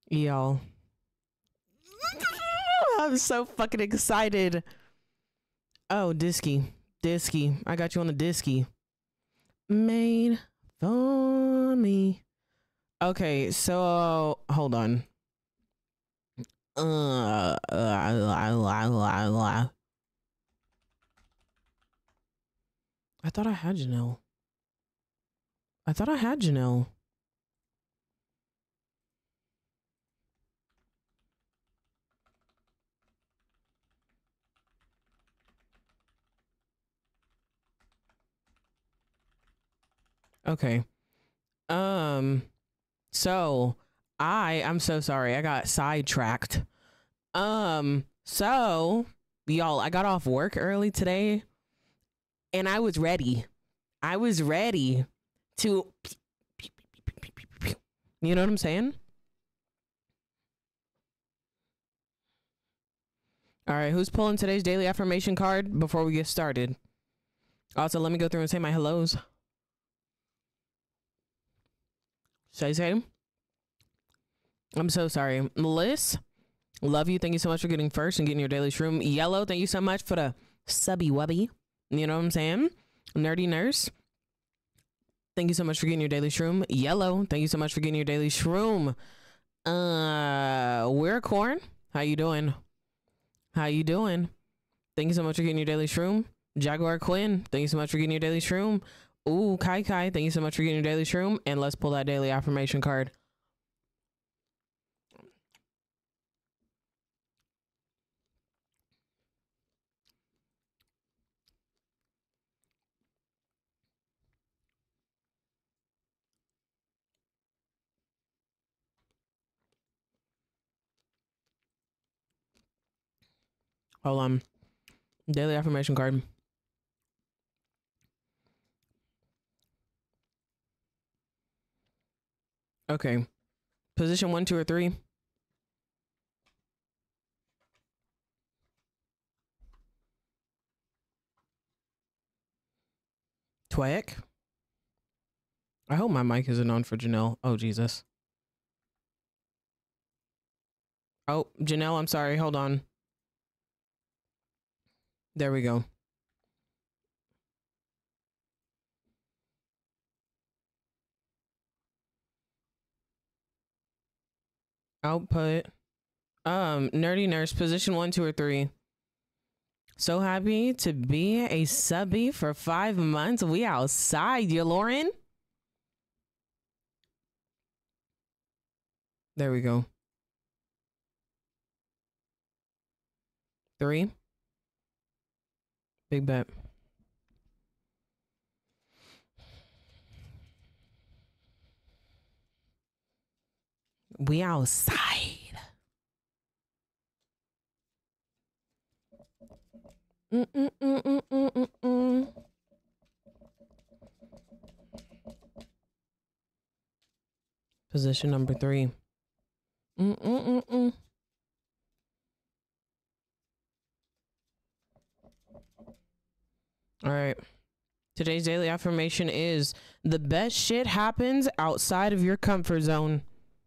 Y'all. I'm so fucking excited. Oh, Disky. Disky. I got you on the Disky. Made for me. Okay, so hold on. I thought I had Janelle. I thought I had Janelle. Okay. So I'm so sorry. I got sidetracked. So y'all, I got off work early today and I was ready. I was ready to, you know what I'm saying? All right, who's pulling today's daily affirmation card before we get started? Also, let me go through and say my hellos. Say. I'm so sorry. Liz, love you. Thank you so much for getting first and getting your daily shroom. Yellow, thank you so much for the subby wubby. You know what I'm saying? Nerdy nurse, thank you so much for getting your daily shroom. Yellow, thank you so much for getting your daily shroom. We're corn. How you doing? How you doing? Thank you so much for getting your daily shroom. Jaguar Quinn, thank you so much for getting your daily shroom. Ooh, Kai, thank you so much for getting your daily shroom. And let's pull that daily affirmation card. Hold on. Daily affirmation card. Okay. Position 1, 2, or 3. Twack. I hope my mic isn't on for Janelle. Oh, Jesus. Oh, Janelle, I'm sorry. Hold on. There we go. Output. Nerdy nurse, position 1, 2, or 3. So happy to be a subby for 5 months. We outside, you Lauren. There we go. 3. Big bet. We outside. Position number 3. All right. Today's daily affirmation is the best shit happens outside of your comfort zone.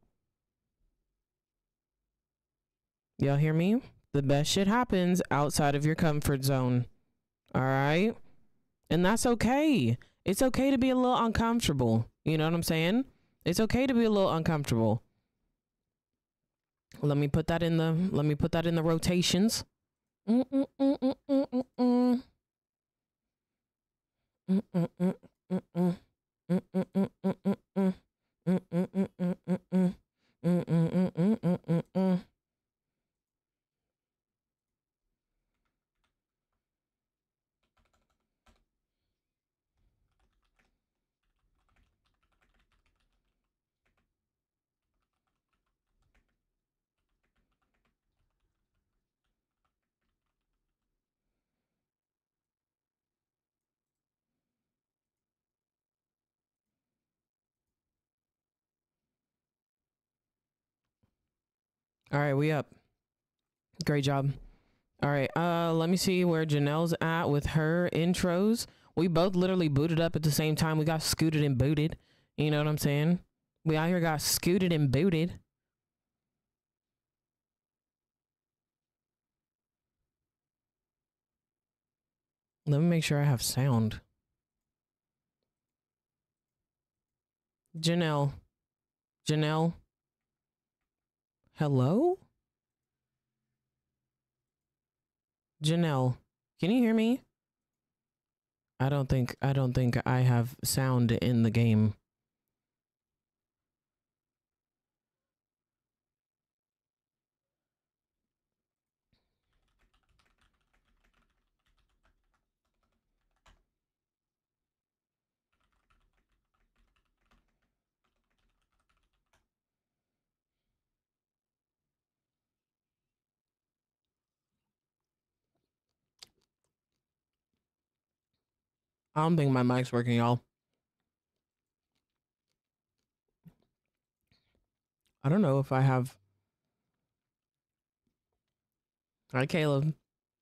Y'all hear me? The best shit happens outside of your comfort zone. All right. And that's okay. It's okay to be a little uncomfortable. You know what I'm saying? It's okay to be a little uncomfortable. Let me put that in the rotations. All right, we up. Great job. All right, let me see where Janelle's at with her intros. We both literally booted up at the same time. We got scooted and booted. You know what I'm saying? We out here got scooted and booted. Let me make sure I have sound. Janelle. Janelle. Hello? Janelle. Can you hear me? I don't think I have sound in the game. I don't think my mic's working, y'all. I don't know if I have. Hi, Caleb.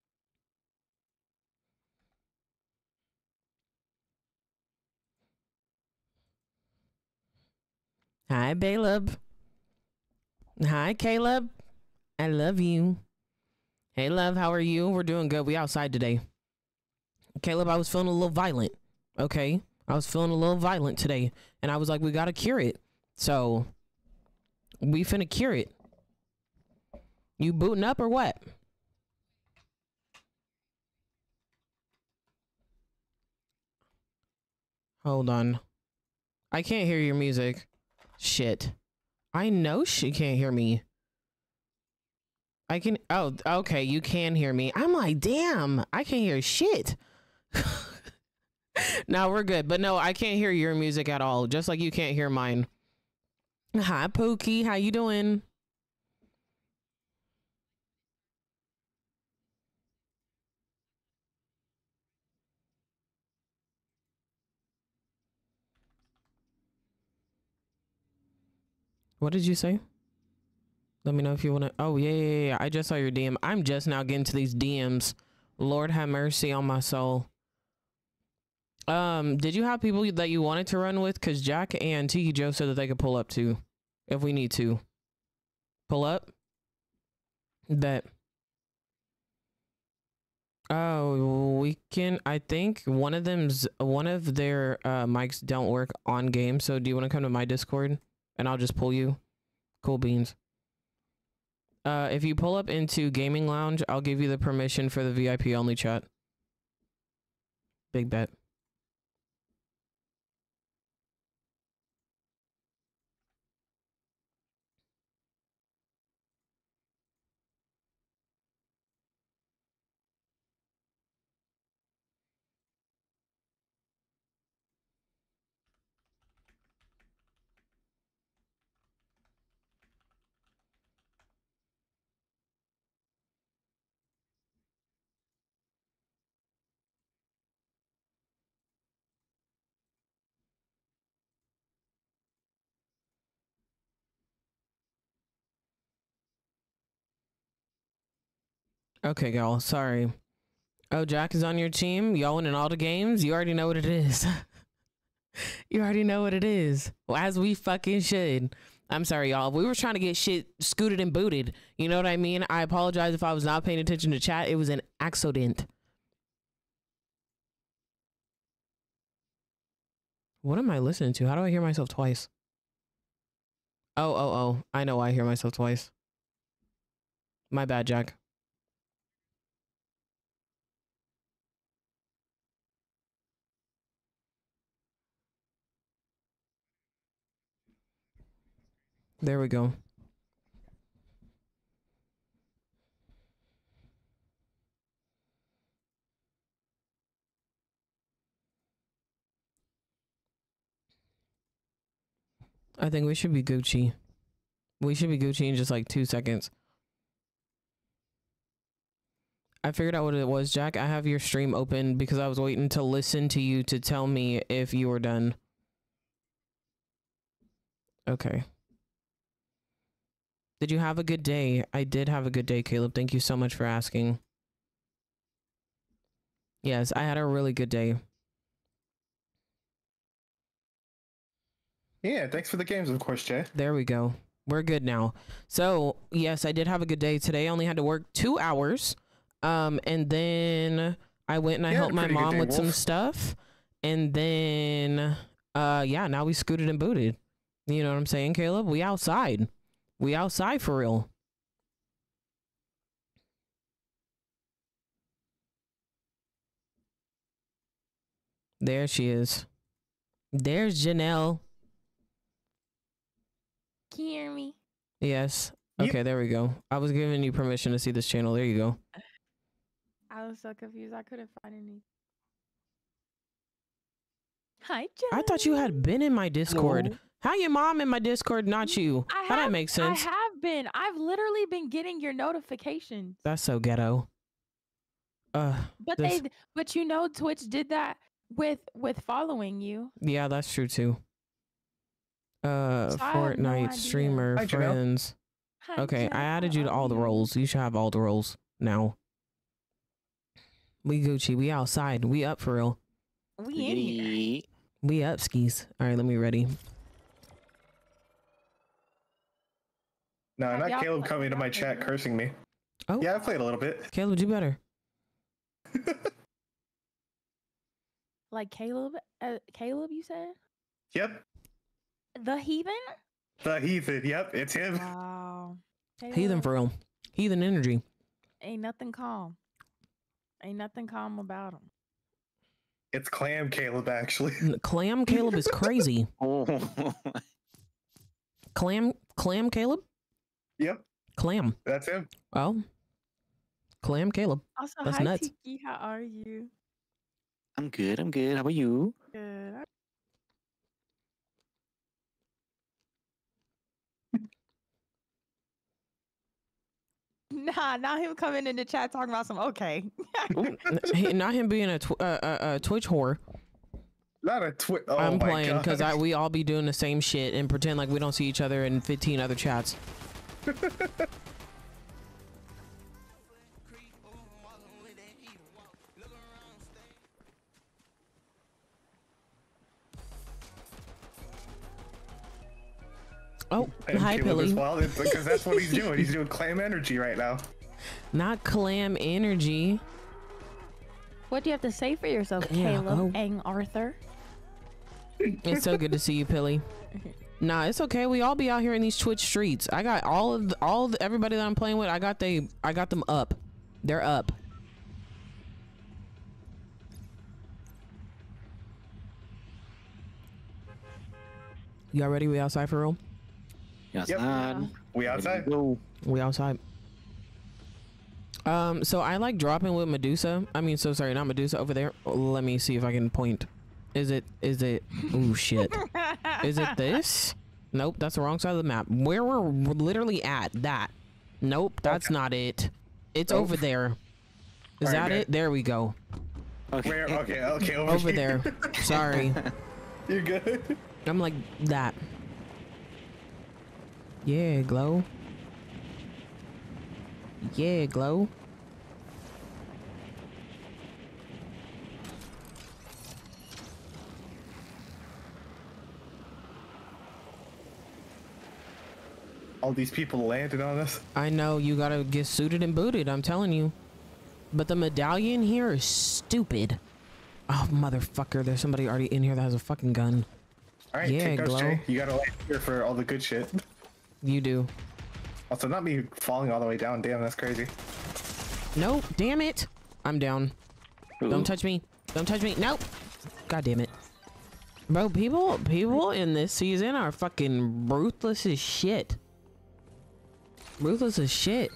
Hi, Caleb. Hi, Caleb. I love you. Hey, love, how are you? We're doing good. We outside today. Caleb, I was feeling a little violent. Okay. I was feeling a little violent today. And I was like, we got to cure it. So we finna cure it. You booting up or what? Hold on. I can't hear your music. Shit. I know she can't hear me. I can. Oh, okay. You can hear me. I'm like, damn, I can't hear shit. No, we're good. But no, I can't hear your music at all. Just like you can't hear mine. Hi, Pookie. How you doing? What did you say? Let me know if you want to. Oh, yeah. I just saw your DM. I'm just now getting to these DMs. Lord have mercy on my soul. Did you have people that you wanted to run with? Because Jack and Tiki Joe said that they could pull up too, if we need to. Pull up? Bet. Oh, we can. I think one of their mics don't work on game. So do you want to come to my Discord and I'll just pull you? Cool beans. If you pull up into Gaming Lounge, I'll give you the permission for the VIP only chat. Big bet. Okay, y'all. Sorry. Oh, Jack is on your team. Y'all winning all the games. You already know what it is. You already know what it is. Well, as we fucking should. I'm sorry, y'all. We were trying to get shit scooted and booted. You know what I mean? I apologize if I was not paying attention to chat. It was an accident. What am I listening to? How do I hear myself twice? Oh. I know why I hear myself twice. My bad, Jack. There we go. I think we should be Gucci. We should be Gucci in just like 2 seconds. I figured out what it was, Jack. I have your stream open because I was waiting to listen to you to tell me if you were done. Okay. Did you have a good day? I did have a good day, Caleb. Thank you so much for asking. Yes, I had a really good day. Yeah, thanks for the games, of course, Jay. There we go. We're good now. So, yes, I did have a good day today. I only had to work 2 hours. And then I went and I You had helped a my pretty good mom day, with some Wolf. stuff, and then yeah, now we scooted and booted. You know what I'm saying, Caleb? We outside. We outside for real. There she is. There's Janelle. Can you hear me? Yes. Yep. Okay, there we go. I was giving you permission to see this channel. There you go. I was so confused. I couldn't find any. Hi, Jen. I thought you had been in my Discord. Hello. How your mom in my Discord, not you? How that make sense? I have been. I've literally been getting your notifications. That's so ghetto. But this- but you know, Twitch did that with following you. Yeah, that's true too. I have no Fortnite idea. streamer Hi, Janelle. friends. Hi, Okay, Jen, I added you to how all the are roles. You should have all the roles now. We Gucci. We outside. We up for real. We in here. We up skis. All right, let me ready. No, Have not y'all Caleb played- coming into my y'all played chat it? cursing me. Oh, Yeah, I played a little bit. Caleb, do better. Like Caleb, you said Yep. the heathen. The heathen. Yep, it's him. Wow. Heathen Caleb, for real. Heathen energy. ain't nothing calm. Ain't nothing calm about him. It's Clam Caleb, actually. Clam Caleb is crazy. Oh, Clam Caleb? Yep, Clam. that's him. Oh. Clam Caleb. Also, That's hi nuts. Tiki, how are you? I'm good. I'm good. How about you? Good. Nah, now him coming in the chat talking about some okay. Not him being a Twitch whore. Not a twit. Oh I'm my playing God. because we all be doing the same shit and pretend like we don't see each other in 15 other chats. Oh, And hi, Caleb as Pilly. well, because that's what he's doing. He's doing Clam energy right now. Not Clam Energy. What do you have to say for yourself, Yeah, Caleb go. and Arthur? It's so good to see you, Pilly. Nah, it's okay. We all be out here in these Twitch streets. I got everybody that I'm playing with. I got them up. They're up. Y'all ready? We outside for real? Yes, Yep. lad. We outside. Go. We outside. So I like dropping with Medusa. I mean, so sorry, not Medusa over there. Let me see if I can point. Is it, oh shit. Is it this? Nope, that's the wrong side of the map. Where we're literally at, that. Nope, that's not it. It's Nope. over there. Is Alright, that man. it? There we go. Okay. Where? Okay, over Over here. there. Sorry. You're good. I'm like that. Yeah, glow. Yeah, glow. All these people landed on us. I know, you gotta get suited and booted, I'm telling you. But the medallion here is stupid. Oh, motherfucker, there's somebody already in here that has a fucking gun. All right, Yeah, take notes, Glow. Jay. You gotta land here for all the good shit. You do. Also, not me falling all the way down. Damn, that's crazy. Nope, damn it. I'm down. Ooh. Don't touch me. Don't touch me. Nope. God damn it. Bro, people in this season are fucking ruthless as shit. Ruthless as shit.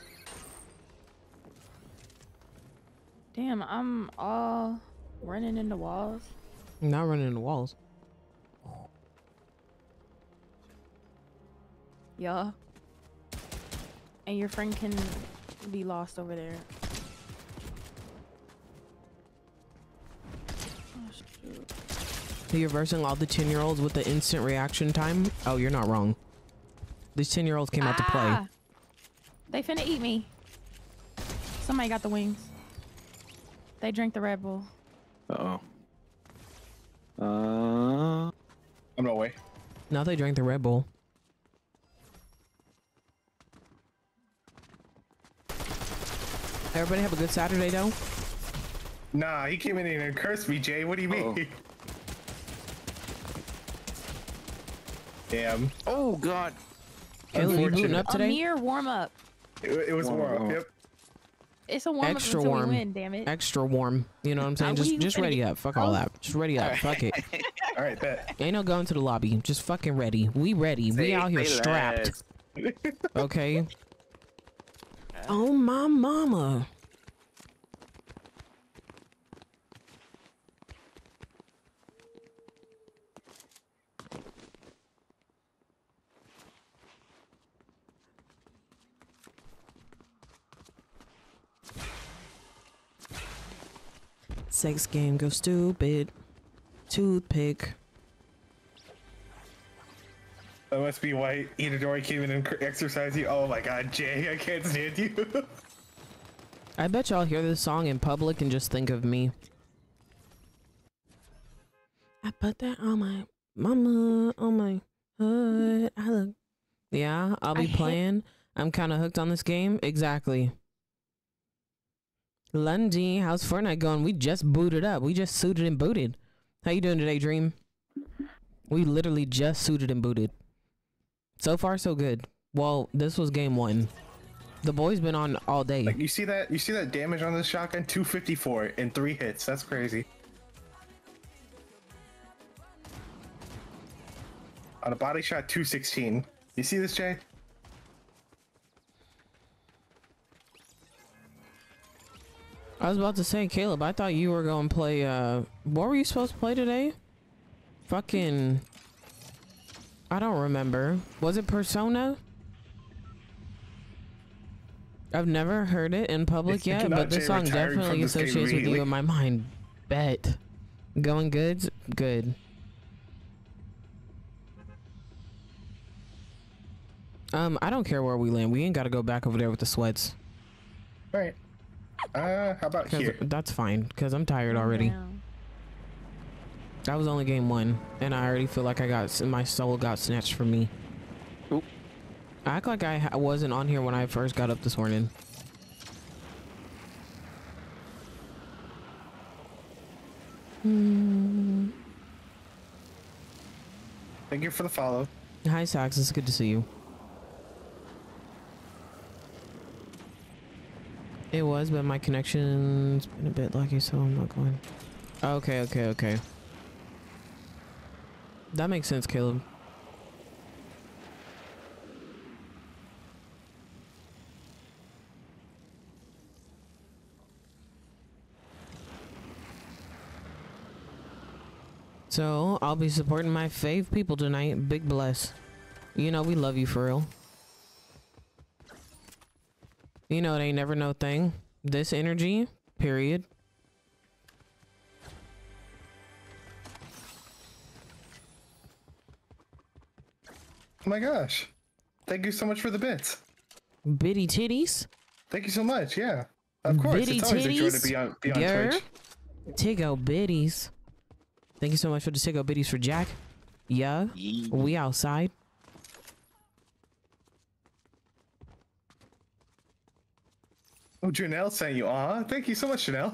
Damn, I'm all running into walls. I'm not running into walls. Yeah. And your friend can be lost over there. Oh, shoot. You're versing all the 10-year-olds with the instant reaction time? Oh, you're not wrong. These 10-year-olds came out to play. Ah! They finna eat me. Somebody got the wings. They drank the Red Bull. Uh-oh. I'm no way. Now they drank the Red Bull. Everybody have a good Saturday, though? Nah, he came in here and cursed me, Jay. What do you mean? Damn. Oh God. Caleb, you booting up A today? mere warm up. It was warm up. Yep. It's a warm up Extra until warm. we win. Damn it. Extra warm. You know what I'm saying? we Just finna ready get- up. Fuck all that. Just ready up. Fuck it. All right, bet. Ain't no going to the lobby. Just fucking ready. We ready. We out here strapped. Okay. Oh my mama. Sex game go stupid. Toothpick. That must be why Itadori came in and exercised you. Oh my god, Jay, I can't stand you. I bet y'all hear this song in public and just think of me. I put that on my mama, on my hood. I look. Yeah, I'll be playing. I'm kind of hooked on this game. Exactly. Lundy, how's Fortnite going? We just booted up. We just suited and booted. How you doing today, Dream? We literally just suited and booted. So far, so good. Well, this was game 1. The boy's been on all day. Like, you see that? You see that damage on this shotgun? 254 in 3 hits. That's crazy. On a body shot, 216. You see this, Jay? I was about to say, Caleb, I thought you were going to play, what were you supposed to play today? Fucking, I don't remember. Was it Persona? I've never heard it in public If you yet, cannot but this Jay song retired from definitely this game associates with you immediately. in my mind. Bet. Going good? Good. I don't care where we land. We ain't got to go back over there with the sweats. All right. How about 'Cause here? that's fine, because I'm tired already. Damn. That was only game 1, and I already feel like my soul got snatched from me. Oop. I act like I wasn't on here when I first got up this morning. Thank you for the follow. Hi, Sax. It's good to see you. It was, but my connection's been a bit lucky, so I'm not going. Okay. That makes sense, Caleb. So, I'll be supporting my fave people tonight. Big bless. You know, we love you for real. You know, it ain't never no thing. This energy, period. Oh my gosh. Thank you so much for the bits. Bitty titties. Thank you so much. Yeah. Of course. Bitty It's always a joy to titties. be on Yer. Twitch. Tiggo bitties. Thank you so much for the Tiggo bitties for Jack. Yeah. We outside. Oh, Janelle sent you. Thank you so much, Janelle.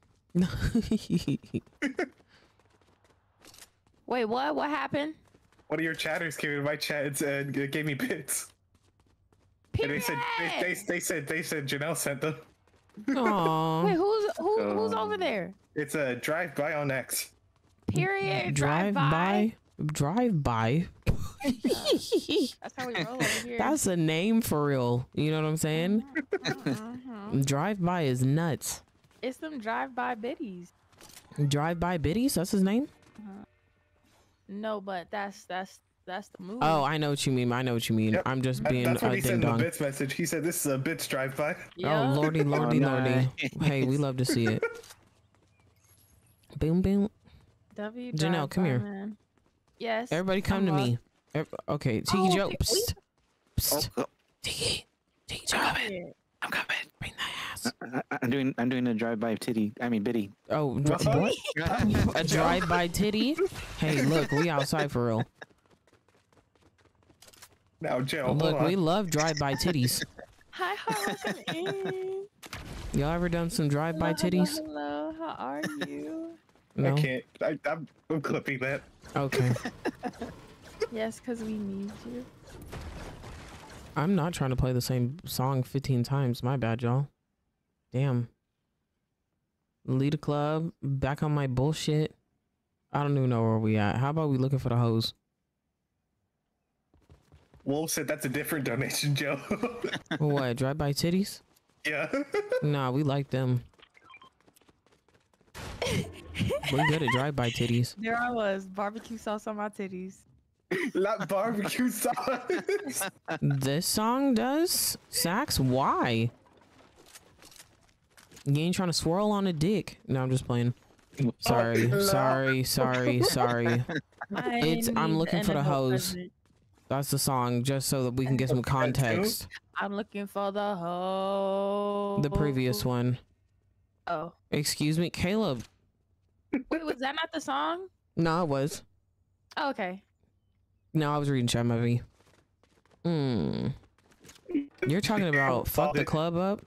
Wait, what? What happened? One of your chatters came in my chat and gave me bits. And Period. they said Janelle sent them. Aww. Wait, who's over there? It's a drive-by on X. Period. Drive by. Drive by. That's how we roll over here. That's a name for real. You know what I'm saying? Drive by is nuts. It's them drive-by biddies. Drive by biddies. That's his name. No, but that's the move. Oh, I know what you mean. Yep. I'm just being That's what a he said ding in the dong. bits message. He said this is a bits drive-by. Yeah. Oh lordy, lordy, Oh, lordy. nice. Hey, we love to see it. Boom, boom. W Janelle, come drive-by, here. man. Yes. Everybody come I'm to up. me. Okay, Tiki Oh, Joe. okay, Psst. Oh, Psst. oh, Tiki Joe. I'm coming. Bring that ass. I'm doing a drive-by titty. I mean bitty. Oh, What? what? A drive-by titty? Hey, look, we outside for real. Now, Joe, Look, hold we on. love drive-by titties. Hi, welcome in. Y'all ever done some drive-by Hello, hello, titties? hello. Hello, how are you? No. I can't. I'm clipping that. Okay. Yes, because we need you. I'm not trying to play the same song 15 times. My bad, y'all. Damn. Lead a club. Back on my bullshit. I don't even know where we at. How about we looking for the hose? Wolf said that's a different donation, Joe. What? Drive-by titties? Yeah. Nah, we like them. We good at drive-by titties. There I was, barbecue sauce on my titties. Not barbecue sauce. This song does? Sax? Why? You ain't trying to swirl on a dick. No, I'm just playing. Sorry, no. sorry. I'm need looking an for the adult hose. president. That's the song, just so that we can get some context. I'm looking for the hose. The previous one. Oh. Excuse me, Caleb. Wait, was that not the song? No, it was. Oh, okay. No, I was reading Chat Movie. You're talking about fuck the club up?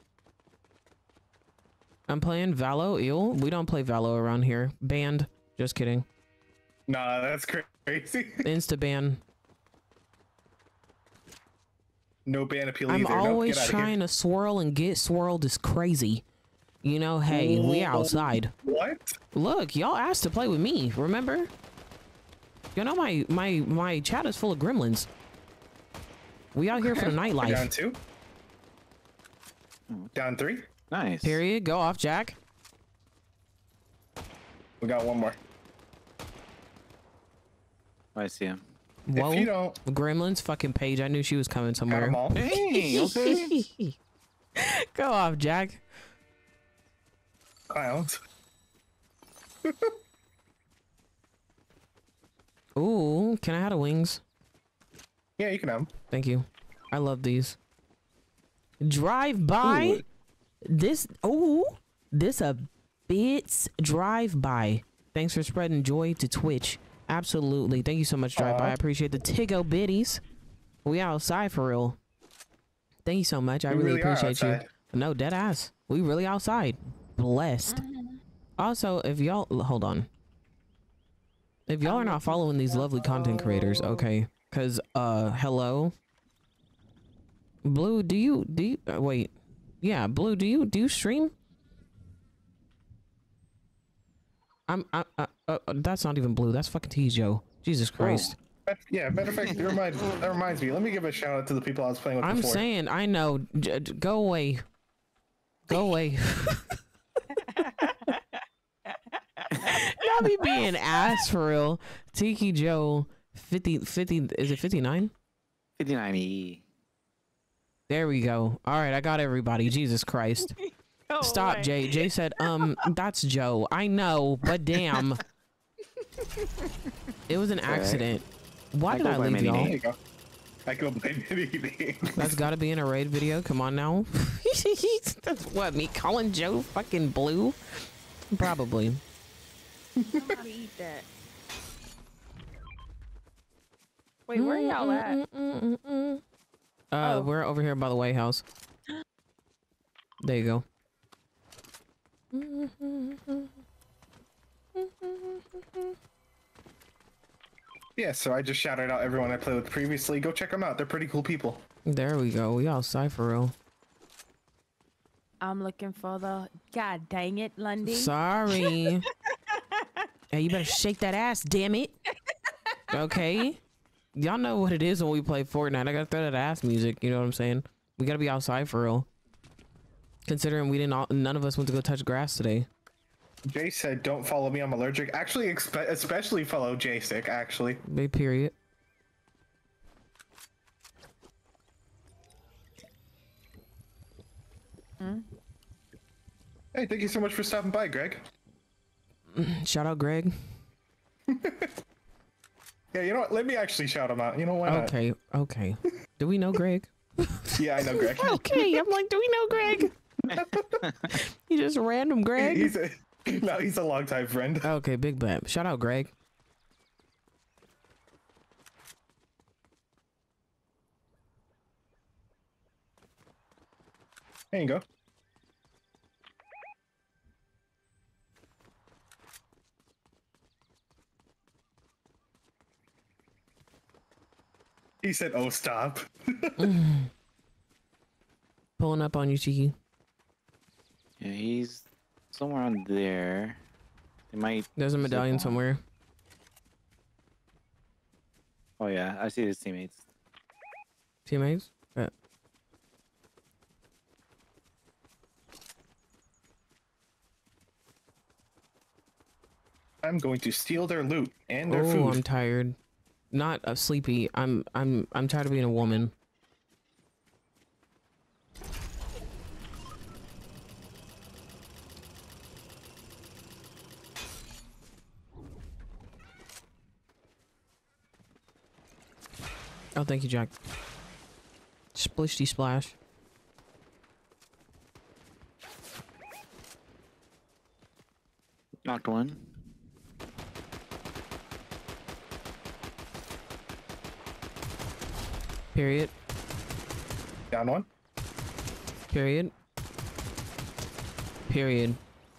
I'm playing Valo. Ew. We don't play Valo around here. Banned. Just kidding. Nah, that's crazy. Insta ban. No ban appeal I'm either. always Nope, trying to swirl and get swirled is crazy. You know, hey, we outside. What? Look, y'all asked to play with me, remember? You know my chat is full of gremlins. We out here for the Down nightlife. 2. Down 3. Nice. Period. Go off, Jack. We got one more. I see him. Whoa. If you don't Gremlins, fucking Paige. I knew she was coming have somewhere. them all, Hey, okay. Go off, Jack. clowns. Ooh, can I have the wings? Yeah, you can have them. Thank you. I love these. Drive by. This a bits drive by. Thanks for spreading joy to Twitch. Absolutely. Thank you so much, Drive By. I appreciate the Tiggo biddies. We outside for real. Thank you so much. I We really really are appreciate you. outside. No, dead ass. We really outside. Blessed. Also, if y'all hold on. If y'all are not following these lovely content creators, okay? Cause hello. Blue, do you wait. Yeah, Blue, do you stream? That's not even Blue. That's fucking Tees, Joe. Jesus Christ. Yeah, matter of fact, that reminds me. Let me give a shout out to the people I was playing with I'm before. saying, I know. Go away. Go away. Y'all be being ass for real. Tiki Joe, 50, is it 59? 59E. There we go. All right, I got everybody. Jesus Christ. Stop, away. Jay. Jay said, that's Joe. I know, but damn. It was an accident. Why did I go by leave many y'all? There names. you go. I go by anything. That's gotta be in a raid video. Come on now. That's what, me calling Joe fucking Blue? Probably. I don't know how to eat that. Wait, where y'all at? Oh. We're over here by the White House. There you go. Yeah, so I just shouted out everyone I played with previously. Go check them out. They're pretty cool people. There we go. We outside for real. I'm looking for the. God dang it, Lundy. Sorry. Hey, you better shake that ass, damn it. Okay. Y'all know what it is when we play Fortnite. I gotta throw that ass music. You know what I'm saying? We gotta be outside for real. Considering we didn't none of us went to go touch grass today. Jay said, "Don't follow me. I'm allergic." Actually, especially follow J-Stick. Actually, Big period. hey, thank you so much for stopping by, Greg. Shout out Greg. Yeah, you know what? Let me actually shout him out. You know why not? Okay, okay. Do we know Greg? Yeah, I know Greg. Okay, I'm like, do we know Greg? You just random Greg? He's a longtime friend. Okay, big bet. Shout out Greg. There you go. He said, "Oh, stop." Pulling up on you, Cheeky. Yeah, he's somewhere on there. They might. There's a zip medallion on. somewhere. Oh yeah, I see his teammates. Teammates? Yeah. I'm going to steal their loot and their Oh, food. I'm tired. Not sleepy. I'm tired of being a woman. Oh, thank you, Jack. Splishy splash. Knocked one. Period. Down one. Period. Period.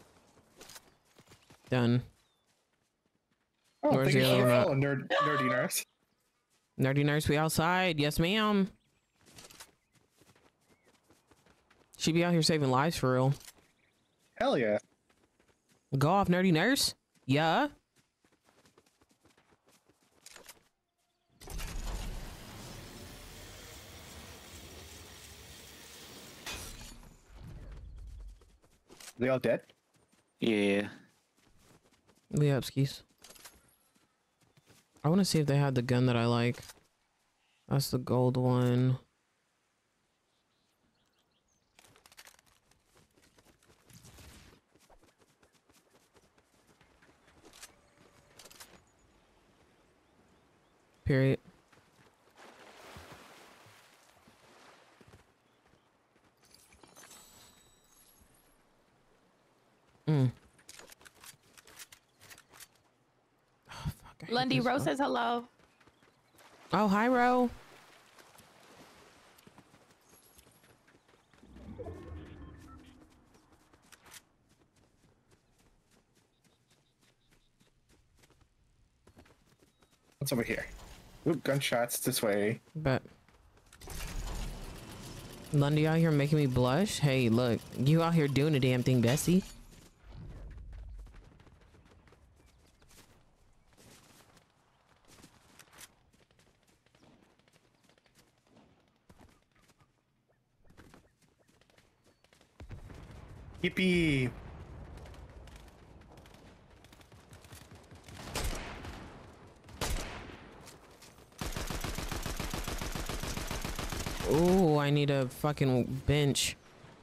Done. Oh, Where's thank you the other for one at? following, nerdy nurse. Nerdy nurse, we outside. Yes, ma'am. She be out here saving lives for real. Hell yeah. Go off, nerdy nurse. Yeah. They all dead? Yeah. We up, skis. I want to see if they had the gun that I like. That's the gold one. Period. Oh, fuck, I hate Lundy this Rose stuff. says hello. Oh, hi, Ro. What's over here? Ooh, gunshots this way. Bet. Lundy out here making me blush. Hey, look, you out here doing the damn thing, Bessie. Yippee! Oh, I need a fucking bench.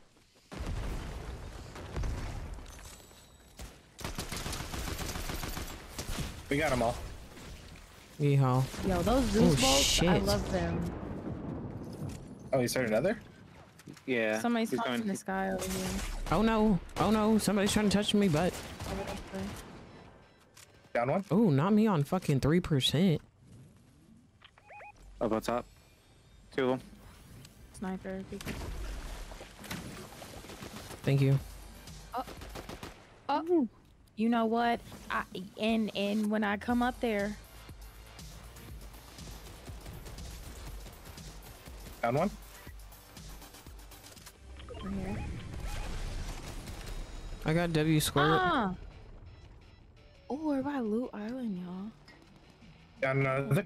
We got them all. Yeehaw. Yo, those Zeus bolts, I shit. love them. Oh, you started another? Yeah. Somebody's he's talking in the sky over here. Oh no. Oh no. Somebody's trying to touch me, but. Over this way. Down one? Oh, not me on fucking 3%. Up on top. Two of them. Sniper. People. Thank you. Oh, you know what? And when I come up there, Down one? over here. I got W squared. Ah. Oh, we're by Loot Island, y'all. Down another?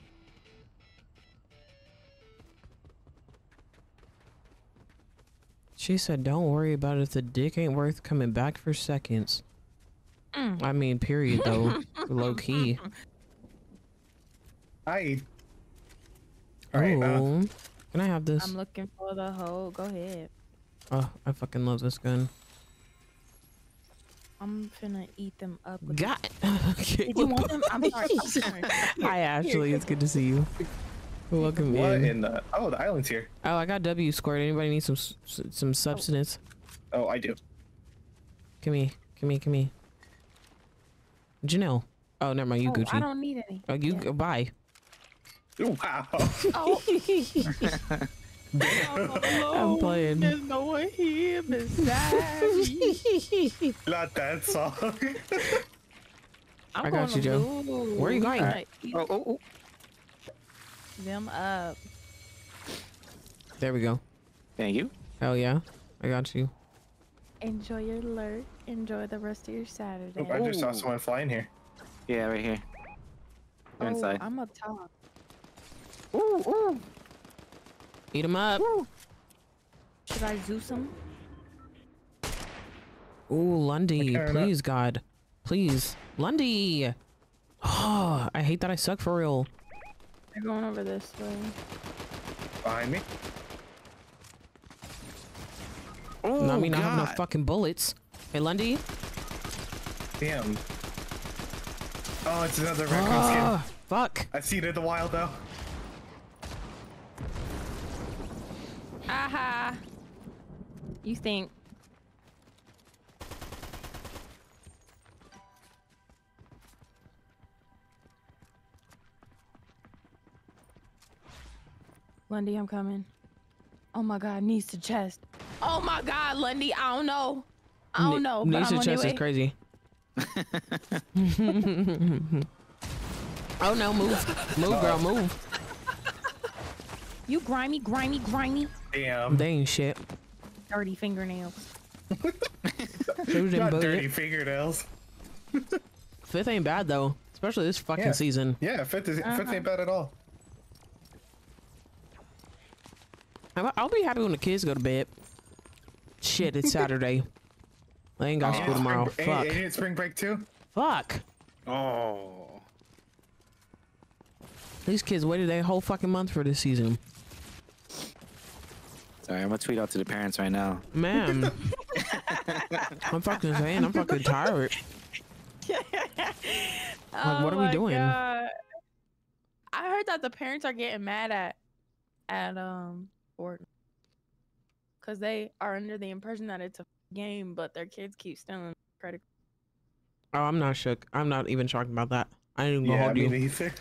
She said, don't worry about it if the dick ain't worth coming back for seconds. I mean, period, though. Low key. Hi. Alright, Oh, can I have this? I'm looking for the hoe. Go ahead. Oh, I fucking love this gun. I'm finna eat them up. With God. Okay. Did you want them? I'm sorry. I'm sorry. Hi, Ashley. It's good to see you. Welcome what in. in the... Oh, the island's here. Oh, I got W squared. Anybody need some substance? Oh, I do. Come here. Come here. Come here. Janelle. Oh, never mind. You Oh, Gucci. I don't need any. Oh, you Yeah. bye. Wow. Oh, I'm playing. There's no one here beside me. Not that song. I'm I got going you, to Joe. Blue. Where are you going? Right. Oh. them up. There we go. Thank you. Hell yeah. I got you. Enjoy your lurk. Enjoy the rest of your Saturday. Oh, I just saw someone flying here. Yeah, right here. Go inside. I'm up top. Ooh, ooh. Eat him up. Should I Zeus him? Ooh, Lundy. Okay, Please, God. Please. Lundy. Oh, I hate that I suck for real. They're going over this way. Behind me. Oh, Not me not have no God. fucking bullets. Hey, Lundy. Damn. Oh, it's another raccoon skin. Ah, fuck. I've seen it in the wild though. Aha! You think? Lundy, I'm coming. Oh my God, knees to chest. Oh my God, Lundy, I don't know. I don't know, but Knees I'm to on chest your is way. crazy. Oh no, move. Move, girl, move. You grimy. Damn. They ain't shit. Dirty fingernails. Shoot them, Got buddy. dirty fingernails. Fifth ain't bad though, especially this fucking Yeah. season. Yeah, fifth ain't bad at all. I'll be happy when the kids go to bed. Shit, it's Saturday. I ain't got school tomorrow. Fuck. Ain't it spring break too? Fuck. Oh. These kids waited a whole fucking month for this season. Sorry, I'm gonna tweet out to the parents right now. Man. I'm fucking saying, I'm fucking tired. What are we doing? God. I heard that the parents are getting mad at Fortnite because they are under the impression that it's a game, but their kids keep stealing credit. Oh, I'm not shook. I'm not even shocked about that. I ain't even gonna Yeah, hold me you. neither.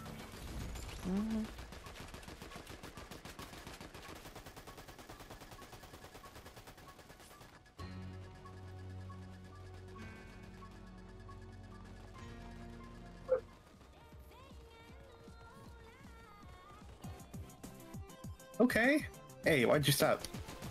Okay. Hey, why'd you stop?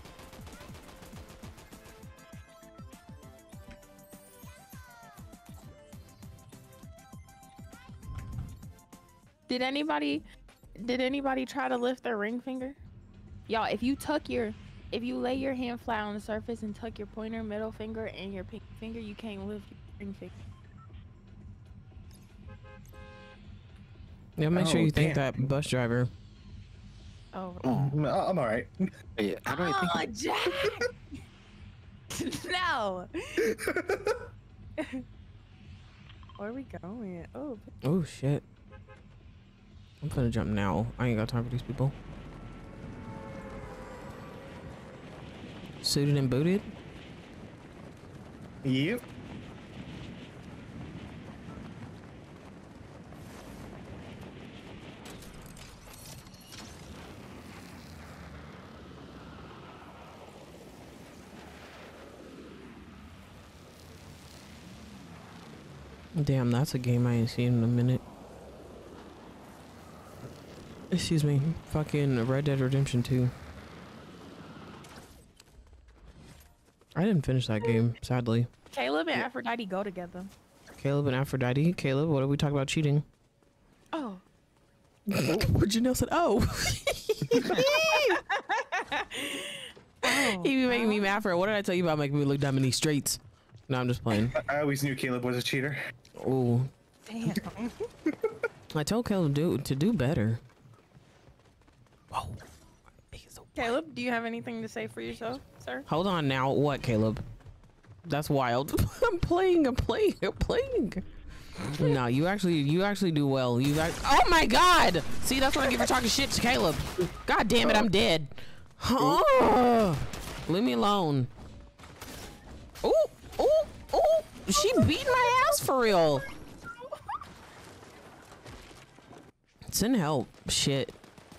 Did anybody try to lift their ring finger? Y'all, if you lay your hand flat on the surface and tuck your pointer, middle finger, and your pinky finger, you can't lift your ring finger. Yeah, make sure Oh, you thank damn. that bus driver. Oh, I'm all right. Yeah, how do I think? Jack! No. Where are we going? Oh, Oh shit. I'm gonna jump now. I ain't got time for these people. Suited and booted. Yep. Damn, that's a game I ain't seen in a minute. Excuse me. Fucking Red Dead Redemption 2. I didn't finish that game, sadly. Caleb and Aphrodite go together. Caleb and Aphrodite. Caleb, what did we talk about cheating? Oh. What Janelle said? Oh. Oh. He be making me mad for it. What did I tell you about making me look dumb in these streets? No, I'm just playing. I always knew Caleb was a cheater. Oh. Damn. I told Caleb to do better. Whoa. Caleb, do you have anything to say for yourself, sir? Hold on now. What, Caleb? That's wild. I'm playing. No, you actually do well. Oh my God! See, that's what I get for talking shit to Caleb. God damn it, I'm dead. Oh, leave me alone. Ooh, ooh, ooh! She beat my ass for real. Send help. Shit.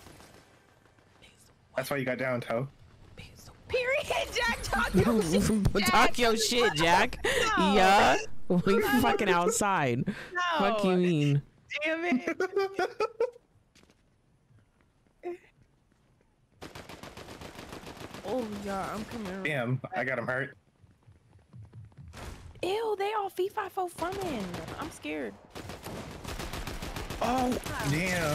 That's why you got down, Toe. Period, Jack. Talk your shit. Talk your shit, Jack. No. Yeah. We fucking outside. No. Fuck you mean? Damn it. Oh, yeah, I'm coming. Damn, I got him hurt. Ew, they all fee-fi-fo fronting. I'm scared. Oh, damn.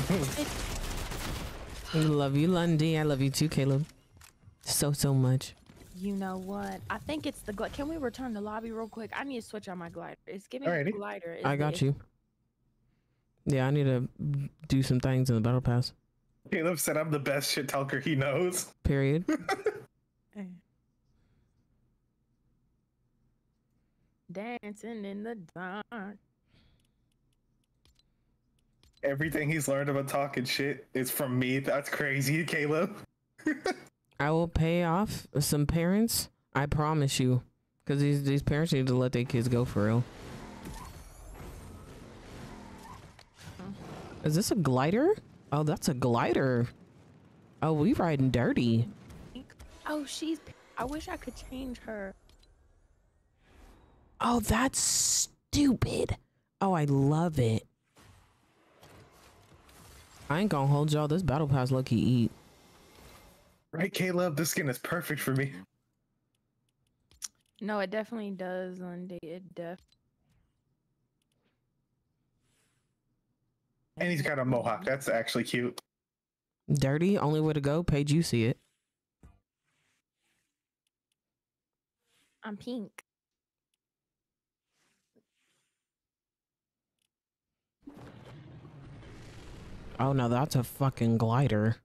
I love you, Lundy. I love you too, Caleb. So much. You know what? I think it's the Can we return the lobby real quick? I need to switch out my glider. It's giving me glider. I got you. Yeah, I need to do some things in the battle pass. Caleb said I'm the best shit talker he knows. Period. Dancing in the dark. Everything he's learned about talking shit is from me. That's crazy, Caleb. I will pay off some parents. I promise you. Because these parents need to let their kids go for real. Is this a glider? Oh, that's a glider. Oh, we riding dirty. Oh, I wish I could change her. Oh, that's stupid. Oh, I love it. I ain't gonna hold y'all. This battle pass low-key eat. Right, Caleb? This skin is perfect for me. No, it definitely does, Lundy. It And he's got a mohawk. That's actually cute. Dirty, only way to go. Paige, you see it. I'm pink. Oh, no, that's a fucking glider.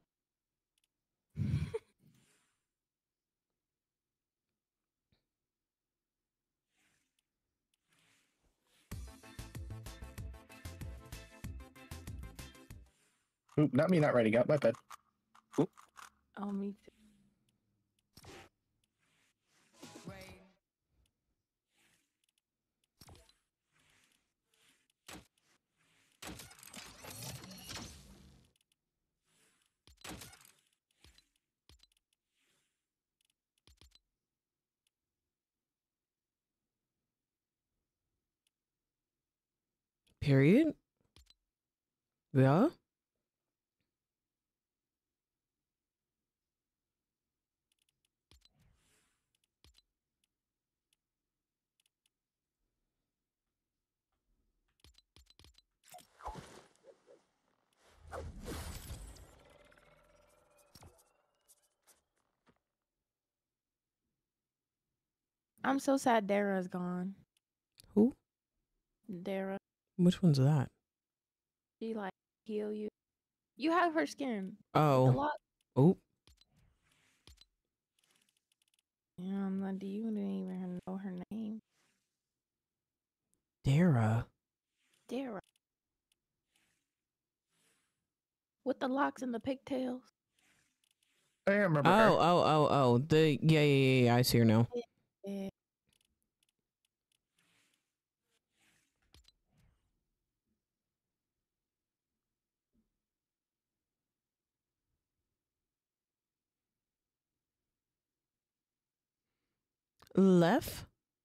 Oop, not me not writing out. My bad. Oop. Oh, me too. Period. Yeah. I'm so sad Dara's gone. Who? Dara. Which one's that? She like heal you. You have her skin. Oh. Oh. Damn, Lundy, you didn't even know her name. Dara. Dara. With the locks and the pigtails. I remember Oh, her. oh. Yeah. I see her now. Yeah. Left.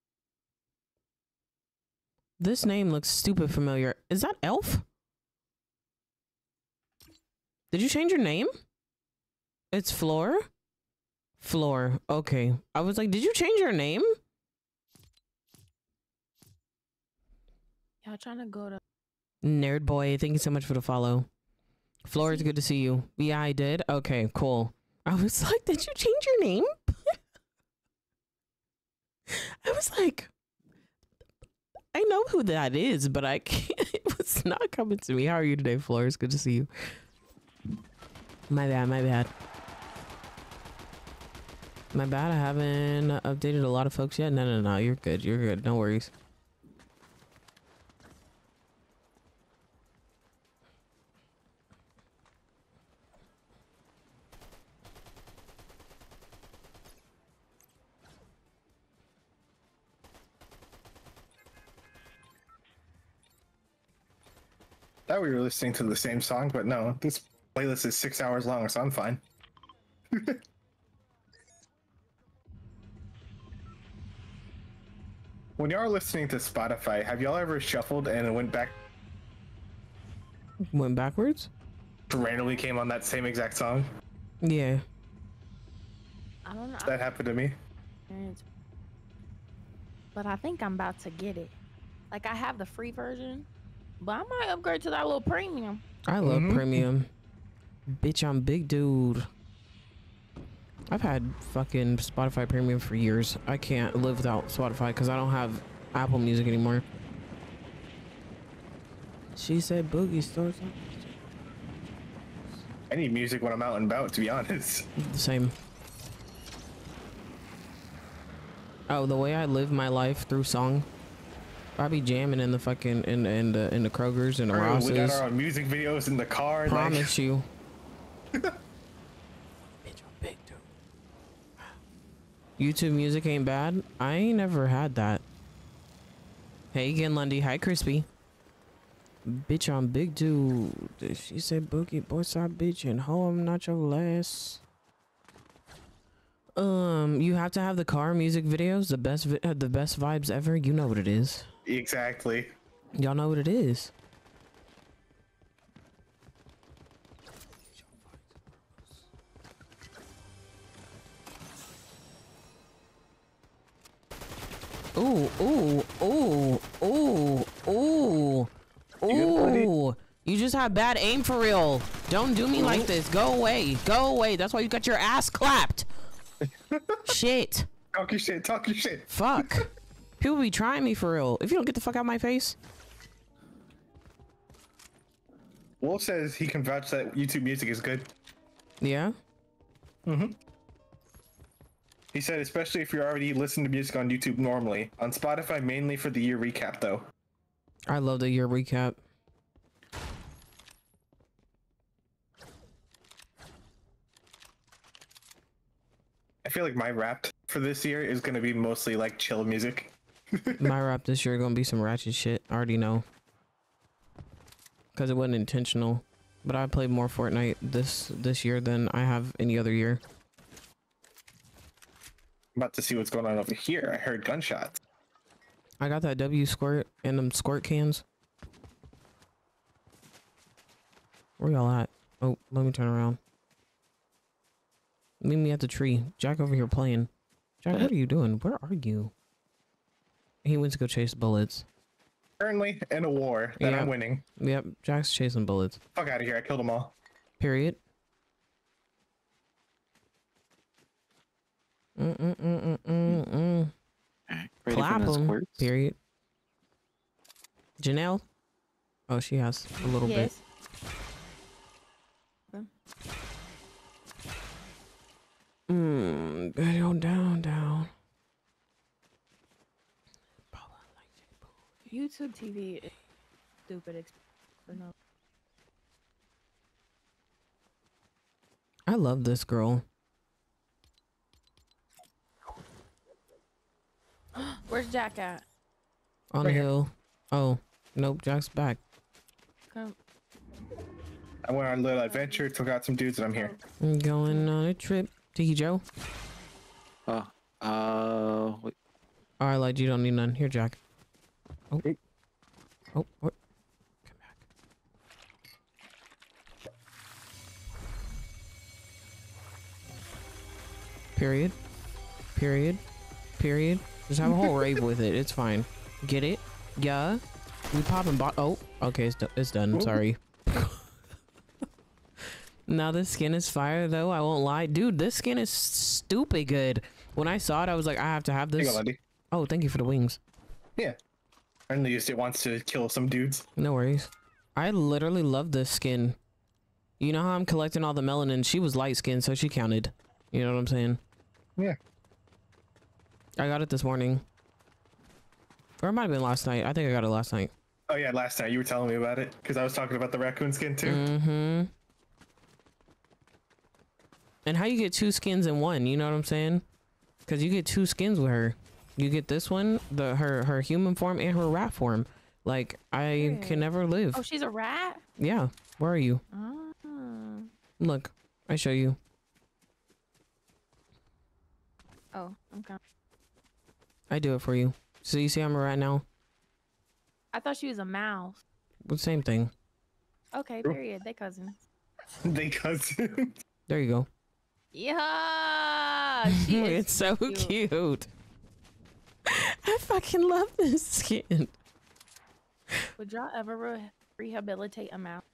This name looks stupid familiar. Is that Elf? Did you change your name? It's Floor? Floor. Okay. I was like, did you change your name? Y'all trying to go to Nerd boy, thank you so much for the follow. Floor, it's good to see you. Yeah, I did. Okay, cool. I was like, did you change your name? I was like, I know who that is, but I can't. It was not coming to me. How are you today, Floor? It's good to see you. My bad. My bad. I haven't updated a lot of folks yet. No. You're good. No worries. Thought we were listening to the same song, but no. This playlist is 6 hours long, so I'm fine. When y'all are listening to Spotify, have y'all ever shuffled and it went back? Went backwards? Randomly came on that same exact song? Yeah. don't know. That happened to me. But I think I'm about to get it. Like, I have the free version, but I might upgrade to that little premium. I love premium. Bitch, I'm big dude. I've had fucking Spotify premium for years. I can't live without Spotify because I don't have Apple Music anymore. She said boogie stores. I need music when I'm out and about, to be honest. The same. Oh, the way I live my life through song. I be jamming in the fucking in the Krogers and the Bro, Rosses. we got our own music videos in the car. Promise you. Bitch, I'm big dude. YouTube music ain't bad. I ain't never had that. Hey again, Lundy. Hi, Crispy. Bitch, I'm big dude. She said, "Boogie, boy, stop bitching. Ho, I'm not your last." You have to have the car music videos, the best vibes ever. You know what it is. Exactly. Y'all know what it is. Ooh, ooh, ooh, ooh, ooh, ooh. You just have bad aim for real. Don't do me like this. Go away. Go away. That's why you got your ass clapped. Shit. Talk your shit. Talk your shit. Fuck. People be trying me for real. If you don't get the fuck out of my face. Wolf says he can vouch that YouTube music is good. Yeah. He said, especially if you're already listening to music on YouTube normally. On Spotify, mainly for the year recap, though. I love the year recap. I feel like my rap for this year is going to be mostly like chill music. My rap this year gonna be some ratchet shit. I already know. Because it wasn't intentional. But I played more Fortnite this year than I have any other year. I'm about to see what's going on over here. I heard gunshots. I got that W squirt and them squirt cans. Where y'all at? Oh, let me turn around. Meet me at the tree. Jack over here playing. Jack, what are you doing? Where are you? He went to go chase bullets. Currently in a war that I'm winning. Yep, Jack's chasing bullets. Fuck out of here. I killed them all. Period. Clap him. Period. Janelle? Oh, she has a little bit. Down. YouTube TV is stupid. No. I love this girl. Where's Jack at? On the hill. Oh, nope, Jack's back. Come. I went on a little adventure, took out some dudes, and I'm here. I'm going on a trip. Tiki Joe? Wait. Alright, like, you don't need none. Here, Jack. Oh. Oh, what? Come back. Period. Period. Period. Just have a whole rave with it. It's fine. Get it? Yeah. We popping oh, okay, it's done. Sorry. Now this skin is fire though. I won't lie, dude. This skin is stupid good. When I saw it, I was like, I have to have this. Oh, thank you for the wings. Yeah. Friendly used it wants to kill some dudes. No worries. I literally love this skin. You know how I'm collecting all the melanin? She was light skinned, so she counted. You know what I'm saying? Yeah. I got it this morning. Or it might have been last night. I think I got it last night. Oh yeah, last night you were telling me about it because I was talking about the raccoon skin too. Mm-hmm. And how you get two skins in one? You know what I'm saying? Because you get two skins with her. You get this one, her human form, and her rat form. Like I can never live. Oh, she's a rat? Yeah. Where are you? Oh. Look, I show you. Oh, I'm coming. I do it for you. So you see I'm a rat now? I thought she was a mouse. Well, same thing. Okay, period. They cousins. They cousins. There you go. Yeah, she is It's so cute. cute. I fucking love this skin. Would y'all ever rehabilitate a mouse?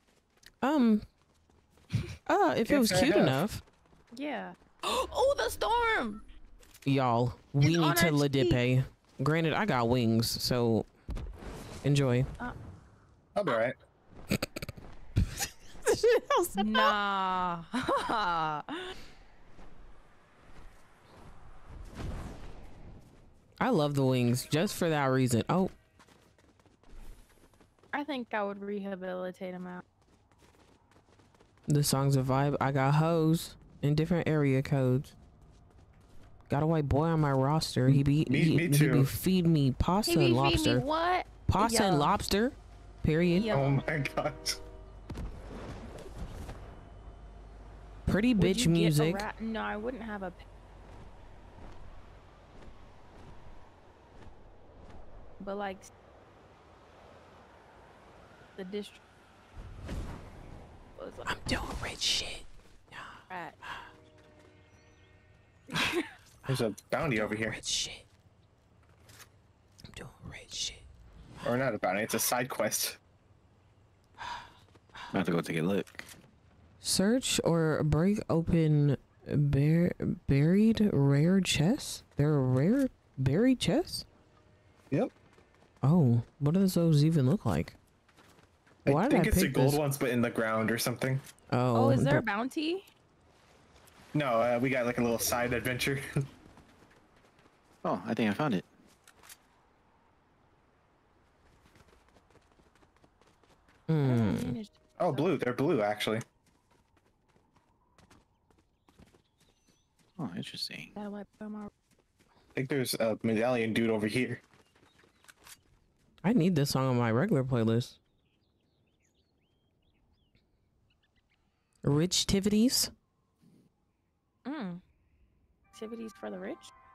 If it was Yes, I cute have. enough. Yeah. Oh, the storm! Y'all, we It's need on to our Ladipe. Granted, I got wings, so enjoy. I'll be alright. Nah. I love the wings just for that reason. Oh, I think I would rehabilitate a mouse. the song's a vibe. I got hoes in different area codes. Got a white boy on my roster. He be Me he be too. feed me pasta He be and feed me lobster. what? Pasta and Yo. lobster. Period. Yo. Oh my gosh. Pretty Would bitch you get a music. rat? No, I wouldn't have a. But like the district was like I'm doing rich shit. rat. There's a bounty over here. Rich shit. I'm doing rich shit. Or not a bounty, it's a side quest. I'm about to go take a look. Search or break open buried rare chests? There are rare buried chests? Yep. Oh, what does those even look like? Why I did think I it's the pick gold this? ones, but in the ground or something. Oh, Oh, is there a that- bounty? No, we got like a little side adventure. Oh, I think I found it. Hmm. Oh, blue. They're blue, actually. Oh, interesting. Gotta wipe them out. I think there's a medallion dude over here. I need this song on my regular playlist. Rich Tivities. Activities for the rich.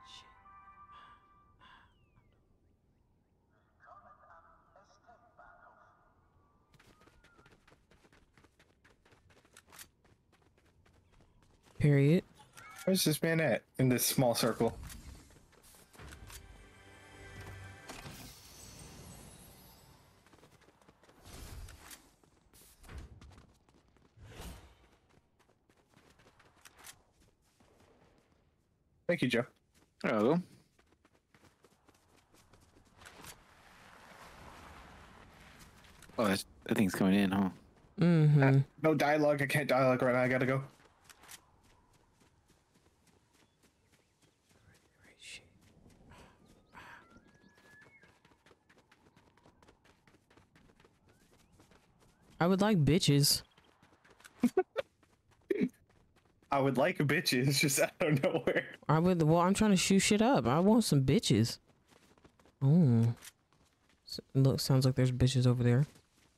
Period. Where's this man at in this small circle? Thank you, Joe. Oh, oh, that thing's coming in, huh? Mm-hmm. No dialogue. I can't dialogue right now. I gotta go. I would like bitches. I would like bitches, just out of nowhere. I would. Well, I'm trying to shoot shit up. I want some bitches. Oh. Look, sounds like there's bitches over there.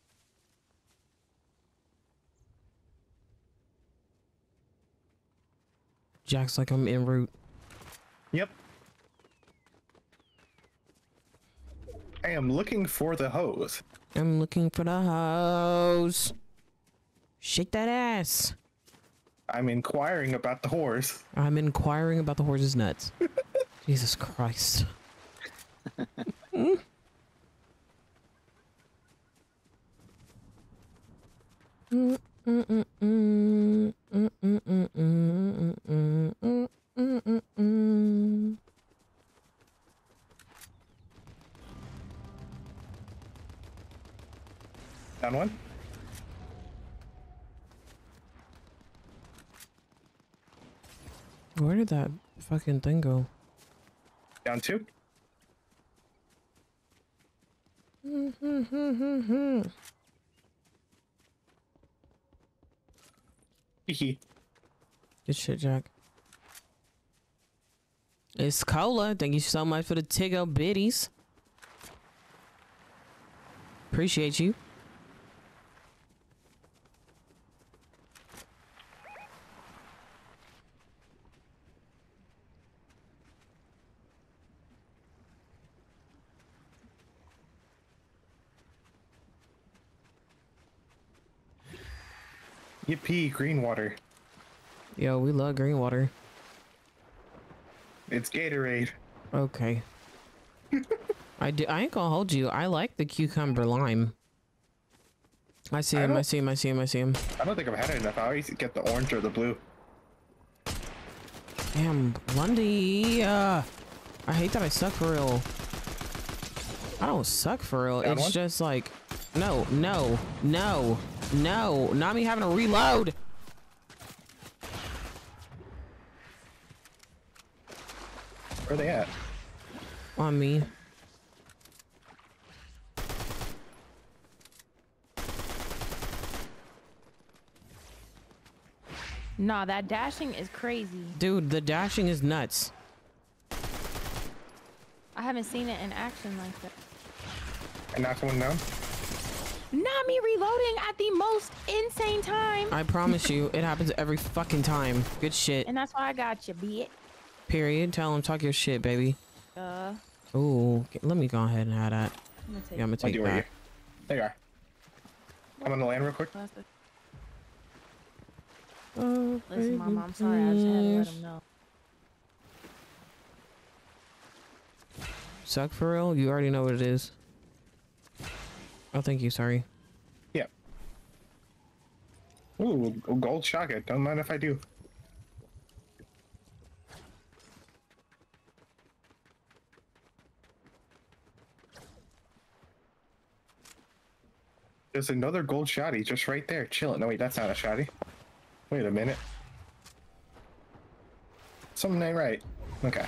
Jack's like I'm en route. Yep. I am looking for the hose. I'm looking for the hose. Shake that ass. I'm inquiring about the whores. I'm inquiring about the horse's nuts. Jesus Christ. Down one. Where did that fucking thing go? Down two. Hee. Good shit, Jack. It's Cola. Thank you so much for the Tiggo biddies. Appreciate you. Yippee, green water. Yo, we love green water. It's Gatorade. Okay. I ain't gonna hold you. I like the cucumber lime. I see him. I see him. I see him. I see him. I don't think I've had it enough. I always get the orange or the blue. Damn, Londy. I hate that I suck for real. I don't suck for real. Down It's one? just like, no, no, no, no. Not me having to reload. Where are they at? On me. Nah, that dashing is crazy. Dude, the dashing is nuts. I haven't seen it in action like that. And knocked one down. Not me reloading at the most insane time. I promise you, it happens every fucking time. Good shit. And that's why I got you, bitch. Period. Tell him, talk your shit, baby. Ooh, let me go ahead and have that. I'm gonna take Yeah, I'm gonna take Where are you? that. There you are. I'm on the land real quick. Listen, Mama, I'm sorry. I just had to let him know. Suck for real? You already know what it is. Oh, thank you. Sorry. Yeah. Ooh, a gold shotgun. Don't mind if I do. There's another gold shotty just right there, chilling. No, wait, that's not a shotty. Wait a minute. Something ain't right. Okay.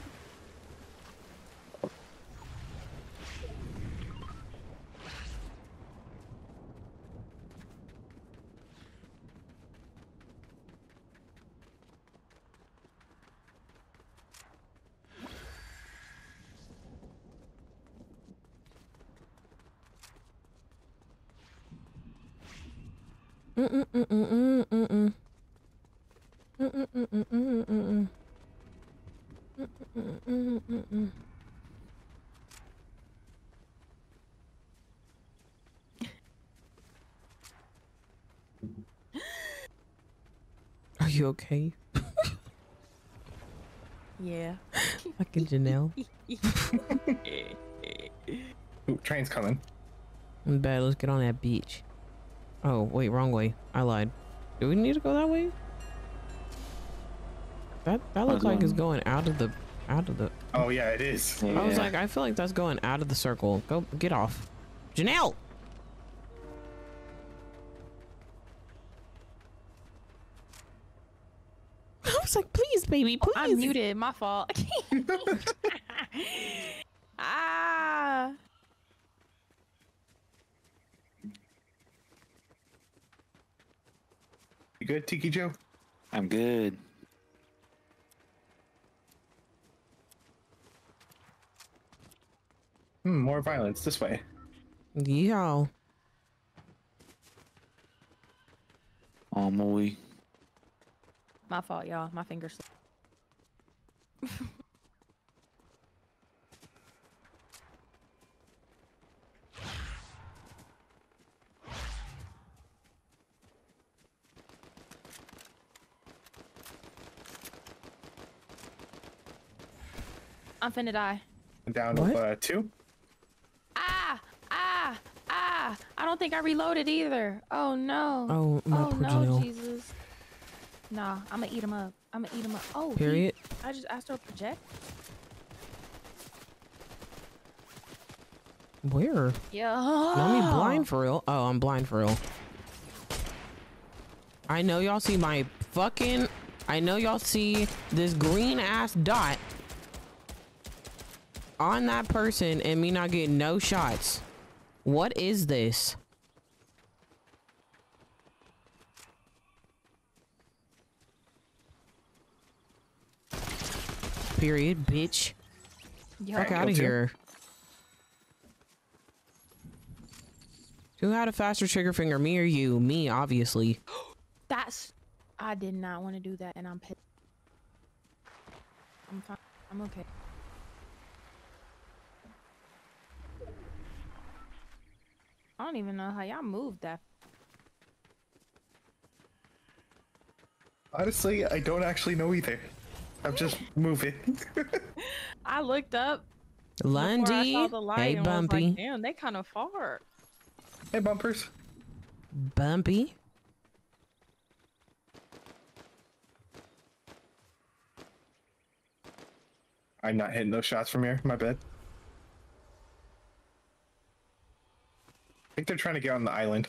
Are you okay? Yeah. Fucking Janelle. Ooh, train's coming. I'm bad. Let's get on that beach. Oh, wait, wrong way. I lied. Do we need to go that way? That looks like it's going out of the Oh yeah, it is. I was like, I feel like that's going out of the circle. Go get off. Janelle! I was like, please, baby, please. I'm muted. My fault. Ah. You good, Tiki Joe? I'm good. More violence this way. Yeah. On my way. My fault, y'all. My fingers. I'm finna die. Down What? to 2. I don't think I reloaded either. Oh no. Oh, my poor no, Janelle. Jesus. Nah, I'ma eat him up. Oh, Period. I just asked her to project. Where? Yeah. Let me blind for real. Oh, I'm blind for real. I know y'all see my fucking... I know y'all see this green ass dot on that person and me not getting no shots. What is this? Period, bitch. Fuck out of here. Who had a faster trigger finger, me or you? Me, obviously. I did not want to do that, and I'm pissed. I'm fine. I'm okay. I don't even know how y'all moved that. Honestly, I don't actually know either. I'm just moving. I looked up before I Lundy. saw the light Hey, and was Bumpy. like, damn, they kind of far. Hey, bumpers. Bumpy. I'm not hitting those shots from here. My bad. I think they're trying to get on the island.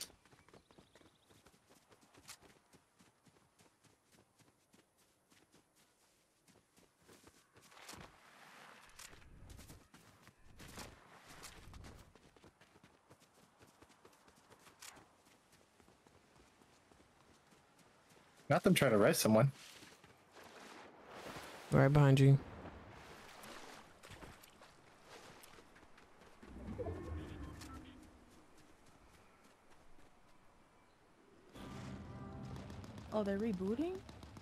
Not them trying to res someone. Right behind you. Oh, they're rebooting?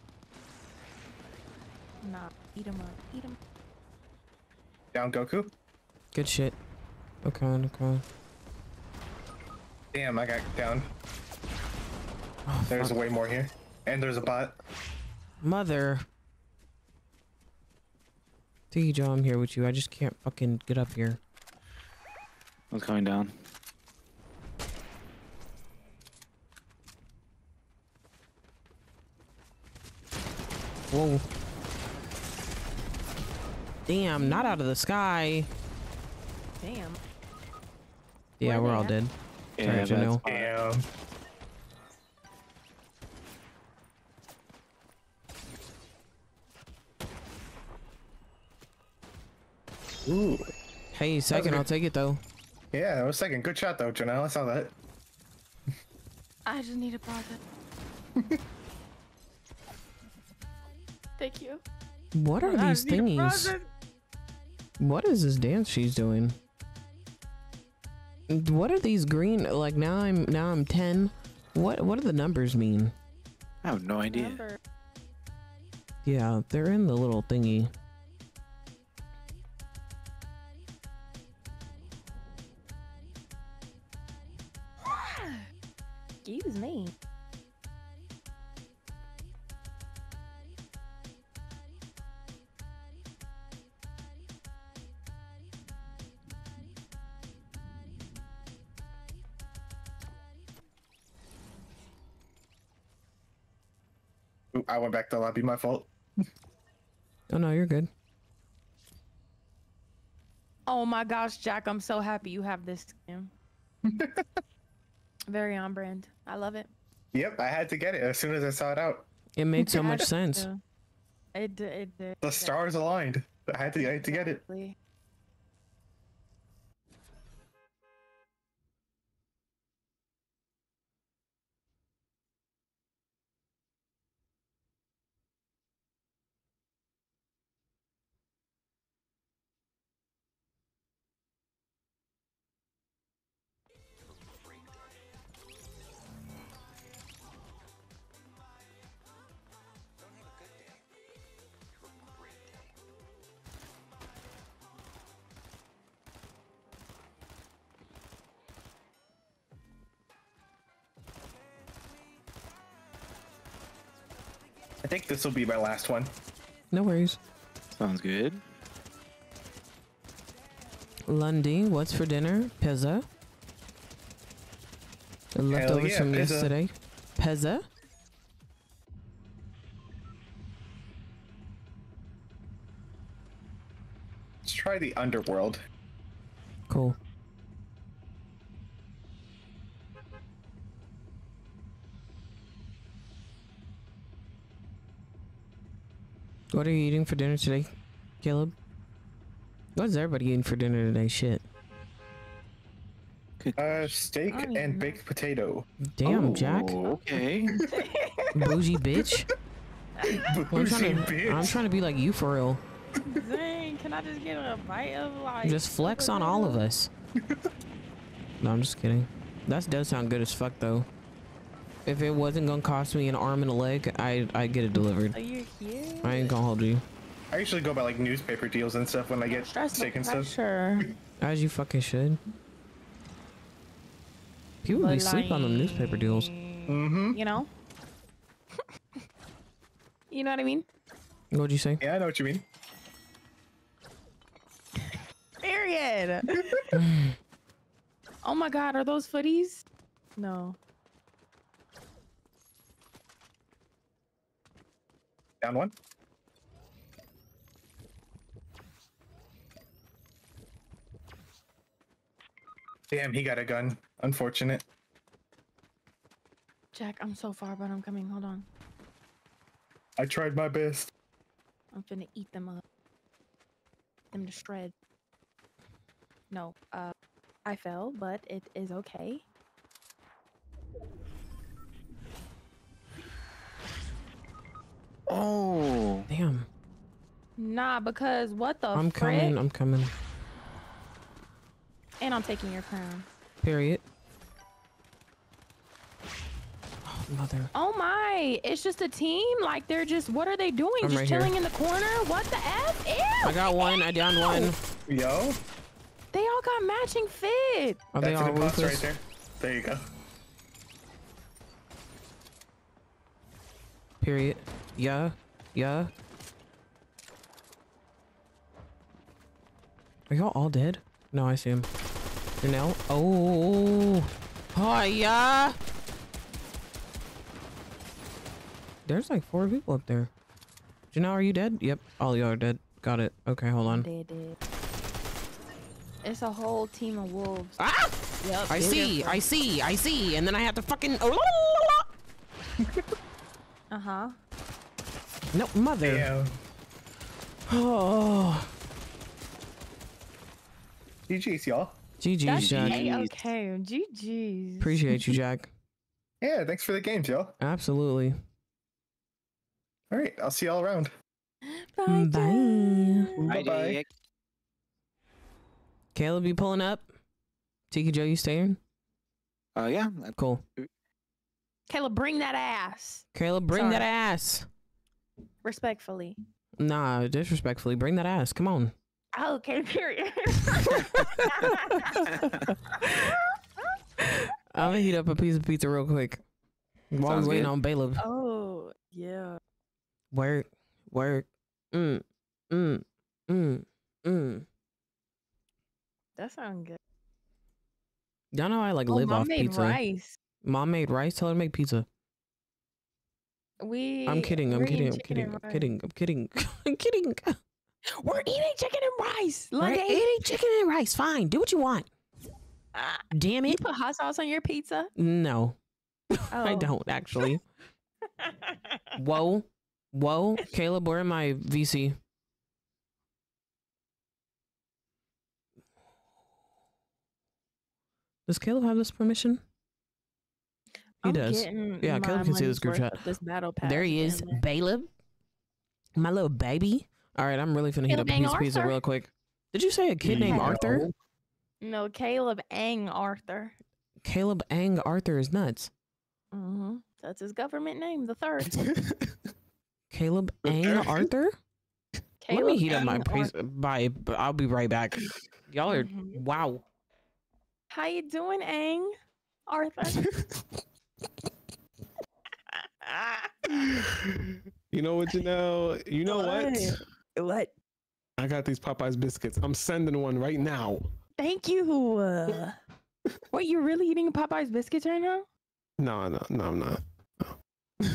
Nah, eat them up. Eat them. Down Goku. Good shit. Okay, okay. Damn, I got down. Oh, There's fuck. way more here. And there's a bot. Mother. Tiki Joe, I'm here with you. I just can't fucking get up here. I was coming down. Whoa. Damn, not out of the sky. Damn. Yeah, Where we're they all at? dead. Yeah, Sorry, that's Janelle. fine. Damn. Ooh. Hey, second, good. I'll take it though. Yeah, that was second. Good shot though, Janelle. I saw that. I just need a project. Thank you. What are I these need a thingies? project. What is this dance she's doing? What are these green? Like now I'm 10. What do the numbers mean? I have no idea. Remember, Yeah, they're in the little thingy. excuse me. Ooh, I went back to the lobby. My fault. Oh no, you're good. Oh my gosh, Jack, I'm so happy you have this skin. Very on brand. I love it. Yep, I had to get it as soon as I saw it out. It made so I much had sense. to. It did. It did. The stars aligned. I had to get it. Exactly. I think this will be my last one. No worries. Sounds good. Lundy, what's for dinner? Pizza. The leftovers yeah, from pizza. yesterday. Pizza. Let's try the underworld. Cool. What are you eating for dinner today, Caleb? What's everybody eating for dinner today? Shit. Steak I don't even and know. baked potato. Damn, Jack. Okay. Bougie bitch. I'm Bougie trying to be like you for real. Dang, can I just get a bite of like? Just flex on all of us. No, I'm just kidding. That does sound good as fuck though. If it wasn't gonna cost me an arm and a leg, I'd get it delivered. Are you here? I ain't gonna hold you. I usually go by like newspaper deals and stuff when I get steak and stuff. Sure. As you fucking should. People be sleep on them newspaper deals. Mm-hmm. You know. You know what I mean? What'd you say? Yeah, I know what you mean. Period. Oh my God, are those footies? No. Down one. Damn, he got a gun. Unfortunate. Jack, I'm so far, but I'm coming. Hold on. I tried my best. I'm finna eat them up. Them to shred. No, I fell, but it is okay. Oh. Damn. Nah, because what the I'm frick? coming. I'm coming. And I'm taking your crown. Period. Oh, mother. Oh my, it's just a team? Like they're just, what are they doing? I'm Just right chilling here. in the corner? What the F? Ew! I got one. I downed one. Yo, They all got matching fit. Are they that's all an imposter right ruthless? there. There you go. Period. Yeah. Yeah. Are y'all all dead? No, I see him. Janelle. Oh. Oh, yeah. There's like 4 people up there. Janelle, are you dead? Yep. All y'all are dead. Got it. Okay, hold on. They did. It's a whole team of wolves. Ah! Yep, I see. I see. I see. And then I have to fucking. Uh-huh. No, mother. Damn. Oh. GG's, y'all. GG's, That's Jack. okay. GG's. Appreciate you, Jack. Yeah, thanks for the games, y'all. Absolutely. All right, I'll see y'all around. Bye. Bye. Bye-bye. Hi, Jake. Caleb, you pulling up? Tiki Joe, you staying? Yeah. Cool. Caleb, bring that ass. Caleb, bring Sorry. that ass. Respectfully. Nah, disrespectfully, bring that ass. Come on. Okay, period. I'm gonna heat up a piece of pizza real quick while Sounds we're waiting good. on Caleb. Oh, yeah. Work, work. Mm, mm, mm, mm. That sounds good. Y'all know I like Oh, live Mom off made pizza. rice. Mom made rice. Tell her to make pizza. I'm kidding. I'm we're kidding. eating I'm chicken kidding. and I'm rice. kidding. I'm kidding. I'm kidding. We're eating chicken and rice. We're Londy. eating chicken and rice. Fine. Do what you want. Ah, Damn you it. put hot sauce on your pizza? No, I Oh. don't actually. Whoa. Whoa. Caleb, where am my VC? Does Caleb have this permission? He I'm does. getting Yeah, my Caleb can see money's this group worth chat. of this battle pass. There he is. in there. Caleb. My little baby. All right, I'm really finna heat up a Caleb piece of pizza Arthur? real quick. Did you say a kid named No. Arthur? No, Caleb Ang Arthur. Caleb Ang Arthur is nuts. Mm-hmm. That's his government name, the third. Caleb Ang Arthur? Caleb Let me heat up my Ang piece. Bye. I'll be right back. Y'all are, Mhm. wow. How you doing, Ang Arthur? You know what, Janelle? You know what? What? I got these Popeyes biscuits. I'm sending one right now. Thank you. Wait, you're really eating Popeye's biscuits right now? No, I'm not. No.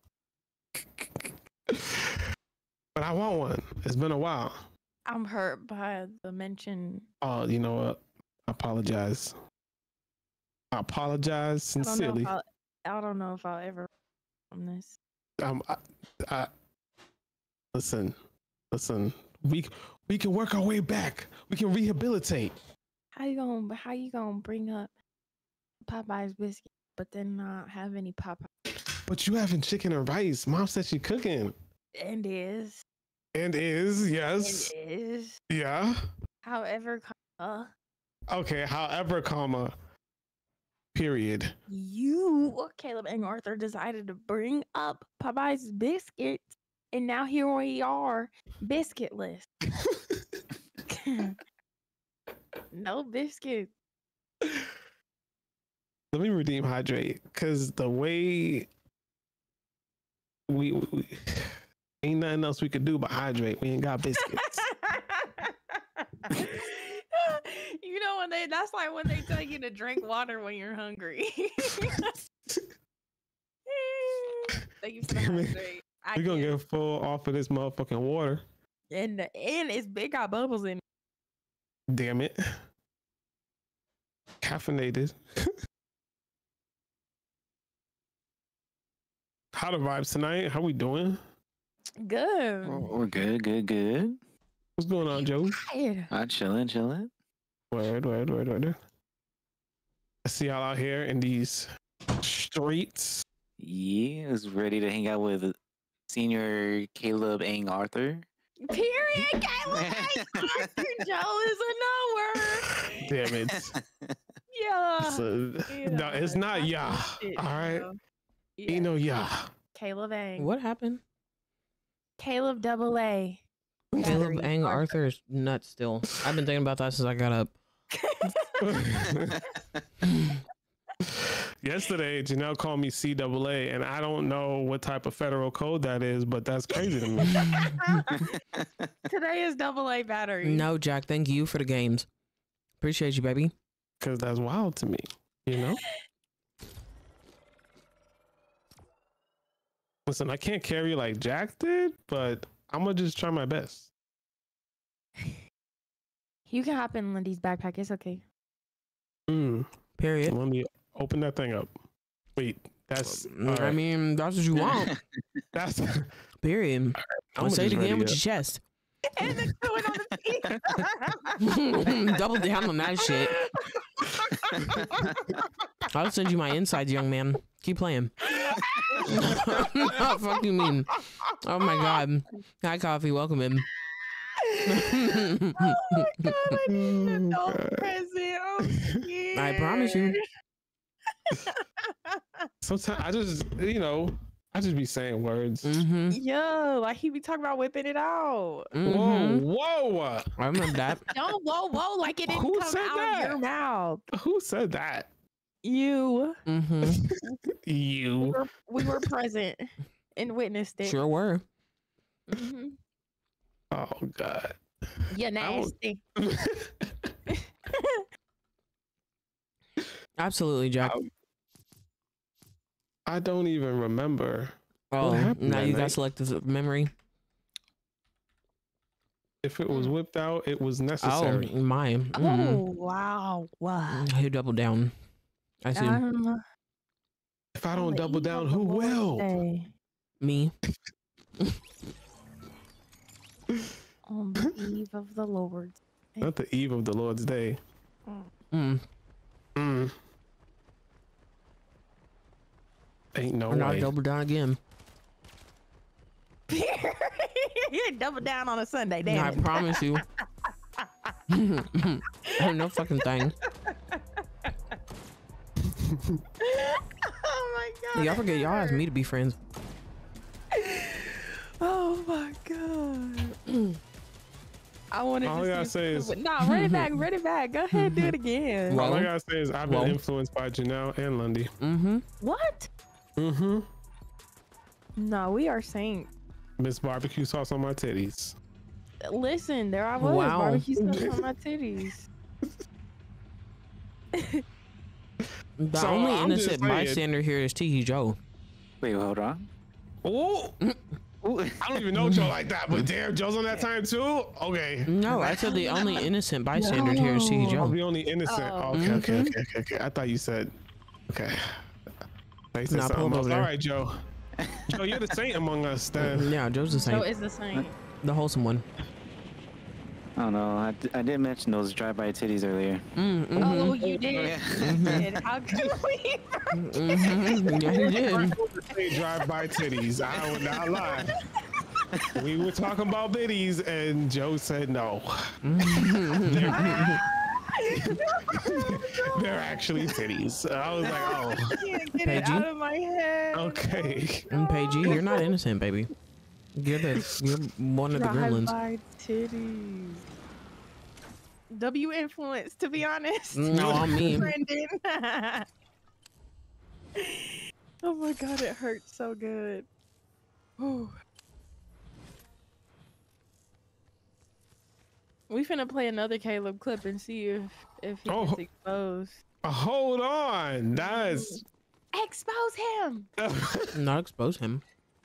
But I want one. It's been a while. I'm hurt by the mention. Oh, you know what? I apologize. I apologize I don't know sincerely. if I don't know if I'll ever from this. I listen. We can work our way back. We can rehabilitate. How you gonna bring up Popeye's biscuit, but then not have any Popeye? But you having chicken and rice. Mom said she cooking. And is. And is, yes. And is. Yeah. However, Okay, however, comma, period. you, Caleb and Arthur, decided to bring up Popeye's biscuits, and now here we are, biscuitless. No biscuit. Let me redeem hydrate, because the way we Ain't nothing else we could do but hydrate. We ain't got biscuits. You know when that's like when they tell you to drink water when you're hungry. Thank you for the hydrate. We gonna get full off of this motherfucking water. And it's big, got bubbles in it. Damn it. Caffeinated. How the vibes tonight? How we doing? Good. We're good. What's going on, Joe? Chilling. Word. I see y'all out here in these streets. Yeah, is ready to hang out with senior Caleb Ang Arthur. Period. Caleb Arthur Joe is a knower. Damn it. Yeah. So, no, it's not yeah. All right. Yeah. Ain't no yeah. Caleb Ang. What happened? Caleb double A. Caleb Ang Arthur is nuts still. I've been thinking about that since I got up. Yesterday, Janelle called me CAA, and I don't know what type of federal code that is, but that's crazy to me. Today is double A battery. No, Jack, thank you for the games. Appreciate you, baby. Because that's wild to me, you know? Listen, I can't carry like Jack did, but I'm going to just try my best. You can hop in Londy's backpack. It's okay. Period. Let me open that thing up. Wait, that's... all I right. mean, that's what you want. That's... Period. I'm going to say it again with your chest. And then throw it on the feet. Double down on that shit. I'll send you my insides, young man. Keep playing. What fuck you mean? Oh my god. Hi, Coffee. Welcome in. Oh my god, I need an adult present. I'm scared. I promise you. Sometimes I just, I just be saying words. Yo, like he be talking about whipping it out. Whoa. I remember that. No, whoa, like it didn't Who come said out that? of your mouth. Who said that? You. You. We were present and witnessed it. Sure were. Mhm. Oh God. You nasty. Absolutely, Jack. I don't even remember. Oh, happened now that you got night? selective memory. If it was whipped out, it was necessary. Oh, mine. Oh, wow. Wow. Who doubled down? I see. If I don't double down, who will? Me. On the eve of the Lord. Not the eve of the Lord's day. Mm. Ain't no And I'll way. double down again. You double down on a Sunday, I damn it. promise you. No fucking thing. Oh my god. Y'all forget y'all asked me to be friends. Oh my god. I wanted All I to gotta see say is- nah, run it back. Go ahead, do it again. Well- All I gotta say is I've been Well. influenced by Janelle and Lundy. What? No, we are saints. Miss Barbecue sauce on my titties. Listen, there I was, Wow. barbecue sauce on my titties. The So, only I'm just innocent saying- bystander here is Tiki Joe. Wait, hold on. Oh, I don't even know Joe like that, but damn, Joe's on that time too? Okay. No, I said the only innocent bystander here is Tiki I'm Joe. the only innocent. Oh. Okay. I thought you said, okay. I said Nah, something pull him else. over there. All right, Joe. Joe, you're the saint among us then. Yeah, Joe's the So same. is the saint. The wholesome one. I don't know. I did mention those drive-by titties earlier. Oh, you did. Yeah. How could we? Yeah, he did. Say drive-by titties. I would not lie. We were talking about bitties, and Joe said no. They're actually titties. I was like, oh, I can't get it Paige? out of my head. okay. And Paige, you're not innocent, baby. You're one of the gremlins. Drive-by titties. W influence, to be honest. No, on me. Brendan. Oh my god, it hurts so good. Whew. We finna play another Caleb clip and see if he Oh. gets exposed. Hold on. That's Expose him. Not expose him.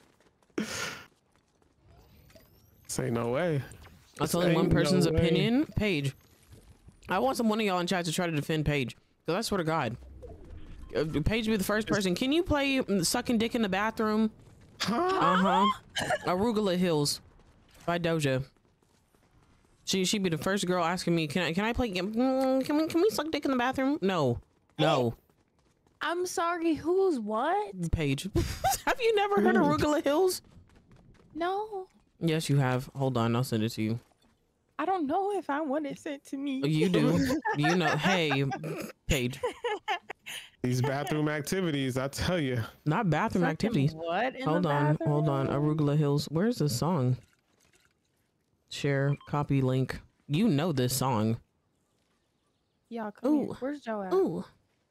say no way. That's This only one ain't no person's way. opinion. Paige. I want some one of y'all in chat to try to defend Paige. Cause I swear to God. Paige be the first person. Can you play Sucking Dick in the Bathroom? Huh? Arugula Hills by Doja. She be the first girl asking me, can I play? Can we suck dick in the bathroom? No. I'm sorry. Who's what? Paige. Have you never heard of Arugula Hills? No, Yes, you have. Hold on, I'll send it to you. I don't know if I want it sent to me. You do. You know. Hey, Paige. These bathroom activities, I tell you. Not bathroom Sucking activities. What? In Hold the on. bathroom? Hold on. Arugula Hills. Where's the song? Share. Copy link. You know this song. Y'all come here. Ooh. Where's Joe at? Ooh.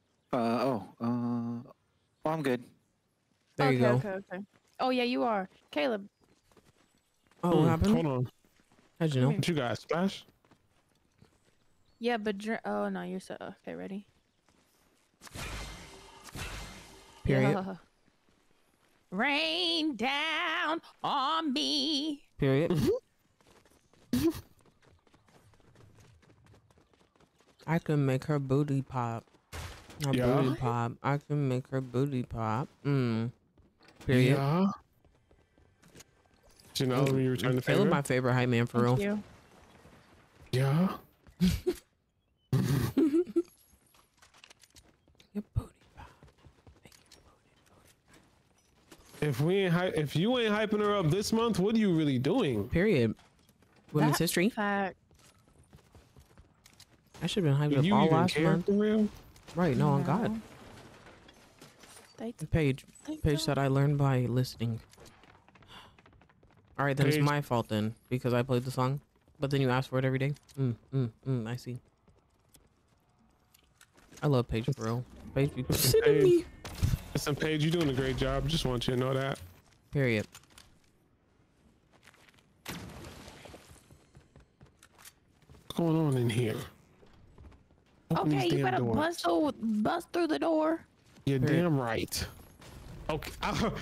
I'm good. There you go. Okay. Oh yeah, you are. Caleb. Oh, what happened? Hold on. How'd you know? What you got, Splash? Yeah, but oh no, you're so okay. Ready? Period. Yeah. Rain down on me. Period. I can make her booty pop. Her Yeah. booty pop. I can make her booty pop. Period. Yeah. You know, when you return the Caleb, favor. my favorite hype man for Thank real. you. Yeah. Your booty pop. Make your If you ain't hyping her up this month, what are you really doing? Period. Women's That history. Fact. I should have been hyped Do up you all even last care month. for real? Right? No, on God. They Paige said I learned by listening. All right, then it's Paige. my fault then because I played the song, but then you ask for it every day. I see. I love Paige for real. Paige be sending me. Listen, Paige, you're doing a great job. Just want you to know that. Period. What's going on in here? Open Okay, these you damn better doors. bust through the door. You're Period. damn right. Okay.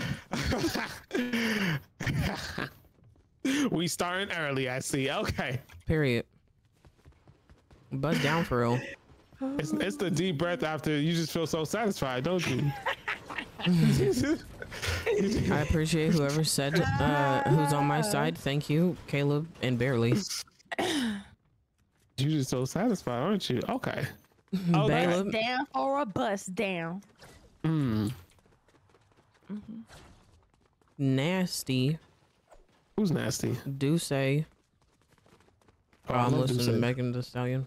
We starting early, I see. Okay. Period. Buzz down for real. It's the deep breath after you just feel so satisfied, don't you? I appreciate whoever said who's on my side. Thank you, Caleb and Barely. You just so satisfied, aren't you? Okay. Oh, that- Caleb. Down or a bust down. Nasty. Who's nasty? Do say. Oh, I I'm love listening to Deuce. Megan Thee Stallion.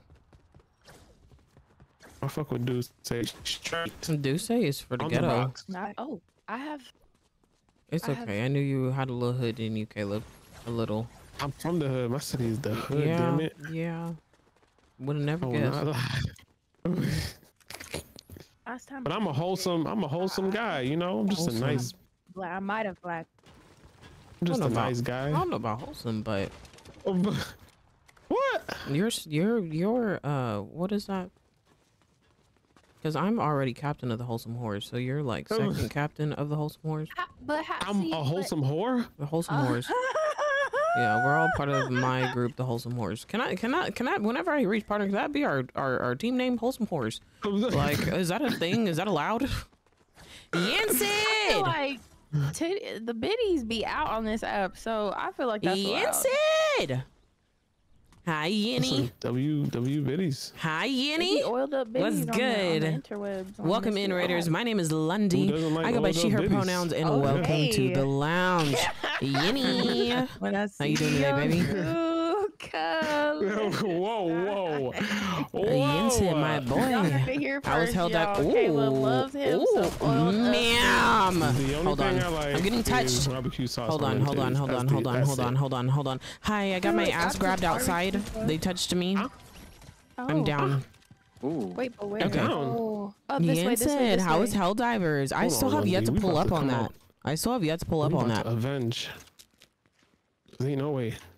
I fuck with dudes. Say straight Do say is for the on the ghetto. rocks. I have. It's I have- okay. I knew you had a little hood in you, Caleb. A little. I'm from the hood. My city is the hood. Yeah. Damn it. Yeah. Would have never I will guessed. not lie. Last time. But I'm a wholesome guy. You know, I'm just Wholesome. a nice, I might have black. I'm just I a don't know nice I guy. don't know about wholesome, but What? you're what is that? Because I'm already captain of the wholesome horse, so you're like second captain of the wholesome horse. I'm a wholesome whore. The wholesome horse. Yeah, we're all part of my group, the wholesome horse. Can I? Whenever I reach partner, can that be our team name, wholesome horse? Like, is that a thing? Is that allowed? Yensid. Like the biddies be out on this app, so I feel like that's allowed. Yensid. Hi, Yenny. WW biddies. Hi, They be Yenny. oiled up What's biddies on good? the interwebs, on Welcome this in, app. Raiders. My name is Lundy. Who doesn't like I go by oiled she, up her biddies? pronouns, and Okay. welcome to the lounge. Yenny. When I How you doing today, see baby? you come. Whoa. Yensid, my Y'all heard boy. it here I was first, held up. y'all. Caleb loves him some oiled up. ma'am. The only Hold thing on. I like I'm getting is touched. barbecue sauce Hold on on, them hold on, titties. hold on, That's hold the- on, that's hold it. on, hold on, hold on. Hi, I got my ass grabbed outside. They touched me. I'm Oh. down. Ooh. Wait, but where? Okay. Oh, this way, this way, Yensid, this how way. is Helldivers? I Hold still on, have yet Lundy, to we pull about up to on come that. up. I still have yet to pull up We on about that. to avenge. Ain't no way.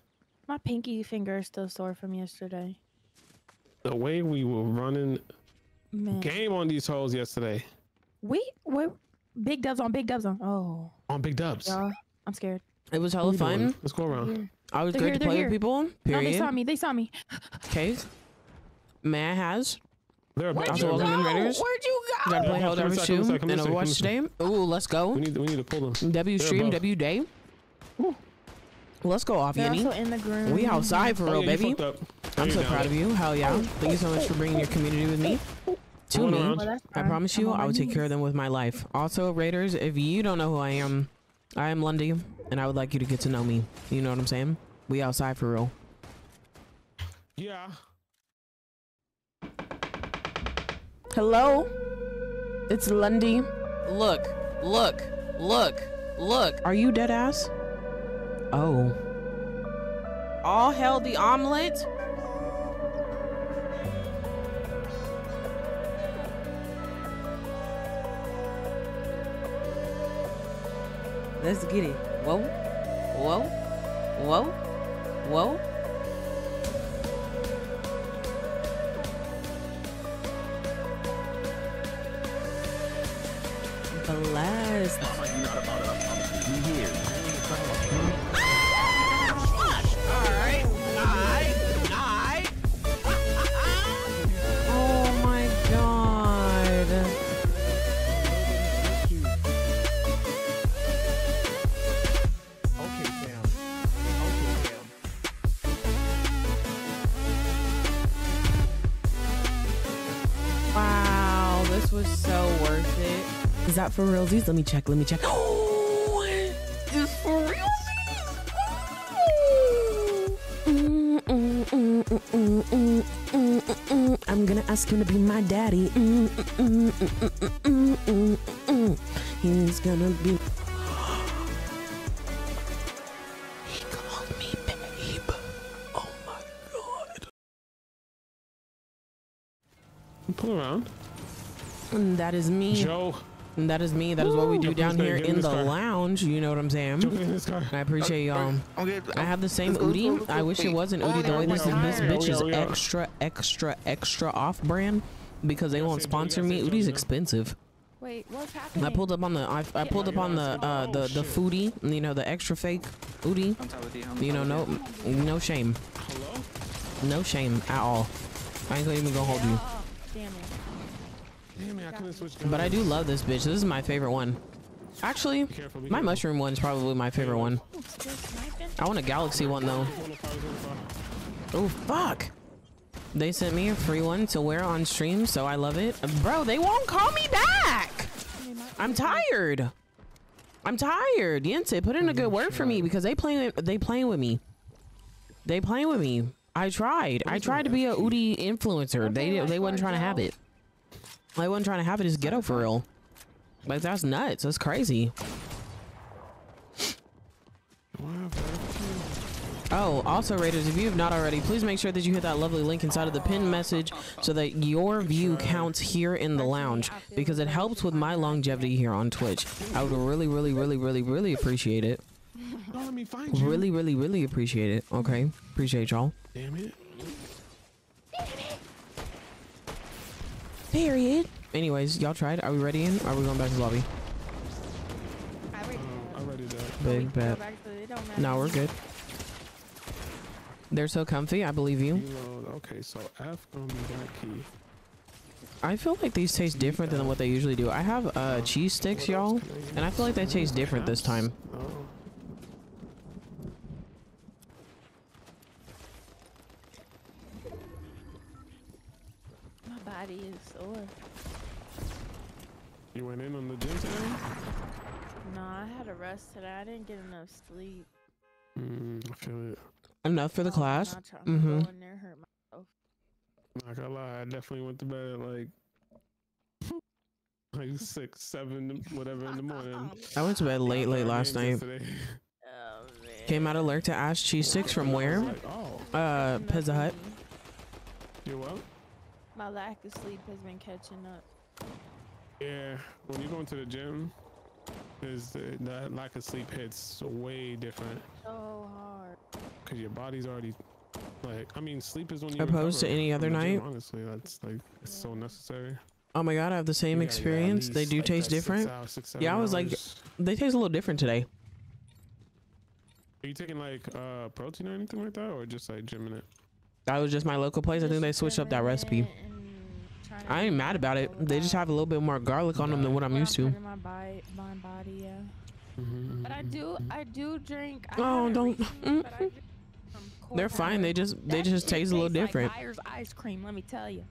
My pinky finger is still sore from yesterday. The way we were running Man. game on these hoes yesterday. Wait. Big dubs on big dubs on. Oh. On Big Dubs. Y'all, I'm scared. It was What hella we doing? fun. Let's go around. I was They're good here, to they're play here. with people. No, Period. they saw me. They saw me. Okay. May I has? They're Where'd Also you welcome go? in Raiders. Where'd you go? Gotta play Yeah, Hell come Divers inside, 2 come inside, come and inside, come Overwatch today. Ooh, let's go. We need to pull them. W They're stream, above. W day. Let's go off, They're Yenny. also in the groove. We outside for Oh, real, yeah, you baby. fucked up. I'm There so you proud go. of you. Hell yeah. Thank you so much for bringing your community with me. To Going me. around. Well, that's I fine. promise I'm you, on I my will take knees. care of them with my life. Also, Raiders, if you don't know who I am Lundy, and I would like you to get to know me. You know what I'm saying? We outside for real. Yeah. Hello? It's Lundy. Look. Are you dead ass? Oh. All hell the omelet? Let's get it. Whoa. Blessed. Oh my god. Okay, Sam. Okay, Sam. Wow, this was so worth it. Is that for realsies? Let me check. Oh, it's for realsies. I'm gonna ask him to be my daddy. He's gonna be. He called me babe. Oh my god. Pull around. And that is me. Joe. And that is me. That is what we do Yo, down please, here get in in this the car. lounge. You know what I'm Joe, saying? get in this car. I appreciate y'all. I'm good. I have the same Let's go, Udi. let's go, I wish it wait. wasn't Udi. The way this tired. bitch is Oh, yeah. extra off brand because they won't say Joe, sponsor you me. gotta say Udi's Joe. expensive. Wait, what's happening? I pulled up on the I pulled up on the Oh, the foodie. You know, the extra fake Udi. I'm tired with you. You know, no shame, Hello? no shame at all. I ain't gonna even go hold you. Oh, damn it. Damn it, I couldn't switch But I do love this bitch. This is my favorite one. Actually, Be careful, be my careful. mushroom one's probably my favorite one. Oh, still sniping? I want a galaxy one though. Oh fuck! They sent me a free one to wear on stream, so I love it. Bro, they won't call me back. I'm tired. Yense, put in a good word for me because they playing with me. They playing with me. I tried to be a Udi influencer. They wasn't trying to have it. They wasn't trying to have it as ghetto for real. Like that's nuts. That's crazy. Oh, also Raiders, if you have not already, please make sure that you hit that lovely link inside of the pinned message so that your view counts here in the lounge because it helps with my longevity here on Twitch. I would really appreciate it. Don't let me find you. Really appreciate it. Okay, appreciate y'all. Damn it. Period. Anyways, y'all tried. Are we ready in? Are we going back to the lobby? I ready that. Big bet. No, we're good. They're so comfy. I believe you. Reload. Okay, so F gonna be that key. I feel like these taste different than what they usually do. I have cheese sticks, y'all, and I feel like they taste different this time. Oh. My body is sore. You went in on the gym today? No, I had a rest today. I didn't get enough sleep. I feel it. Enough for the Oh, class. I'm not trying to go in there, hurt myself. Not gonna lie, I definitely went to bed at like 6, 7, whatever in the morning. I went to bed late last night. Yesterday. Oh, man. Came out alert to ask cheese sticks from I where? was like, oh, Pizza Hut. you what? My lack of sleep has been catching up. Yeah, when you go into the gym, that lack of sleep hits way different. So hard. because your body's already like. I mean, sleep is when you Opposed to recover any from other the gym, night? honestly, that's like it's so necessary. Oh my god, I have the same You gotta get at experience. They least, do like, taste that 6 different. hours, 6, Yeah, I 7 was like, hours. they taste a little different today. Are you taking like protein or anything like that, or just like gymming it? That was just my local place. I think they switched up that recipe. I ain't mad about it. They just have a little bit more garlic on them than what I'm used to. My body, yeah. Mm-hmm. But I do drink. Oh, don't. But I drink some They're core fine. They powder. just That taste shit a little tastes like different. Byers ice cream. Let me tell you.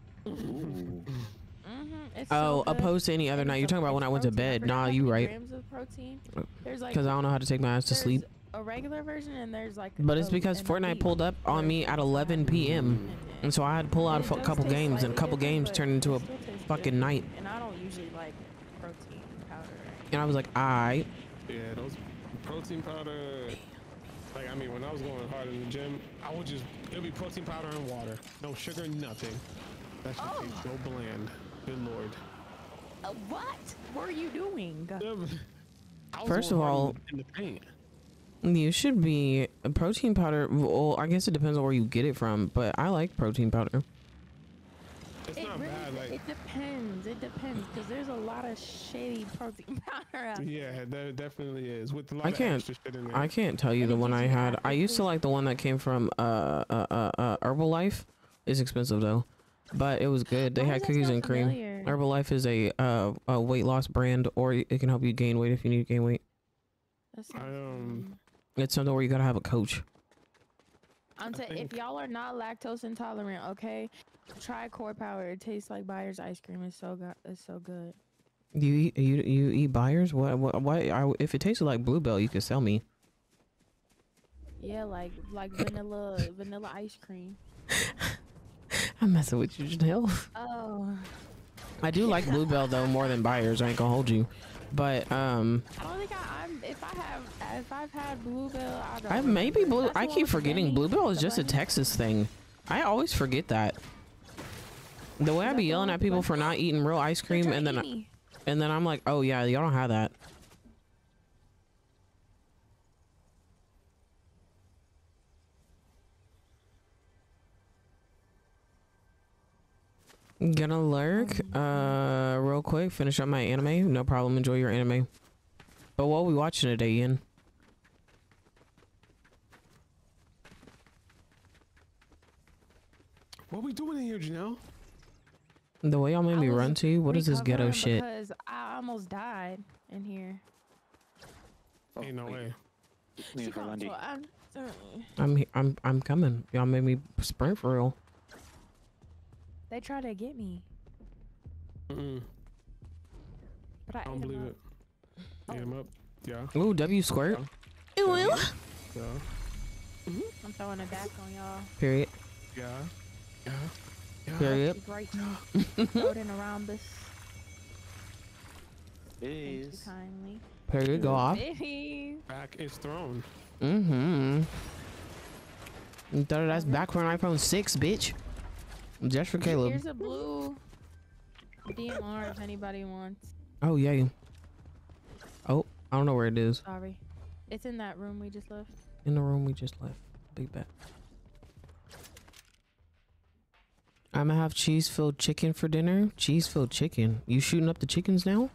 It's Oh, so good. opposed to any other And night. it's You're talking about when I went to protein. bed. forgot Nah, how you many right. grams of protein. There's like Because I don't know how to take my ass to there's sleep. a regular version and there's like. But it's because an Fortnite elite pulled up on me at 11 p.m. And so I had to pull out a couple games, and a couple games turned into a fucking night. And I don't usually like protein powder. And I was like, alright. Yeah, those protein powder. Like, I mean, when I was going hard in the gym, I would just, it'd be protein powder and water. No sugar, nothing. That shit tastes so bland. Good lord. What were you doing? I was First going of hard all, in the paint. you should be a protein powder. Well, I guess it depends on where you get it from, but I like protein powder. It's It not really, bad. Like, it depends. It depends because there's a lot of shady protein powder out there. yeah, there definitely is. With a lot I of can't. extra shit in there. I can't tell you And the it one gives I you had. I used to aftertaste. like the one that came from Herbalife. It's expensive though, but it was good. They Why had does that cookies sound and cream. familiar? Herbalife is a weight loss brand, or it can help you gain weight if you need to gain weight. That sounds It's something where you gotta have a coach. I'm saying, if think- y'all are not lactose intolerant, okay, try core power. It tastes like Byers ice cream. It's so good. It's so good. You eat Byers? What? If it tasted like Bluebell, you could sell me. Yeah, like vanilla ice cream. I'm messing with you, Janelle. Oh, I do like Bluebell though more than Byers. I ain't gonna hold you, but I don't think if I've had Bluebell, I don't. maybe remember. Blue. That's the I one keep with the forgetting bunny? Bluebell is The just a bunny? Texas thing. I always forget that. The way I that be the yelling one at with the people bunny? for not eating real ice They're cream, trying and to then eat me. I'm like, oh yeah, y'all don't have that. Gonna lurk real quick, finish up my anime. No problem, enjoy your anime. But what are we watching today, Ian? What we doing in here, Janelle? The way y'all made me I was run to you, what is this ghetto recovering shit? Because I almost died in here. Ain't no way. Waiting for Londy. So I'm coming. Y'all made me sprint for real. they tried to get me, Mm-mm. but I I don't ate 'em believe up. it. Eat him up. Yeah. Ooh, W squirt. Yeah. I'm throwing a dash on y'all. Period. Yeah. Yeah. Yeah. Period. Keep right floating around this. Thank you Is kindly. Period. Go off. Baby. Back is thrown. Mm-hmm. You thought that's back for an iPhone 6, bitch. Just for Caleb. Here's a blue DMR if anybody wants. Oh, yeah. Oh, I don't know where it is. Sorry. It's in that room we just left. In the room we just left. Big bet. I'm gonna have cheese-filled chicken for dinner. Cheese-filled chicken. You shooting up the chickens now?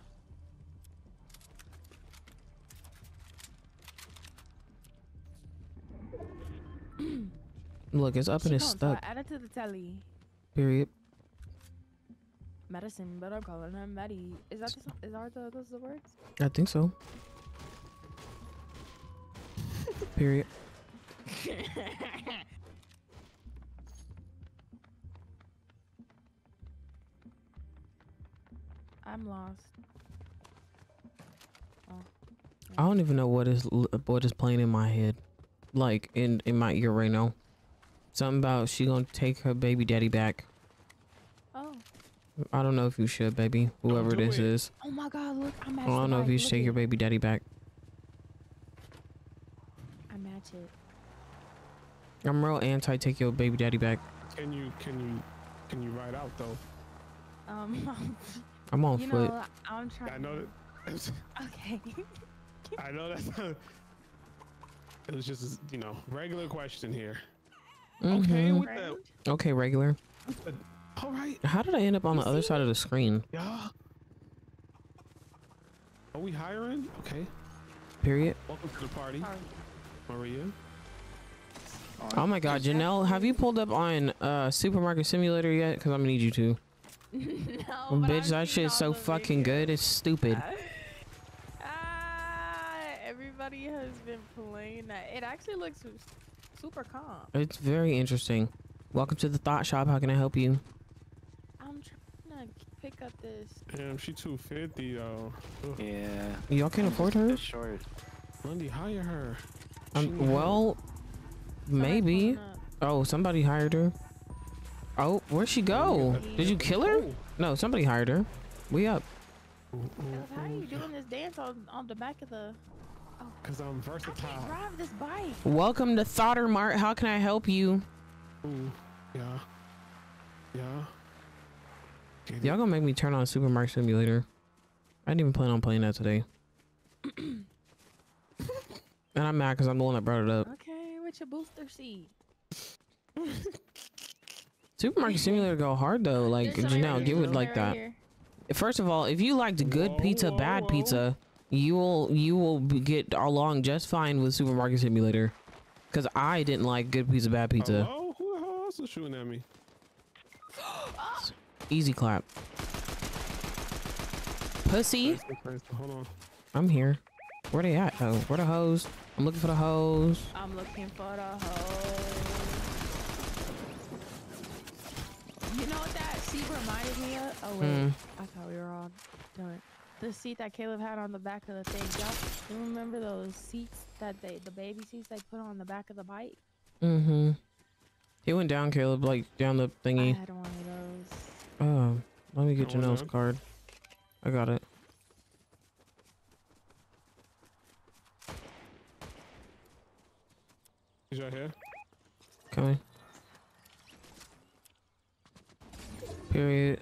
Look, it's up and it's stuck. Add it to the telly. Period. Medicine, but I'm calling her Maddie. Is that those the words? I think so. Period. I'm lost. Oh. I don't even know what is playing in my head, like in my ear right now. Something about she gonna take her baby daddy back. Oh. I don't know if you should, baby. Whoever do this it. is. Oh my God! Look, I matched. I don't know if you should take your baby daddy back. I match it. I'm real anti take your baby daddy back. Can you ride out though? I'm on you foot. know, I'm trying. I know that. Okay. I know that's. It was just, you know, regular question here. Mhm. Okay, with Friend? that. Okay, regular. All right. How did I end up on the other side of the screen? Yeah. Are we hiring? Okay. Period. Welcome to the party, Sorry. Maria. Oh my God, Janelle, have you pulled up on Supermarket Simulator yet? Because I'm gonna need you to. No, but Bitch, I've that seen shit's all so the fucking good. videos. It's stupid. Everybody has been playing that. It actually looks super calm. It's very interesting. Welcome to the Thought Shop. How can I help you? I'm trying to pick up this. Damn, she 250 though. Ugh. Yeah. Y'all can't afford her? That's short. Lundy, hire her. She need Well, maybe. Somebody's Oh, somebody hired her. Oh, where'd she go? Did you kill her? No, somebody hired her. We up. pulling up. How are you doing this dance on the back of the? Cause I'm I can't versatile. drive this bike. Welcome to Thotter Mart. How can I help you? Ooh, yeah. Yeah. Get Y'all it? gonna make me turn on Supermarket Simulator. I didn't even plan on playing that today. And I'm mad because I'm the one that brought it up. Okay, with your booster seat. Supermarket Simulator go hard though. Like, There's some Janelle, right get here, with like right that. here. First of all, if you liked good Whoa, pizza, whoa, bad whoa. pizza, you will get along just fine with Supermarket Simulator. Cause I didn't like good pizza, bad pizza. Hello? Who the hell else is shooting at me? Easy clap. Pussy. Hold on. I'm here. Where they at? Oh, where the hoes? I'm looking for the hoes. I'm looking for the hose. You know what that seat reminded me of? Oh wait, I thought we were all done. The seat that Caleb had on the back of the thing. Y'all, you remember those seats that the baby seats they put on the back of the bike? Mm-hmm. He went down, Caleb, like down the I thingy. had one of those. Oh, let me get That one Janelle's down? card. I got it. Is y'all here? Coming. Period.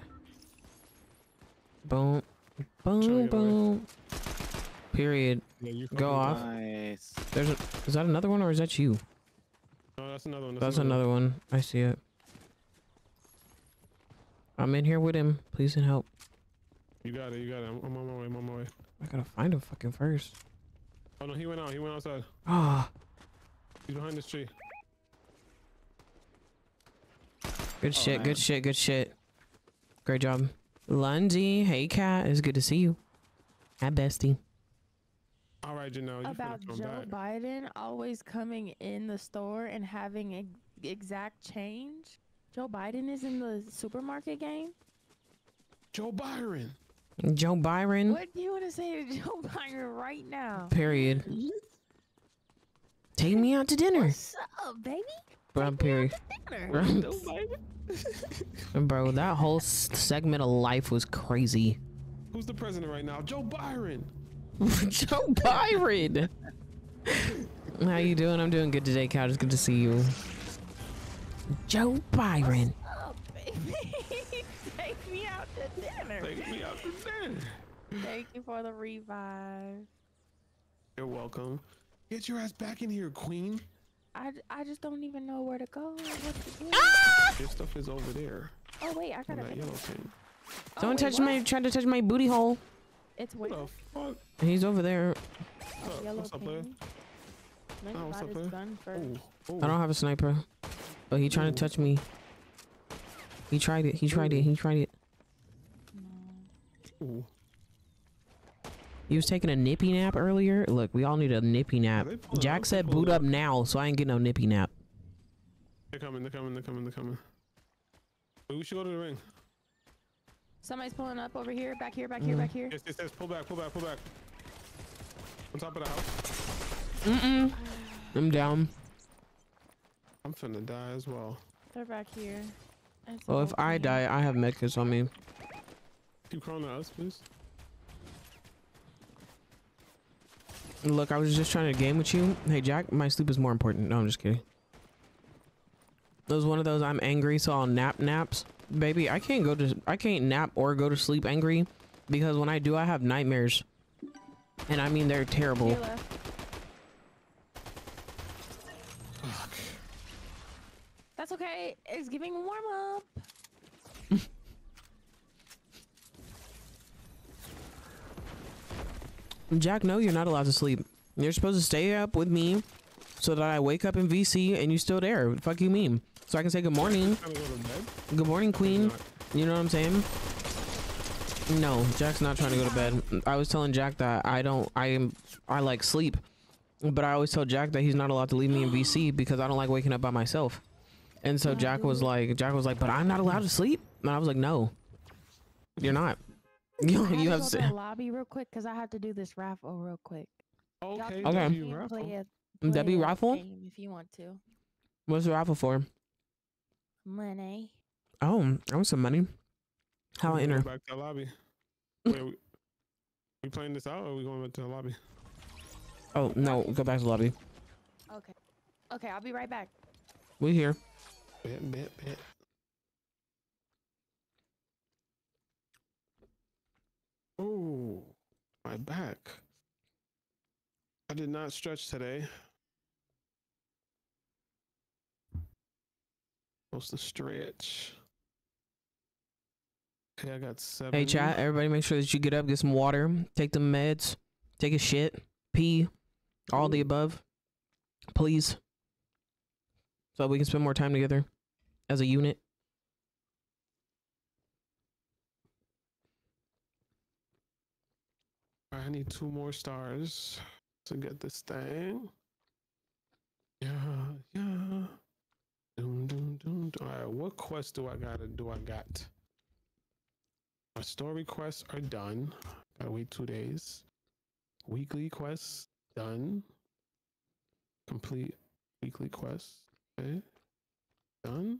Boom. Boom, Try to get away. boom. Period. Yeah, you Go off. Nice. There's a, is that another one or is that you? No, that's another one. That's another one. I see it. I'm in here with him. Please send help. You got it. You got it. I'm on my way. I'm on my way. I gotta find him fucking first. Oh no, he went out. He went outside. Ah, He's behind this tree. good shit, good nice. shit, good shit. Great job. Lundy, hey cat, it's good to see you. Hi bestie. All right, Janelle. You About finna come Joe back. Biden always coming in the store and having exact change. Joe Biden is in the supermarket game. Joe Byron. Joe Byron. What do you want to say to Joe Biden right now? Period. Take me out to dinner. What's up, baby? Bro, period. Dinner. Joe Biden. Bro, that whole segment of life was crazy. Who's the president right now? Joe Byron. Joe Byron. How you doing? I'm doing good today, Cat. It's good to see you. Joe Byron. What's up, baby? Take me out to dinner. Take me out to dinner. Thank you for the revive. You're welcome. Get your ass back in here, queen. I just don't even know where to go. What to do. Your stuff is over there Oh wait, I on gotta. that yellow thing. Someone tried to touch my booty hole. It's What where the fuck? He's over there. yellow What's up, player? penny. Let me Oh, what's buy up, this player? gun first. Oh, I don't have a sniper. But he trying to touch me. He tried it. He tried it. He tried it. Ooh. He was taking a nippy nap earlier. Look, we all need a nippy nap. they pulling Jack up, said they boot pulling up up. now, so I ain't getting no nippy nap. They're coming. They're coming. They're coming. They're coming. Wait, we should go to the ring. Somebody's pulling up over here, back here, back here, back here. Yes. Pull back. Pull back. Pull back. On top of the house. Mm-mm. I'm down. I'm finna die as well. They're back here. It's Well, if I open. die, I have medkits on me. Keep crawling to us, please. Look, I was just trying to game with you. Hey, Jack, my sleep is more important. No, I'm just kidding. It was one of those I'm angry, so I'll naps. Baby, I can't nap or go to sleep angry because when I do, I have nightmares. And I mean, they're To terrible. your left. Fortnite is giving warm up. Jack, no, you're not allowed to sleep. You're supposed to stay up with me so that I wake up in VC and you still there. What the fuck you mean? So I can say good morning. Trying to go to bed? Good morning, queen. You know what I'm saying? No, Jack's not trying to go to bed. I was telling Jack that I like sleep, but I always tell Jack that he's not allowed to leave me in VC because I don't like waking up by myself. And so Jack was like, but I'm not allowed to sleep. And I was like, no, you're not. You have to go to the lobby real quick because I have to do this raffle real quick. Okay. Okay. W raffle. Debbie raffle? Game if you want to. What's the raffle for? Money. Oh, I want some money. How I Go enter? back to the lobby. Wait, we playing this out or are we going back to the lobby? Oh no, go back to the lobby. Okay. Okay, I'll be right back. We here. Bet. Oh, my back. I did not stretch today. Supposed to stretch. Okay, I got 7. Hey chat, everybody make sure that you get up, get some water, take the meds, take a shit, pee, all the above, please. So we can spend more time together as a unit. I need 2 more stars to get this thing. Yeah. Doom. All right, what quest do I got? My story quests are done. Gotta wait 2 days. Weekly quests done. Complete weekly quests. Okay. Done.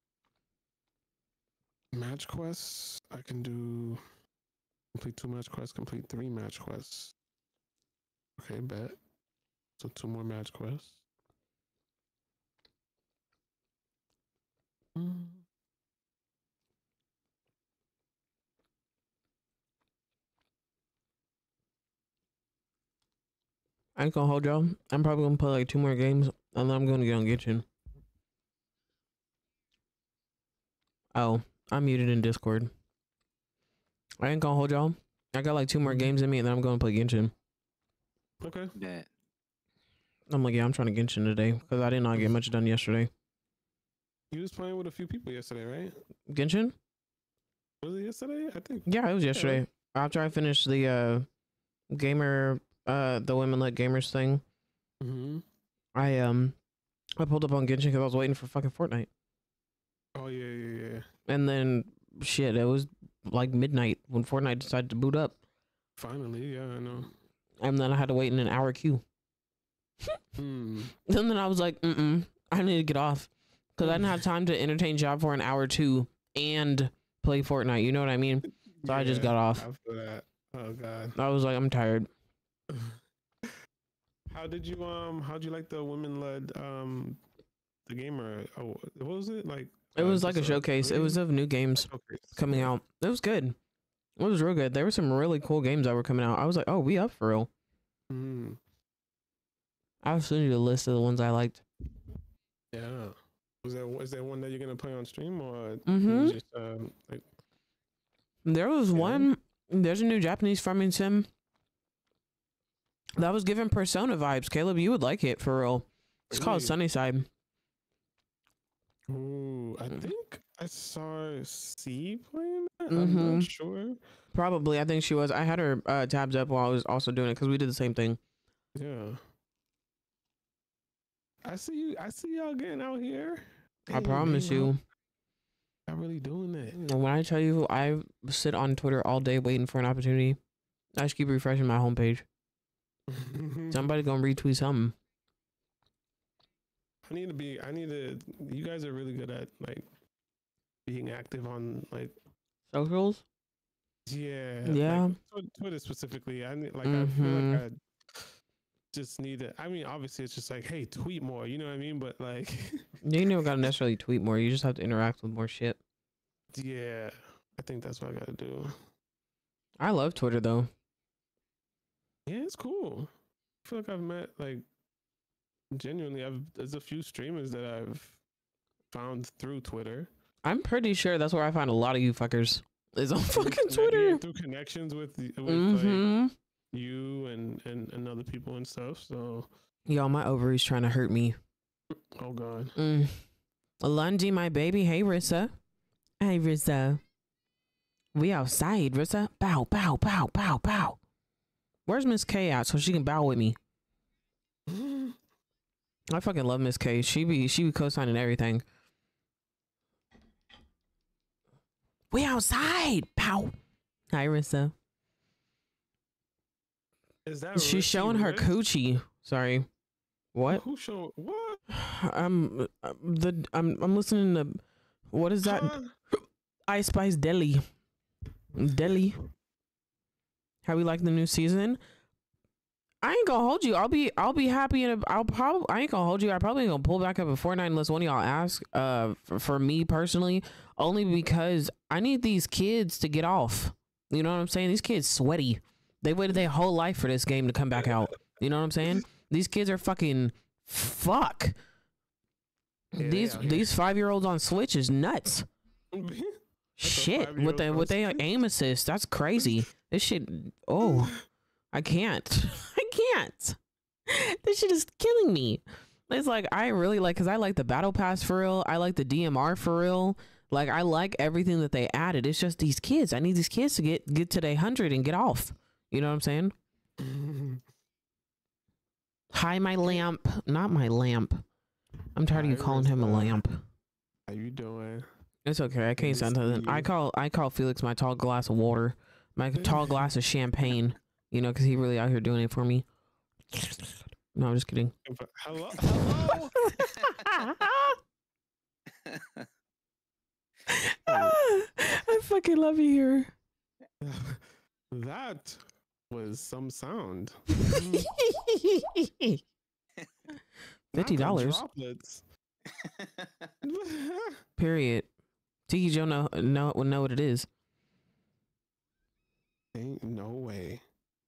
Match quests. I can do complete 2 match quests, complete 3 match quests. Okay, bet. So 2 more match quests. I ain't gonna hold y'all. I'm probably gonna play like 2 more games and then I'm gonna get on Genshin. Oh, I'm muted in Discord. I ain't gonna hold y'all. I got like 2 more games in me and then I'm gonna play Genshin. Okay. Bet. I'm like, yeah, I'm trying to Genshin today because I did not get much done yesterday. You was playing with a few people yesterday, right? Genshin? Was it yesterday? I think. Yeah, it was yesterday. After I finished the gamer the women led gamers thing, I pulled up on Genshin because I was waiting for fucking Fortnite. Oh yeah. And then shit, it was like midnight when Fortnite decided to boot up. Finally, yeah, I know. And then I had to wait in an hour queue. And then I was like, I need to get off. Because I didn't have time to entertain job for an hour or 2 and play Fortnite. You know what I mean? So I just got off. After that. Oh god. I was like, I'm tired. How'd you like the women led the gamer? Oh, what was it like? It was like a just showcase. It was of new games coming out. It was good. It was real good. There were some really cool games that were coming out. I was like, oh, we up for real. I'll send you the list of the ones I liked. Yeah. Is there one that you're gonna play on stream or just like? There was one. There's a new Japanese farming sim that was giving Persona vibes. Caleb, you would like it for real. It's called Sunnyside. Ooh, I think I saw C playing that. I'm not sure. Probably, I think she was. I had her tabs up while I was also doing it because we did the same thing. Yeah. I see y'all getting out here. I promise you. I'm really doing it. When I tell you, I sit on Twitter all day waiting for an opportunity. I just keep refreshing my homepage. Somebody gonna retweet something. You guys are really good at like being active on like socials. Yeah. Yeah. Like, Twitter specifically. I feel like I just need to. I mean, obviously, it's just like, hey, tweet more. You know what I mean? But like, you never gotta necessarily tweet more. You just have to interact with more shit. Yeah, I think that's what I gotta do. I love Twitter though. Yeah, it's cool. I feel like I've met like genuinely. There's a few streamers that I found through Twitter. I'm pretty sure that's where I find a lot of you fuckers is on fucking Maybe Twitter. through connections with like you and other people and stuff. So Yo, my ovaries trying to hurt me. oh god. Londy, my baby. Hey, Rissa. Hey, Rissa. We outside, Rissa. Bow, bow, bow, bow, bow. Where's Miss K at so she can bow with me? I fucking love Miss K. She be co-signing everything. We outside. Pow. Hi, Rissa. Is that She's Richie showing her Rich? coochie. Sorry. What? Who showing what? I'm listening to, what is that? Huh? Ice Spice Deli. Deli. How we like the new season? I ain't gonna hold you. I'll be happy and I ain't gonna hold you. I probably ain't gonna pull back up at Fortnite unless one of y'all ask. For me personally, only because I need these kids to get off. You know what I'm saying? These kids sweaty. They waited their whole life for this game to come back out. You know what I'm saying? These kids are fucking fuck. Yeah, These 5-year-olds on Switch is nuts. Shit, with their aim assist, that's crazy. This shit, oh, I can't. This shit is killing me. It's like, I really like, because I like the battle pass for real. I like the DMR for real. Like, I like everything that they added. It's just these kids. I need these kids to get to their 100 and get off. You know what I'm saying? Hi, my lamp. Not my lamp. I'm tired of you calling him a lamp. How you doing? It's okay. I can't say nothing. I call Felix my tall glass of water, my tall glass of champagne. You know, because he really out here doing it for me. No, I'm just kidding. Hello. I fucking love you here. That was some sound. $50. Period. Tiki Joe know what it is. Ain't no way.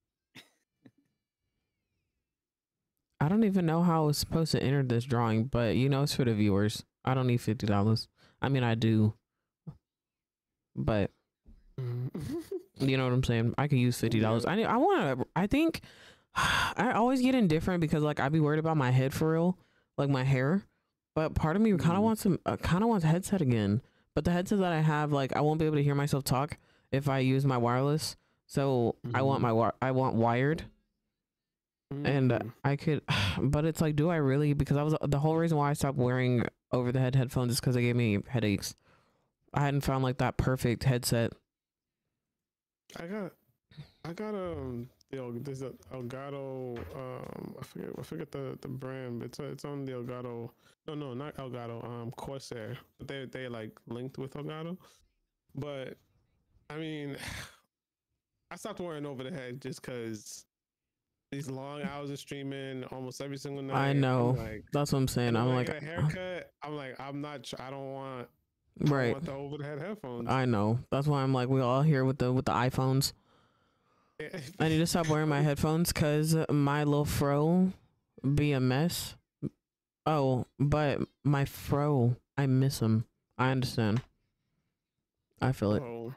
I don't even know how I was supposed to enter this drawing, but you know, it's for the viewers. I don't need $50. I mean, I do, but you know what I'm saying? I could use $50. I think I always get indifferent because like I be worried about my head for real, like my hair. But part of me kind of wants a headset again. But the headset that I have, like I won't be able to hear myself talk if I use my wireless. So I want wired. And I could, but it's like, do I really? Because the whole reason why I stopped wearing over the head headphones is because they gave me headaches. I hadn't found like that perfect headset. I got there's a Elgato, I forget the brand, but it's on the Elgato. No, not Elgato, Corsair. But they like linked with Elgato. But I mean, I stopped wearing over the head just because these long hours of streaming almost every single night. I know. That's what I'm saying. I'm like, a haircut. I'm like, I don't want right. I want the over the head headphones. I know. That's why I'm like, we all here with the iPhones. I need to stop wearing my headphones because my little fro be a mess. Oh, but my fro, I miss him. I understand. I feel it. Oh.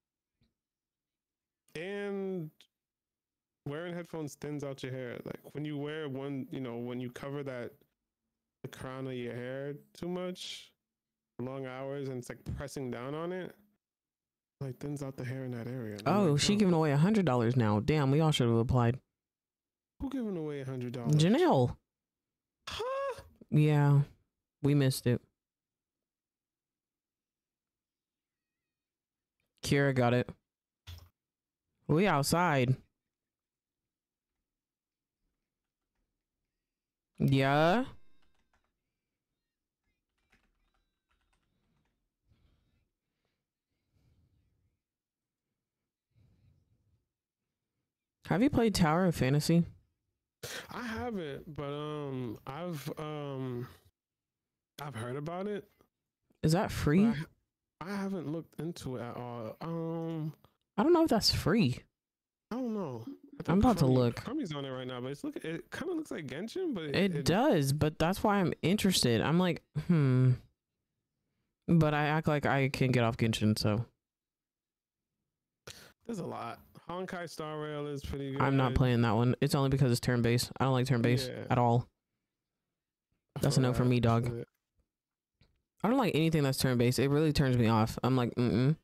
And wearing headphones thins out your hair. Like when you wear one, you know, when you cover the crown of your hair too much, long hours, and it's like pressing down on it, like thins out the hair in that area. Oh, like, she giving away $100 now. Damn, we all should have applied. Who giving away $100? Janelle. Huh? Yeah, we missed it. Kira got it. We outside. Yeah. Have you played Tower of Fantasy? I haven't, but I've heard about it. Is that free? I haven't looked into it at all. I don't know if that's free. I don't know. I'm about to look. Krummy's on it right now, but it kind of looks like Genshin, but it does, but that's why I'm interested. I'm like, But I act like I can get off Genshin, so There's a lot. Honkai Star Rail is pretty good. I'm not playing that one. It's only because it's turn based. I don't like turn based Yeah. at all. That's a no for me, dog. That's it. I don't like anything that's turn based. It really turns me off. I'm like,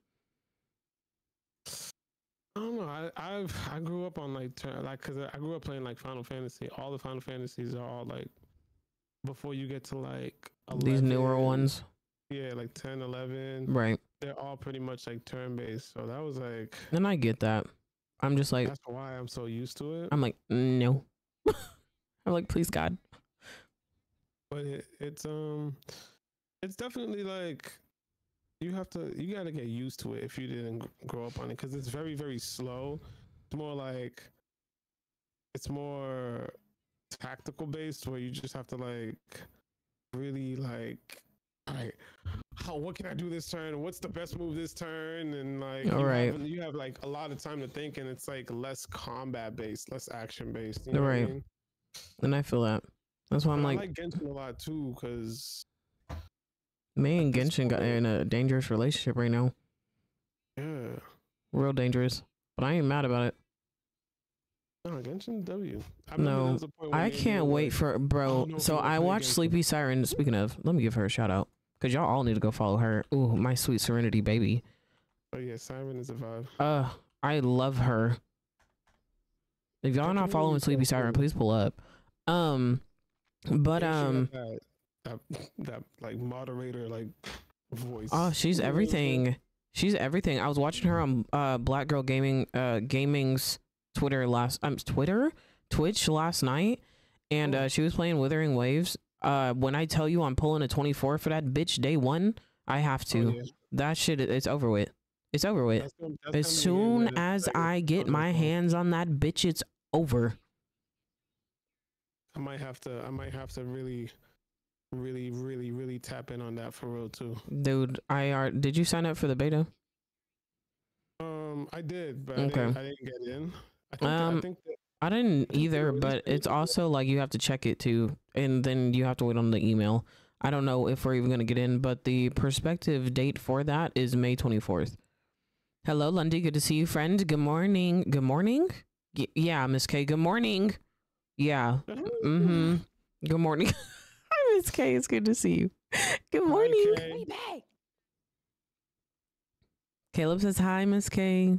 I don't know. I grew up on like because I grew up playing like Final Fantasy. All the Final Fantasies are all like before you get to like 11, these newer ones. Yeah, like 10, 11. Right. They're all pretty much like turn based. So that was like. And I get that. I'm just like, That's why I'm so used to it. I'm like, no. I'm like, please God. But it's definitely like you gotta get used to it if you didn't grow up on it, because it's very, very slow. It's more tactical based, where you just have to like really like, all right, what can I do this turn? What's the best move this turn? And like you have like a lot of time to think, and it's like less combat based, less action based. You know what I mean? And I feel that. That's why I'm I like like Genshin a lot too, because me and Genshin got in a dangerous relationship right now. yeah, Real dangerous. But I ain't mad about it. no, Genshin W. No, I can't wait for bro. So I watched Sleepy Siren. Speaking of, let me give her a shout out, because y'all all need to go follow her. Ooh, my sweet Serenity baby. Oh yeah, Siren is a vibe. I love her. If y'all not following Sleepy Siren, please pull up. But that like moderator like voice. oh, she's everything. She's everything. I was watching her on Black Girl Gaming Gaming's Twitch last night, and she was playing Withering Waves. When I tell you I'm pulling a 24 for that bitch day one, I have to. Oh, yeah. That shit, it's over with. It's over with. That's As soon as I get my hands on that bitch, it's over. I might have to really tap in on that for real too. Dude, did you sign up for the beta? I did, but okay. I didn't get in. I didn't either, but it's also like you have to check it too, and then you have to wait on the email. I don't know if we're even gonna get in, but the prospective date for that is May 24th. Hello, Lundy. Good to see you, friend. Good morning. Good morning. Yeah, Miss K. Good morning. Yeah. Good morning. Hi, Miss K. It's good to see you. Good morning. Hi, Caleb says hi, Miss K.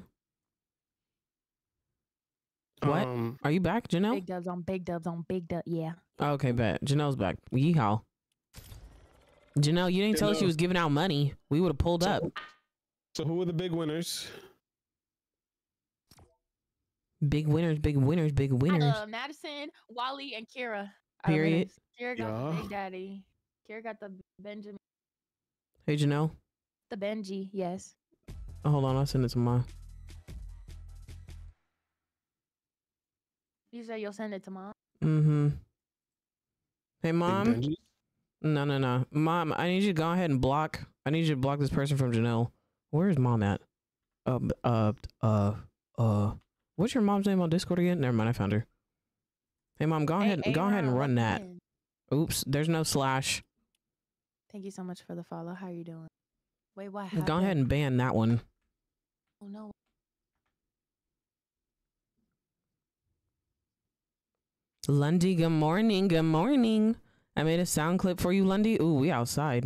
What? Are you back, Janelle? Big dubs on big dubs on big dub. Yeah. Okay, bet. Janelle's back. Yeehaw. Janelle, you didn't tell us she was giving out money. We would have pulled up. So who are the big winners? Big winners, big winners, big winners. Madison, Wally, and Kira. Period. Kira got the Big Daddy. Kira got the Benjamin. Hey, Janelle. The Benji, yes. Oh, hold on, I'll send it to Mom. You said you'll send it to Mom? Mm-hmm. Hey, Mom. No. Mom, I need you to go ahead and block. I need you to block this person from Janelle. Where is Mom at? What's your mom's name on Discord again? Never mind, I found her. Hey, Mom, go ahead and run that. Oops, there's no slash. Thank you so much for the follow. How are you doing? Wait, what happened? Go ahead and ban that one. Oh, no. Lundy, good morning. Good morning. I made a sound clip for you, Lundy. Ooh, we outside.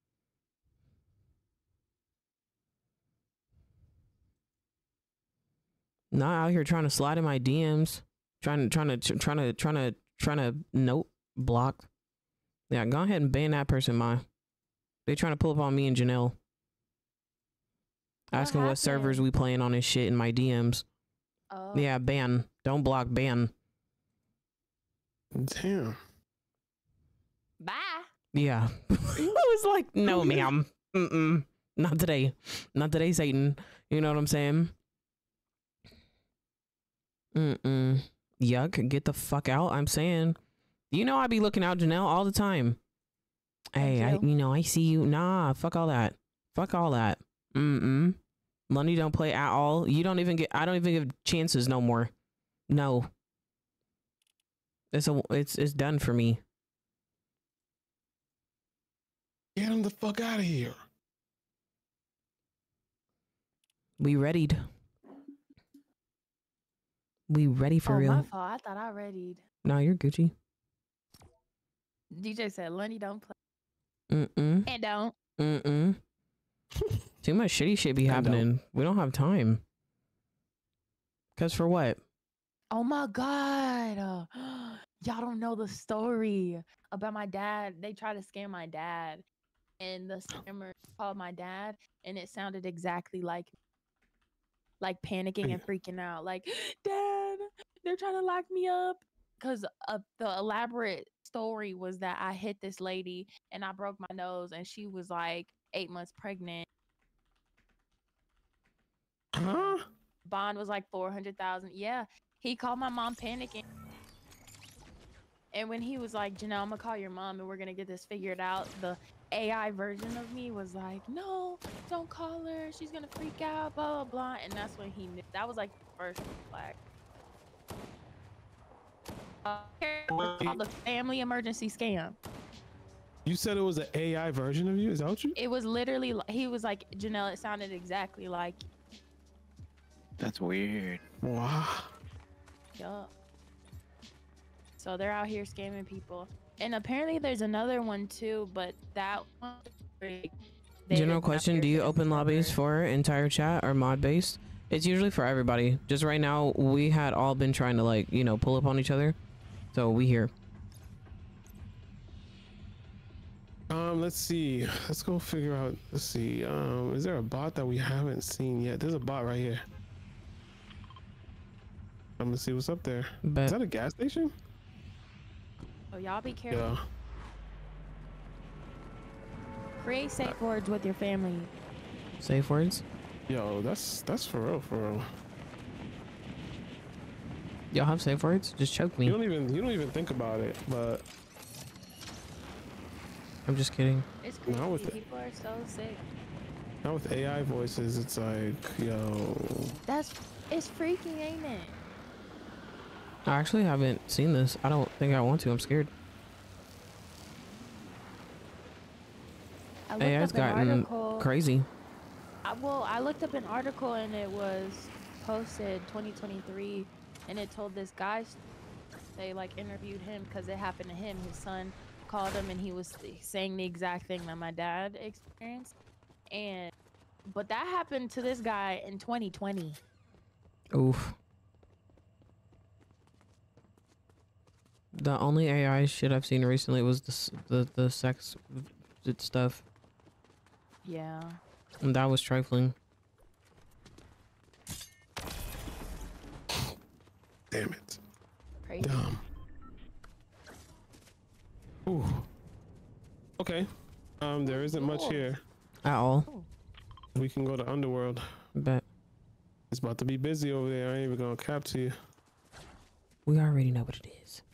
Not out here trying to slide in my DMs. Trying to nope, block. Yeah, go ahead and ban that person, Ma. They trying to pull up on me and Janelle. Asking what servers we playing on this shit in my DMs. Oh. Yeah, ban. Don't block, ban. Damn. Bye. Yeah. I was like, no, ma'am. Not today. Not today, Satan. You know what I'm saying? Yuck. Get the fuck out. I'm saying. You know I be looking out, Janelle, all the time. Hey, I see you. Nah, fuck all that. Fuck all that. Lundy don't play at all. I don't even give chances no more. No. It's done for me. Get him the fuck out of here. We readied. We ready for Oh, real. my fault. I thought I readied. No, you're Gucci. DJ said, Lundy, don't play. Mm-mm. And don't. Mm-mm. Too much shitty shit be happening. We don't have time. Cause for what? Oh my God. Y'all don't know the story about my dad. They tried to scam my dad. And the scammer called my dad. And it sounded exactly like panicking and freaking out. Like, Dad, they're trying to lock me up. Because the elaborate story was that I hit this lady and I broke my nose. And she was like 8 months pregnant. Huh? Bond was like 400,000. Yeah, he called my mom panicking. And when he was like, Janelle, I'm gonna call your mom and we're gonna get this figured out, the AI version of me was like, no, don't call her. She's gonna freak out, blah, blah, blah. And that's when he knew. That was like the first flag. Called the family emergency scam. You said it was an AI version of you? Is that what you? It was literally, he was like, Janelle, it sounded exactly like. That's weird. Wow. Yup. So they're out here scamming people. And apparently there's another one too, but that one. General question, do you open lobbies for entire chat or mod based? It's usually for everybody. Just right now, we had all been trying to like, you know, pull up on each other. So we here. Let's see. Let's go figure out. Let's see. Is there a bot that we haven't seen yet? There's a bot right here. I'm gonna see what's up there. Bet. Is that a gas station? Oh, y'all be careful. Yeah. Create safe words with your family. Safe words? Yo, that's for real, for real. Y'all have safe words? Just choke me. You don't even think about it, but I'm just kidding. It's crazy. Not with it. People are so sick. now with AI voices, it's like, yo. It's freaking, ain't it? I actually haven't seen this. I don't think I want to. I'm scared. I looked AI's up an gotten article. crazy. I looked up an article and it was posted 2023, and it told this guy. They like interviewed him because it happened to him. His son called him and he was saying the exact thing that my dad experienced, but that happened to this guy in 2020. Oof. The only AI shit I've seen recently was the sex stuff. Yeah. And that was trifling. Damn it. Crazy. Dumb. Ooh. Okay. There isn't much here. At all. We can go to Underworld. Bet. It's about to be busy over there. I ain't even gonna cap to you. We already know what it is.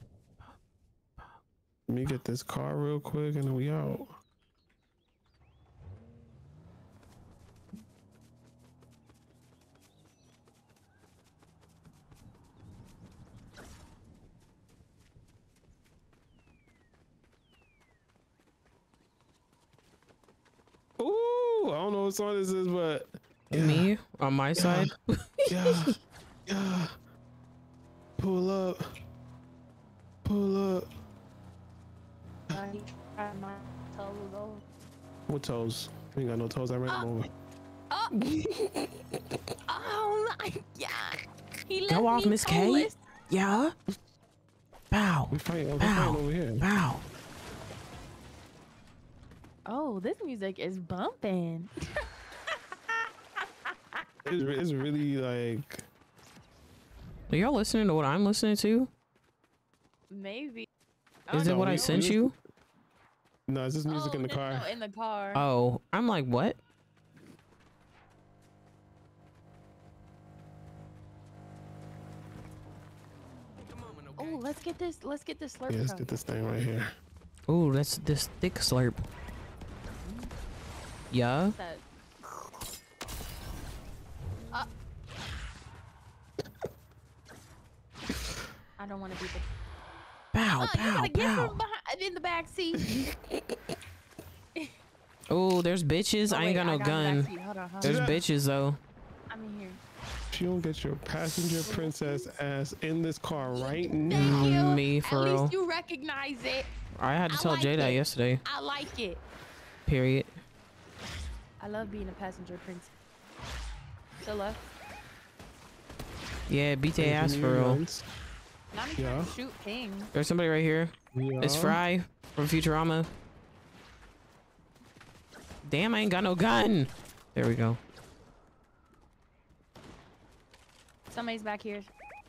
Let me get this car real quick and then we out. Ooh, I don't know what song this is, but yeah. Me on my side. Yeah, yeah. Pull up. Pull up. What toes? We ain't got no toes. I ran them over. Oh my God. He left Go off, me Miss K. toeless. Yeah. Bow. We fighting Bow. over here. Bow. Oh, this music is bumping. It's really like. Are y'all listening to what I'm listening to? Maybe. Is it what I sent you? No, it's just music in the car. No, in the car. Oh, I'm like, what? Oh, let's get this. Let's get this slurp. Yeah, let's cup. get this thing right here. Oh, that's this thick slurp. Yeah. That- I don't want to be the. Bow, You bow, gotta get bow. from behind in the back seat. Oh, there's bitches. I ain't got no gun. Hold on. There's bitches though. I'm here. She don't get your passenger princess ass in this car right Thank now. you. Me, for At real. least you recognize it. I had to I tell like Jay that it. yesterday. I like it. Period. I love being a passenger princess. So love. Yeah, beat their ass for real. Not me Yeah. trying to shoot Ping. There's somebody right here. Yeah. It's Fry from Futurama. Damn, I ain't got no gun. There we go. Somebody's back here.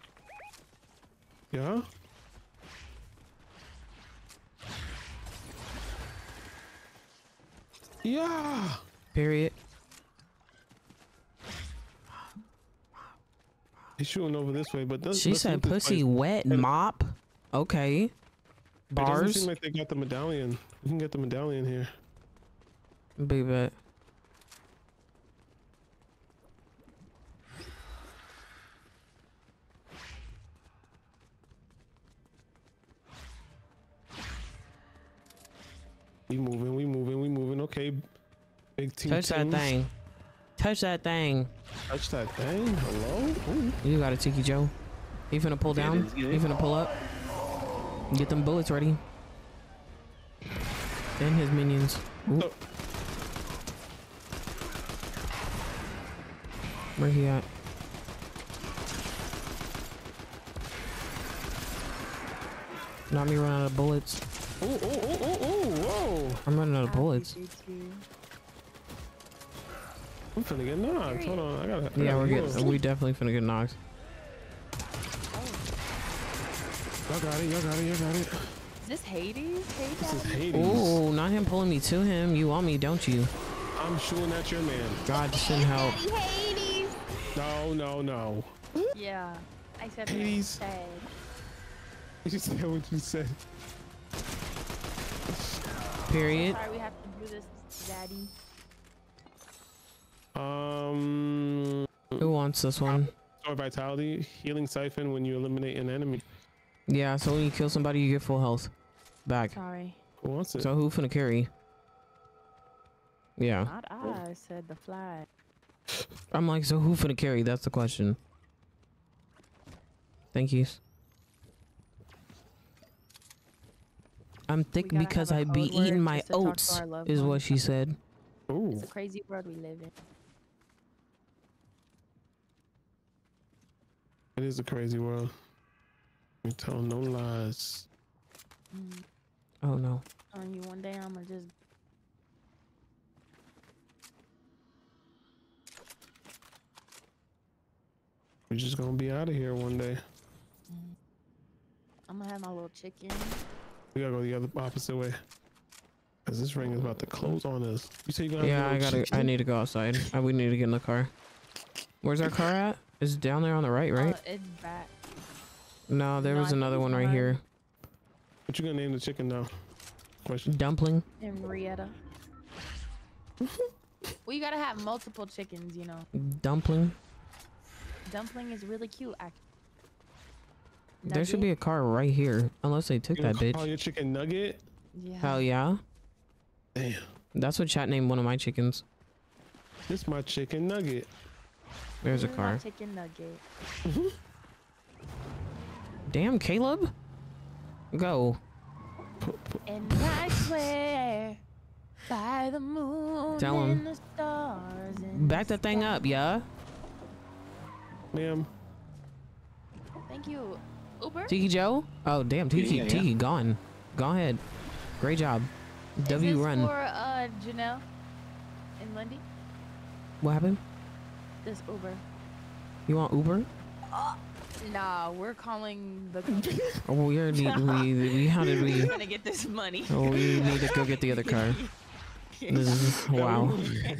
Yeah. Yeah. Period. He's shooting over this way, but She said pussy wet mop. Okay. It doesn't Bars. seem like they got the medallion. We can get the medallion here. Big bet. We moving, we moving, we moving. Okay. Big team. Touch that thing. Touch that thing. Touch that thing. Hello? Ooh. You got it, Tiki Joe. He finna pull down. it is. He finna pull up. Get them bullets ready. And his minions. Ooh. Oh. Where he at? Not me running out of bullets. Ooh, ooh, ooh, ooh, ooh, whoa. I'm running out of bullets. I'm finna get knocked. Hold on. I gotta. Yeah, we're heal. getting. We definitely finna get knocked. Y'all got it. Y'all got it. Y'all got it. Is this Hades? This is Hades? Hades. Ooh, not him pulling me to him. You want me, don't you? I'm shooting at your man. God, send help. Hades! No, no, no. Yeah, I said Hades. what I said. You said what you said. Period. Sorry, we have to do this, Daddy. Who wants this one? Restore vitality, healing siphon when you eliminate an enemy. Yeah, so when you kill somebody, you get full health back. Sorry. Who wants it? So who finna carry? Yeah. Not I said the flag. I'm like, so who finna carry? That's the question. Thank you. I'm thick We gotta because have a I be code word eating my just to talk to oats, our loved is what ones. she said. Ooh. It's a crazy world we live in. It is a crazy world. You tell no lies. Oh no. Telling you one day I'ma just We're just gonna be out of here one day. I'm gonna have my little chicken. We gotta go the other opposite way. Cause this ring is about to close on us. You say you gonna have Yeah, a I little gotta. chicken? I need to go outside. We need to get in the car. Where's our car at? It's down there on the right, right? It's back. No, there No, was I think another it's one right behind. here. What you gonna name the chicken now? Question. Dumpling. Henrietta. Well, you gotta have multiple chickens, you know. Dumpling. Dumpling is really cute, actually. There should be a car right here, unless they took You that gonna bitch. call your chicken nugget? Yeah. Hell yeah. Damn. That's what chat named one of my chickens. This my chicken nugget. There's a This is my car. chicken nugget. Damn, Caleb. Go. And I swear by the moon Tell him. and the stars and Back the that thing up, yeah. Ma'am. Thank you. Uber? Tiki Joe. Oh damn, Tiki. Yeah, yeah. Tiki gone. Go ahead. Great job. Is W this run. for Janelle and Lundy? What happened? This Uber. You want Uber? Nah, we're calling the company. Oh, we already. We how did we? We're gonna get this money. Oh, we need to go get the other car. This is wow.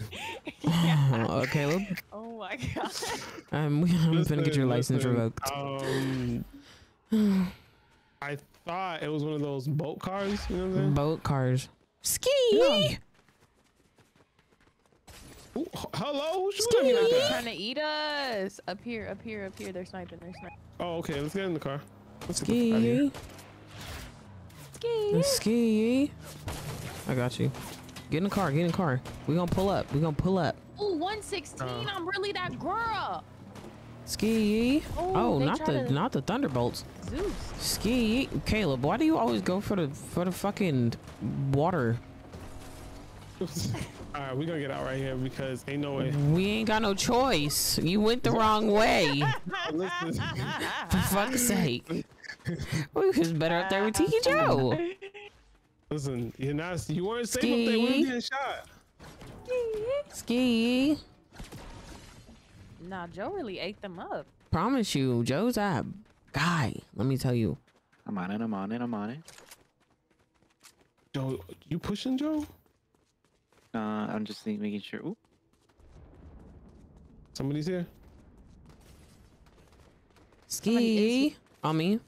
Caleb. Oh my god. I'm gonna get your license revoked. I thought it was one of those boat cars. You know what I'm saying? Boat cars. Ski. Yeah. Ooh, hello? Who's shooting at me like They're that? trying to eat us. Up here, up here, up here. They're sniping. They're sniping. Oh, okay. Let's get in the car. Let's get the fuck out of here. Ski. Ski. Ski. I got you. Get in the car. Get in the car. We gonna pull up. We gonna pull up. Oh, 116. I'm really that girl. Ski. Oh, they not try to- the Thunderbolts. Zeus. Ski. Caleb, why do you always go for the fucking water? All right, we're gonna get out right here because ain't no way. We ain't got no choice. You went the wrong way. Listen, For fuck's sake. We was better up there with Tiki Joe. listen, you weren't safe up there. We were getting shot. Ski. Nah, Joe really ate them up. Promise you, Joe's that guy. Let me tell you. I'm on it. I'm on it. I'm on it. Joe, you pushing Joe? I'm just making sure. Ooh. Somebody's here. Ski. On me.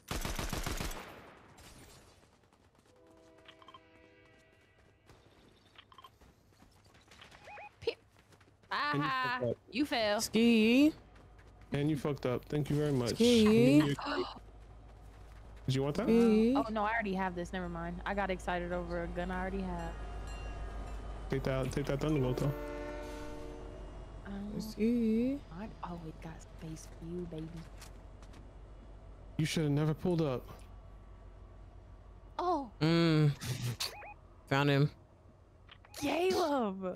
Aha, you fail. Ski. And you fucked up. Thank you very much. Ski. Did you want that? Ski. Oh no, I already have this. Never mind. I got excited over a gun I already have. Take that Thunderbolt though. Ski. I always got space for you, baby. You should have never pulled up. Oh, Found him. Caleb.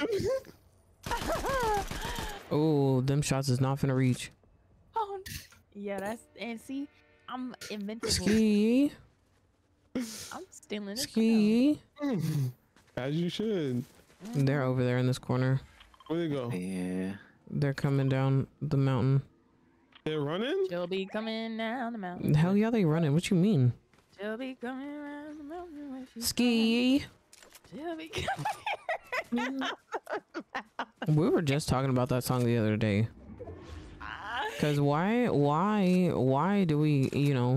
Oh, them shots is not finna reach. Oh, yeah, and see, I'm invincible. Ski. I'm stealing this. Ski. As you should. They're over there in this corner. Where they go? Yeah. They're coming down the mountain. They're running? She'll be coming down the mountain. Hell yeah, they running. What you mean? She'll be coming around the mountain. When she's Ski. She'll be coming. We were just talking about that song the other day. Cause why do we,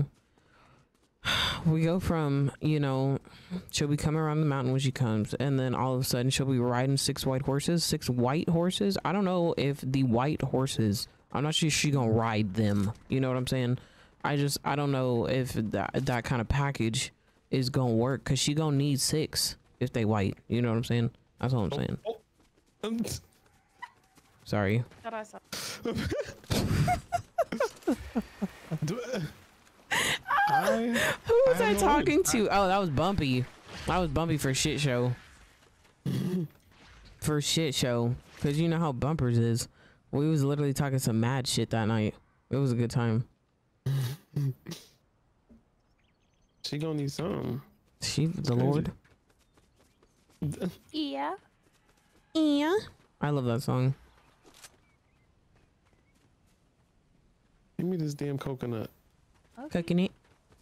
we go from, she'll be coming around the mountain when she comes, and then all of a sudden she'll be riding six white horses. I don't know if the white horses, I'm not sure she gonna ride them. You know what I'm saying? I don't know if that kind of package is gonna work, cause she gonna need six if they white. You know what I'm saying? That's all I'm saying. Sorry. Thought I saw. Who was I talking to? Oh, that was Bumpy. That was Bumpy for shit show. For shit show. Cause you know how Bumpers is. We was literally talking some mad shit that night. It was a good time. She gonna need some. She the Lord. Yeah. Yeah. I love that song. Give me this damn coconut. Okay. Cooking it.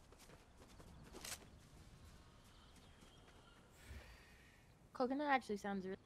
Coconut actually sounds really.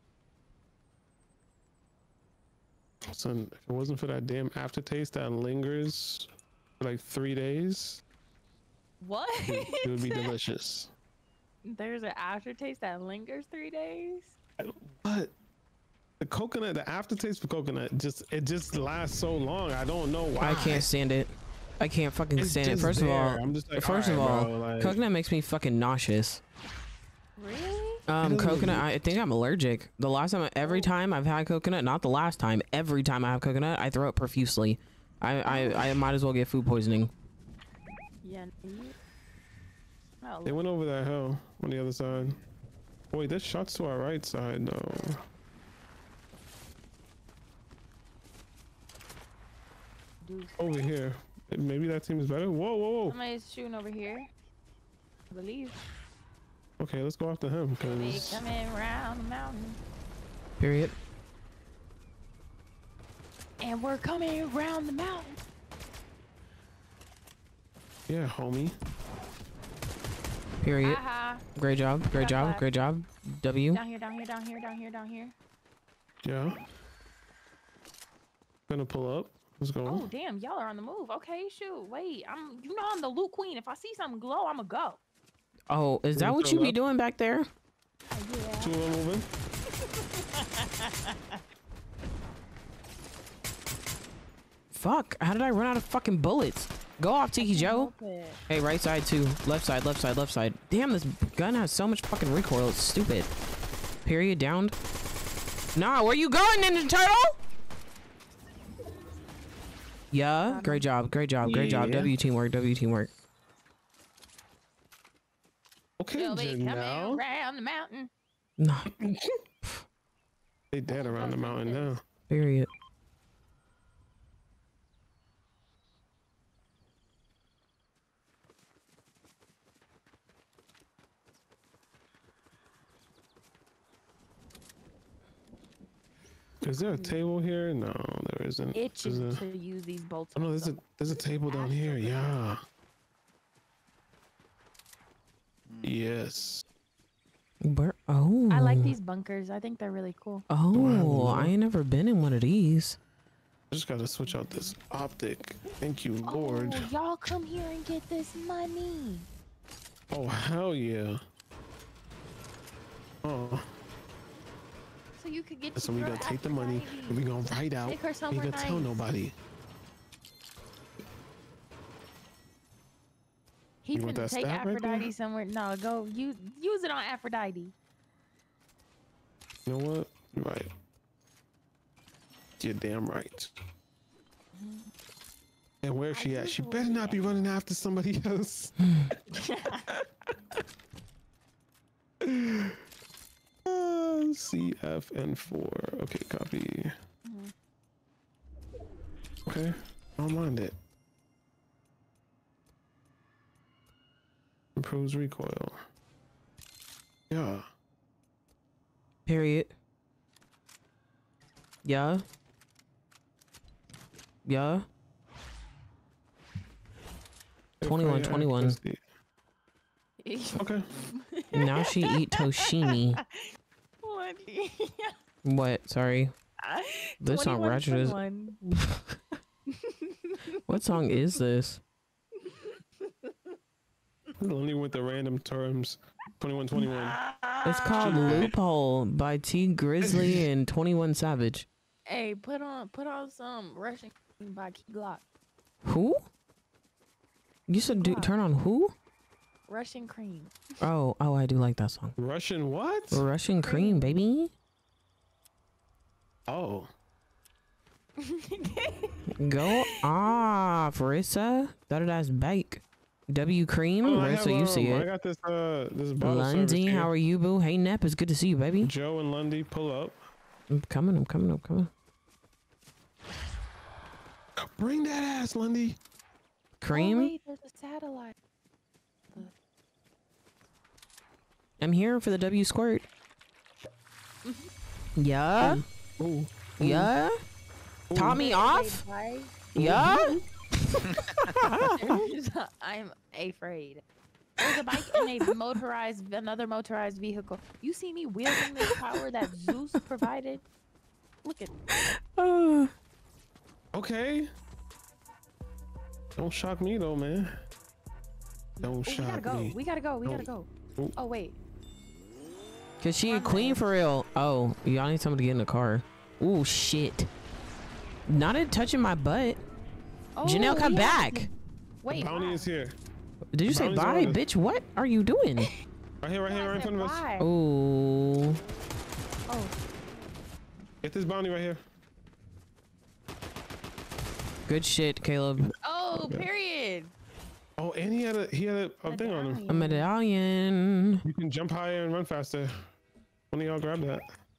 Son, if it wasn't for that damn aftertaste that lingers for like 3 days, What? it would be delicious. There's an aftertaste that lingers 3 days. But the coconut, the aftertaste for coconut, it just lasts so long. I don't know why. I can't stand it. I can't fucking It's stand it. just First of all, there. I'm just like, first of alright, all, bro, like- coconut makes me fucking nauseous. Really? Coconut, I think I'm allergic. The last time, every time I've had coconut, not the last time, every time I have coconut, I throw up profusely. I might as well get food poisoning. Yeah. Oh, They went over that hill on the other side. Wait, there's shots to our right side though. dude. Over here. Maybe that seems better. Whoa, whoa, whoa. Somebody's shooting over here. I believe. Okay, let's go after him They because coming around the mountain. Period. And we're coming around the mountain. yeah, homie. Period. Aha. Great job. Great job. Clap. Great job. W. Down here, down here, down here, down here, down here. Yeah. Gonna pull up. Let's go. Oh damn, y'all are on the move. Okay, shoot. Wait, I'm the loot queen. If I see something glow, I'ma go. Oh, is that Wanna what throw you be up? doing back there? Yeah. Two of them moving. Fuck. How did I run out of fucking bullets? Go off, Tiki Joe. Hey, right side too. Left side, left side, left side. Damn, this gun has so much fucking recoil. It's stupid. Period. Downed. Nah, where you going, Ninja Turtle? Yeah, great job, great job, great job. Yeah. W teamwork, W teamwork. Okay, You'll be coming Janelle. around the mountain. Nah, They dead around the mountain now. period. Is there a table here? No, there isn't. Itching to use these bolts. Oh no, there's a table down here. Yeah. Yes. Where? Oh, I like these bunkers. I think they're really cool. Oh, I ain't never been in one of these. I just gotta switch out this optic. Thank you, Lord. Oh, y'all come here and get this money. Oh hell yeah. Oh, So you could get. so we your gonna take the money Aphrodite. and we gonna ride out. Take her We somewhere gonna tell nice. nobody. He's You want gonna that take stat right there? Aphrodite somewhere. No, go use it on Aphrodite. You know what? You're right. You're damn right. And where's she at? She better not be running after somebody else. CFN4. Okay, copy. Okay, I don't mind it. Improves recoil. Yeah. Period. Yeah. Yeah. 21, 21. Okay. Now she eat Toshimi. What? What? Sorry. This song ratchet is. What song is this? Only with the random terms. 2121. It's called Loophole by T Grizzly and 21 Savage. Hey, put on some Russian Cream by Key Glock. Who? You said turn on who? Russian Cream. Oh, I do like that song. Russian what? Russian Cream, baby. Oh. Go off, Rissa. That's bake. W Cream, Oh, I Rissa, you see I it. got this bottle service Lundy, here. how are you, boo? Hey, Nep, it's good to see you, baby. Joe and Lundy, pull up. I'm coming. Bring that ass, Lundy. Cream, Oh, wait, there's a satellite. I'm here for the W squirt. Yeah? Ooh. Yeah? Top me off? Yeah? I'm afraid. There's a bike and another motorized vehicle. You see me wielding this power that Zeus provided? Look at Okay. Don't shock me though, man. Don't we gotta shock go. me. We gotta go. Ooh. Oh wait. Cause she a queen for real. Oh, y'all need somebody to get in the car. Ooh, shit. Not it touching my butt. Oh, Janelle, come yeah. back. Wait. Bounty why? is here. Did you say Bounty's bye, on us. bitch? What are you doing? Right here, right in front of us. Why? Ooh. Oh. Get this bounty right here. Good shit, Caleb. Oh, period. Oh, and he had a thing on him. A medallion. You can jump higher and run faster. One of y'all grab that.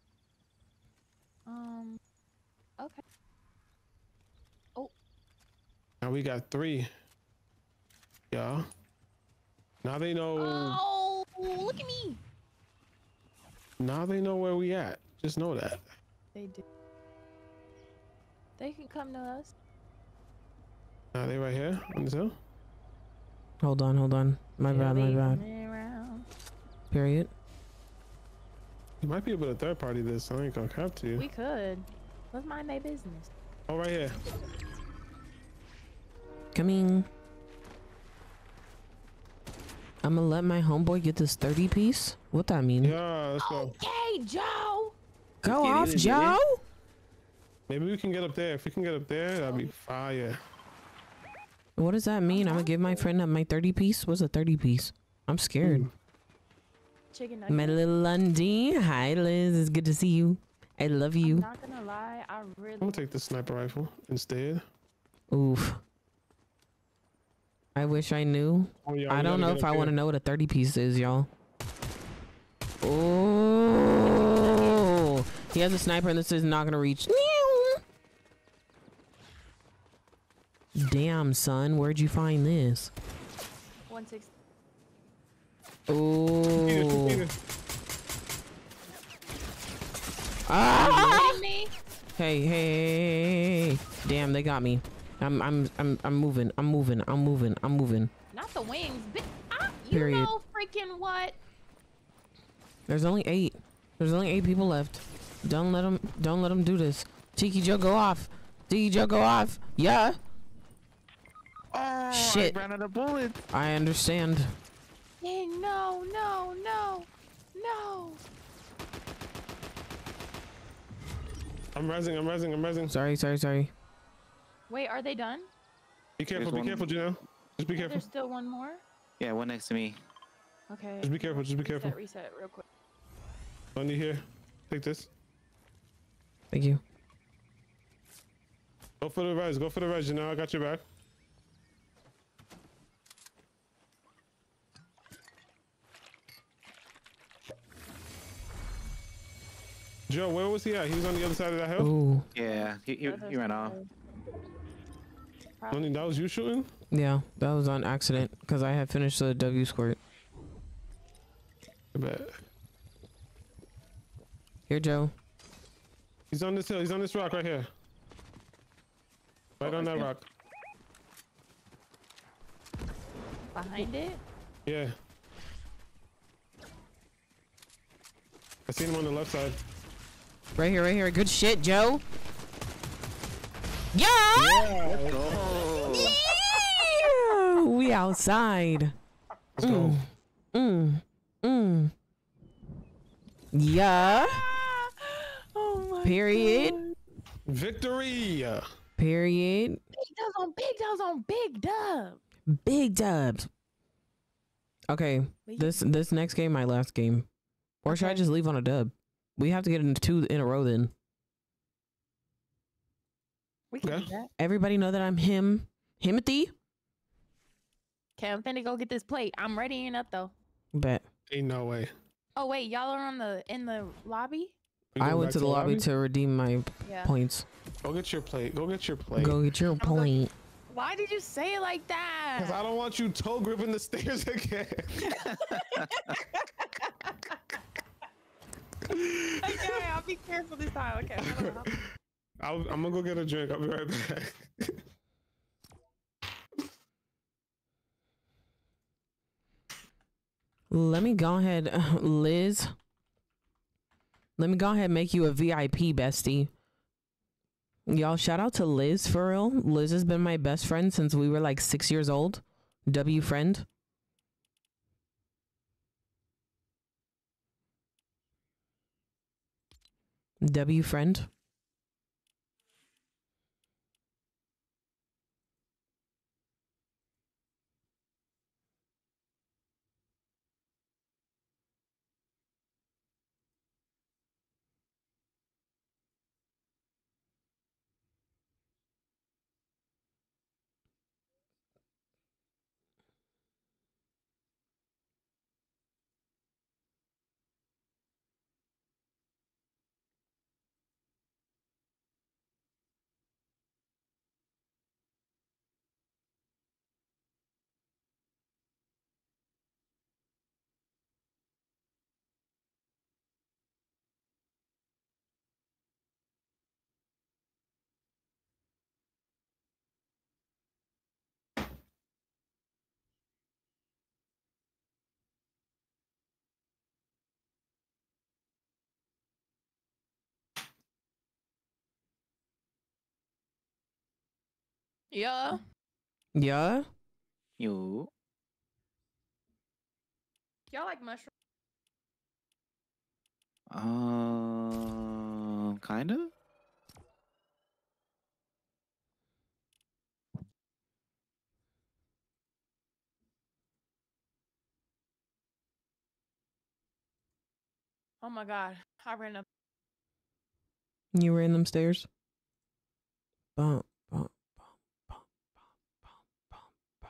Okay. Now we got 3. Yeah. Now they know. Oh, look at me. Now they know where we at. Just know that. They do. They can come to us. Now they right here on this hill. Hold on. My bad. Around. Period. You might be able to third party this. I ain't gonna cap to you. We could. Let's mind their business. Oh, right here. Coming. I'm gonna let my homeboy get this 30 piece. What that mean? Yeah, let's go. Okay, Joe. Go Get off, in, Joe. Maybe we can get up there. If we can get up there, that'd be fire. What does that mean? I'm gonna give my friend my 30 piece. What's a 30 piece? I'm scared. Chicken nugget. My little Lundy. Hi, Liz. It's good to see you. I love I'm you. not gonna lie, I really. I'm gonna take the sniper rifle instead. Oof. I wish I knew. Oh, yeah, I we don't gotta know get if up I want to here. know what a 30 piece is, y'all. Oh, he has a sniper and this is not gonna reach. Damn, son, where'd you find this? 160. Oh. Ah! Kidding me? Hey. Damn, they got me. I'm moving. I'm moving. Not the wings. You Period. know freaking what? There's only 8. There's only 8 people left. Don't let them do this. Tiki Joe, go off. Yeah. Oh, Shit. I ran out of bullets. I understand. Dang, no. I'm rising. Sorry. Wait, are they done? Be careful, There's be careful, Janelle. Just be careful. There's still one more? Yeah, one next to me. Okay. Just be careful. Reset real quick. Londy here. Take this. Thank you. Go for the res, Janelle. I got your back. Joe, where was he at? He was on the other side of that hill? Ooh. Yeah, he ran off. Londy, that was you shooting? Yeah, that was on accident because I had finished the W squirt. I bet. Here, Joe. He's on this hill. He's on this rock right here. Right on that rock. Behind it? Yeah. I seen him on the left side. Right here. Good shit, Joe. Yeah! Oh, Yeah! We outside. Let's go. Yeah. Oh my Period. God. Victory! Period. Big dubs on big dub. Big dubs. Okay, this next game, my last game. Or should I Okay. just leave on a dub? We have to get into 2 in a row then. We can Okay. do that. Everybody know that I'm Himothy? Okay, I'm finna go get this plate. I'm readying up though. Bet. Ain't no way. Oh wait, y'all are in the lobby? We I going went back to the lobby to redeem my Yeah. points. Go get your plate. Go get your go- point. Why did you say it like that? Because I don't want you toe gripping the stairs again. Okay, I'll be careful this time. Okay. hold on. I'm gonna go get a drink. I'll be right back. Let me go ahead, Liz. Let me go ahead and make you a VIP, bestie. Y'all, shout out to Liz for real. Liz has been my best friend since we were like 6 years old. W friend. W friend. Yeah. Yeah. you. Y'all like mushrooms? Kind of. Oh my god. I ran up. You ran them stairs. Bump, bump, bump, bump, bump, bump, bump,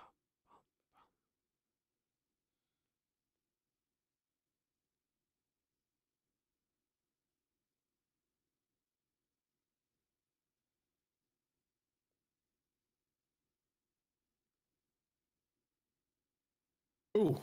Ooh.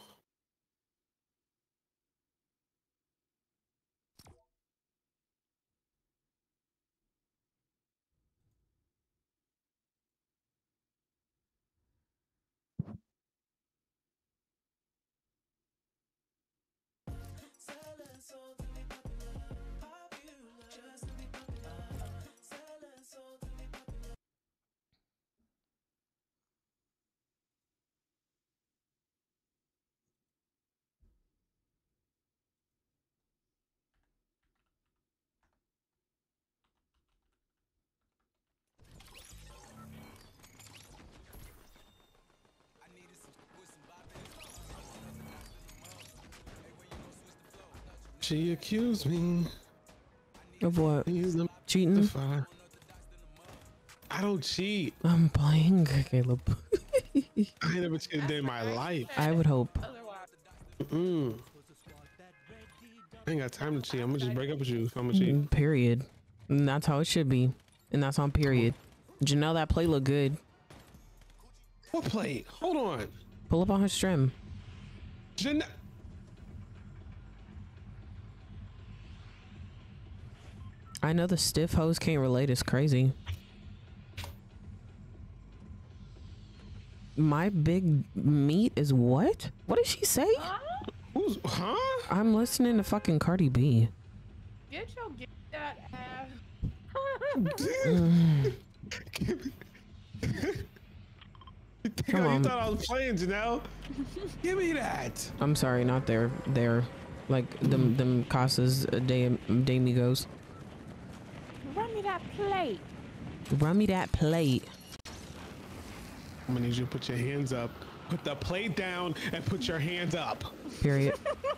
She accused me of what? of using Cheating? the I don't cheat. I'm playing, Caleb. I ain't never cheated a day in my life. I would hope. Mm. I ain't got time to cheat. I'm gonna just break up with you if I'm gonna cheat. Period. And that's how it should be. And that's on period. Janelle, that play look good. What play? Hold on. Pull up on her stream. I know the stiff hoes can't relate. It's crazy. My big meat is what? What did she say? Who's, huh? I'm listening to fucking Cardi B. Get that ass. Come on. You thought I was playing, Janelle? Give me that. I'm sorry, not there. There. Like them Casas de Migos. Run me that plate. Run me that plate. I'm gonna need you to put your hands up. Put the plate down and put your hands up. Period.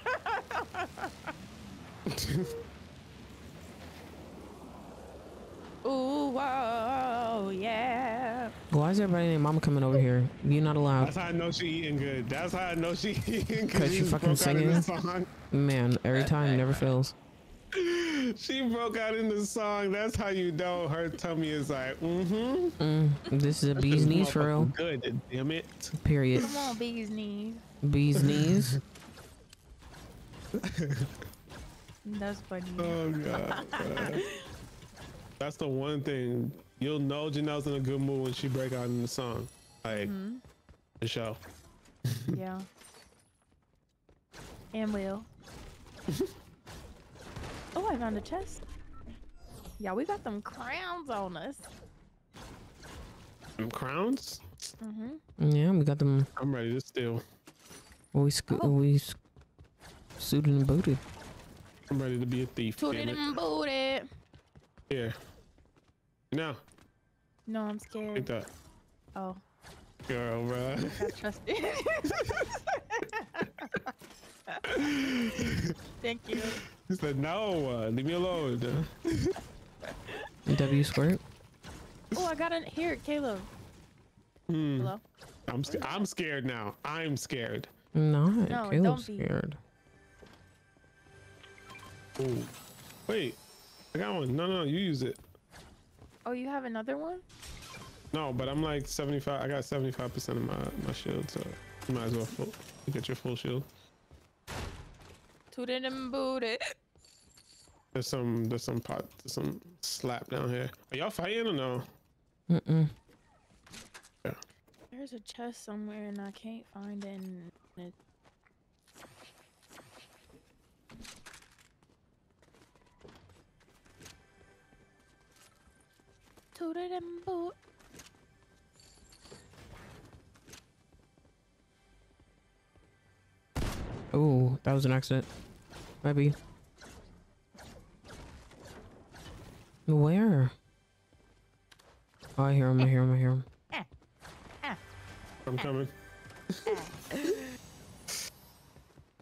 Ooh, whoa, yeah. Why is everybody named Mama coming over here? You're not allowed. That's how I know she eating good. That's how I know she eating good. Cause you fucking singing. Man, every time never fails. She broke out in the song. That's how you know her tummy is like, This is a bee's knees for real. Good, damn it. Period. Come on, bee's knees. Bee's knees. That's funny. Oh god. That's the one thing you'll know Janelle's in a good mood when she break out in the song, like the show. Yeah. And will. Oh, I found a chest. Yeah, we got them crowns on us. Them crowns? Yeah, we got them. I'm ready to steal. We suited and booted. I'm ready to be a thief. Tooted and booted. Here. No. No, I'm Take scared. that. Oh, Girl, bro. I trust it. Thank you. He said, no, leave me alone. W squirt. Oh, I got it here, Caleb. Hello? I'm scared now. I'm scared. Not. No, Caleb's don't be. scared. Ooh. Wait, I got one. No, you use it. Oh, you have another one? No, but I'm like 75. I got 75% of my shield, so you might as well get your full shield. Tooted and booted. There's some slap down here. Are y'all fighting or no? Mm-mm. Yeah. There's a chest somewhere and I can't find it. And it... Tooted and boot. Oh, that was an accident. Maybe. Where? Oh, I hear him. I hear him. I hear him. I'm coming.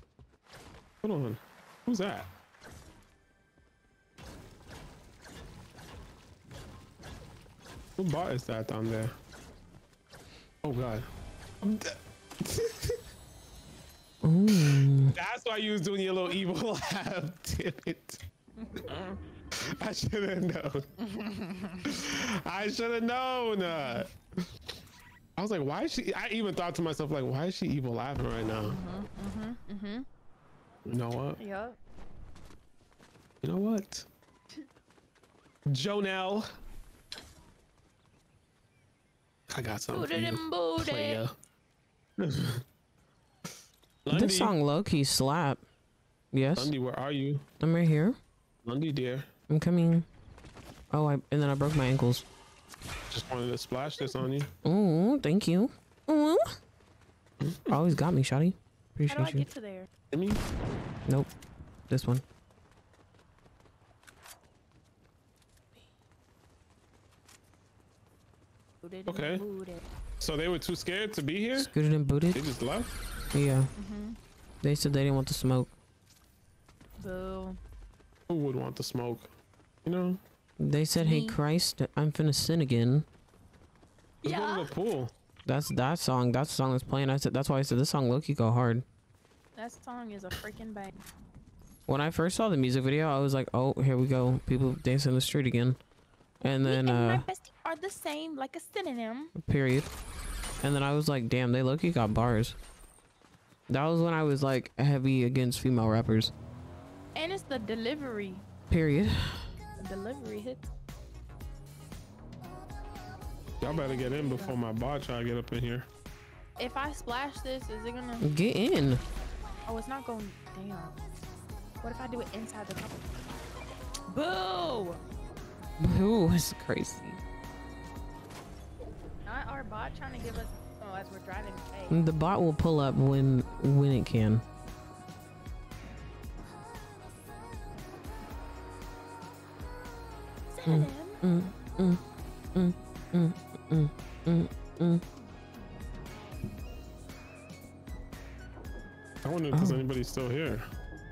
Hold on. Who's that? What bot is that down there? Oh god. Ooh. That's why you was doing your little evil laugh. Damn it. I should have known. I should have known. I was like, why is she? I even thought to myself, like, why is she evil laughing right now? You know what? Yup. You know what? Jonelle. I got something for you, player. Lundy. This song low key slap. Yes. Lundy, where are you? I'm right here. Lundy, dear. I'm coming. Oh, and then I broke my ankles. Just wanted to splash this on you. Oh, thank you. Ooh. Always got me, shawty. How do I Appreciate you. get to there? I mean, Nope. This one. okay. So they were too scared to be here? Scooted and booted. They just left? Yeah. They said they didn't want the smoke. Boo. Who would want the smoke? You know? They said, "Hey Me. Christ, I'm finna sin again." Let's go to the pool. That's that song. That's the song that's playing. I said that's why I said this song low-key go hard. That song is a freaking bang. When I first saw the music video, I was like, "Oh, here we go. People dancing in the street again." And then Me and my bestie are the same, like a synonym. period. And then I was like, "Damn, they low-key got bars." That was when I was like heavy against female rappers. And it's the delivery. Period. The delivery hits. Y'all better get in before my bot try to get up in here. If I splash this, is it gonna? Get in. Oh, it's not going down. What if I do it inside the couple? Boo! Ooh, it's crazy. Not our bot trying to give us. Oh, as we're driving away. The bot will pull up when it can. Synonym. I wonder if there's anybody still here.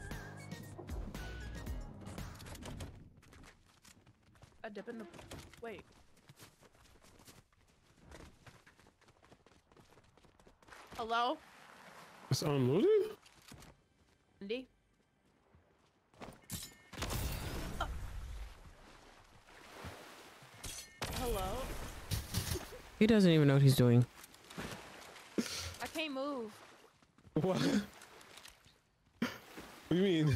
A dip in the. Wait. Hello? It's unloaded? Andy? Hello? He doesn't even know what he's doing. I can't move. What? What do you mean?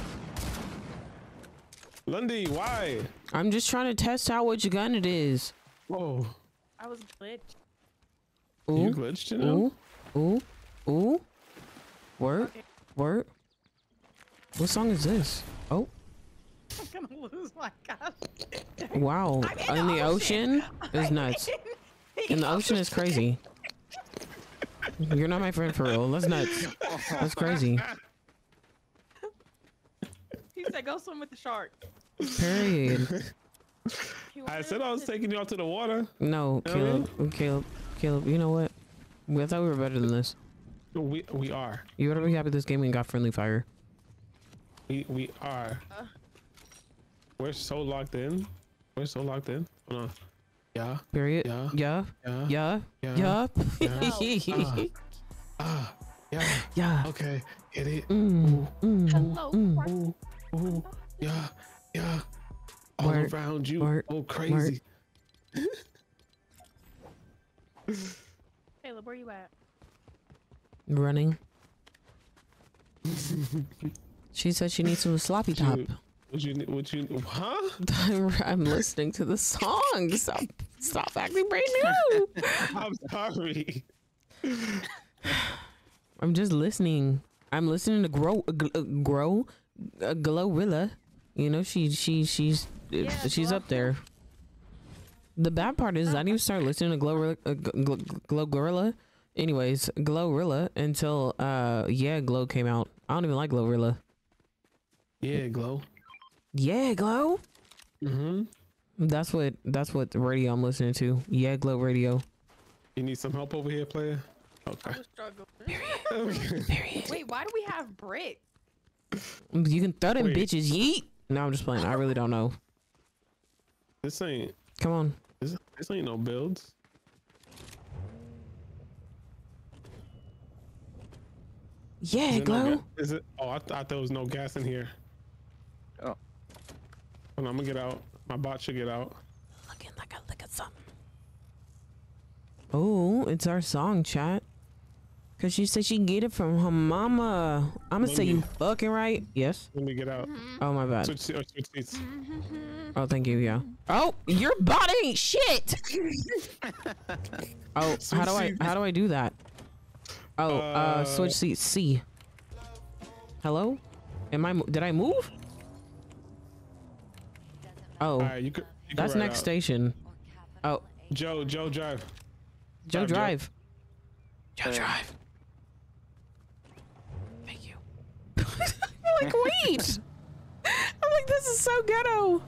Lundy, why? I'm just trying to test out which gun it is. Whoa. I was glitched. You Ooh, glitched, you know? ooh, ooh, ooh. Word, Okay. word. What song is this? Oh, I'm gonna lose my gosh. wow. I'm In the ocean is nuts. In the ocean is crazy. You're not my friend for real. That's nuts. That's crazy. He said go swim with the shark. Period. He I wanted said I was to- taking you out to the water. No, You know what Caleb. You know what? I thought we were better than this. We are. You better be happy this game ain't got friendly fire. We are. We're so locked in. We're so locked in. Hold on. Yeah. Period. Yeah. Yeah. Yeah. Yeah. Yeah. Yeah. Yeah. Yeah. Okay. Hit it. Hello. Ooh. Ooh. Yeah. Yeah. All Work, around you. work, Oh, crazy. Caleb, where you at? Running. She said she needs some sloppy top. What you, huh? I'm listening to the song. Stop acting brand new. I'm sorry. I'm just listening. I'm listening to Glorilla. You know, she's up there. The bad part is I didn't even start listening to Glorilla. Anyways, Glorilla until Glow came out. I don't even like Glorilla. Yeah, Glow. Yeah, Glow. Mm-hmm. That's what the radio I'm listening to. Yeah, Glow radio. You need some help over here, player? Okay. I was struggling. Okay. Wait, why do we have brick? You can throw them Wait. bitches. Yeet. No, I'm just playing. I really don't know. This ain't. Come on. This ain't no builds. Yeah, Is it glow. no is it? Oh, I thought there was no gas in here. Oh. Hold on, I'm gonna get out. My bot should get out. Looking like a lick of something. Oh, it's our song, chat. Cause she said she get it from her mama. I'ma say you fucking right. Yes. Let me get out. Oh my bad. Switch seats. Oh, thank you. Yeah. Oh, your bot ain't shit. Oh, how do I do that? Oh, switch seat C. Hello? Did I move? Oh, All right, you could that's ride next out. station. Oh, Joe drive. Joe drive. Joe. Drive. Thank you. I'm like, wait. I'm like, this is so ghetto.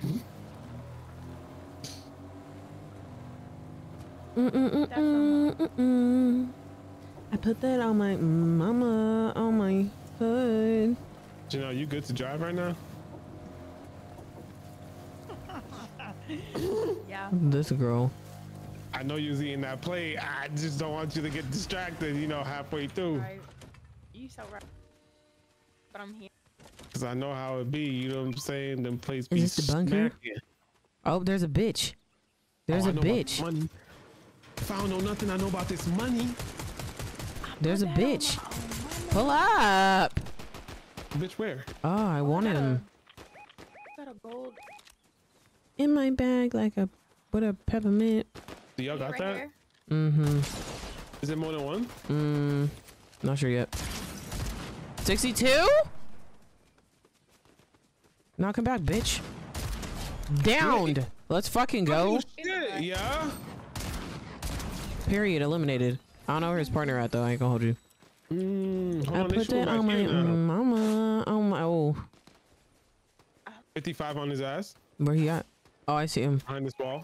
I put that on my mama, on my hood. Janelle, you good to drive right now? Yeah. This girl. I know you was eating that plate. I just don't want you to get distracted, you know, halfway through. Right. You so right. But I'm here. Cause I know how it be, you know what I'm saying? Them plates be Is this the bunker? smacking. Oh, there's a bitch. There's Oh, a I know about bitch. money. If I don't know nothing, I know about this money. There's a bitch. Pull up. Bitch, where? Oh, I wanted him Got a gold. in my bag like a with a peppermint. Do y'all got right that? here. Mm-hmm. Is it more than one? Not sure yet. 62? Now come back, bitch. Downed. Let's fucking go. Oh, shit, yeah. Period. Eliminated. I don't know where his partner at though. I ain't gonna hold you. Hold I on, they put shooting that on back my here now. mama. On my 55 on his ass Where he at? Oh, I see him. behind this wall.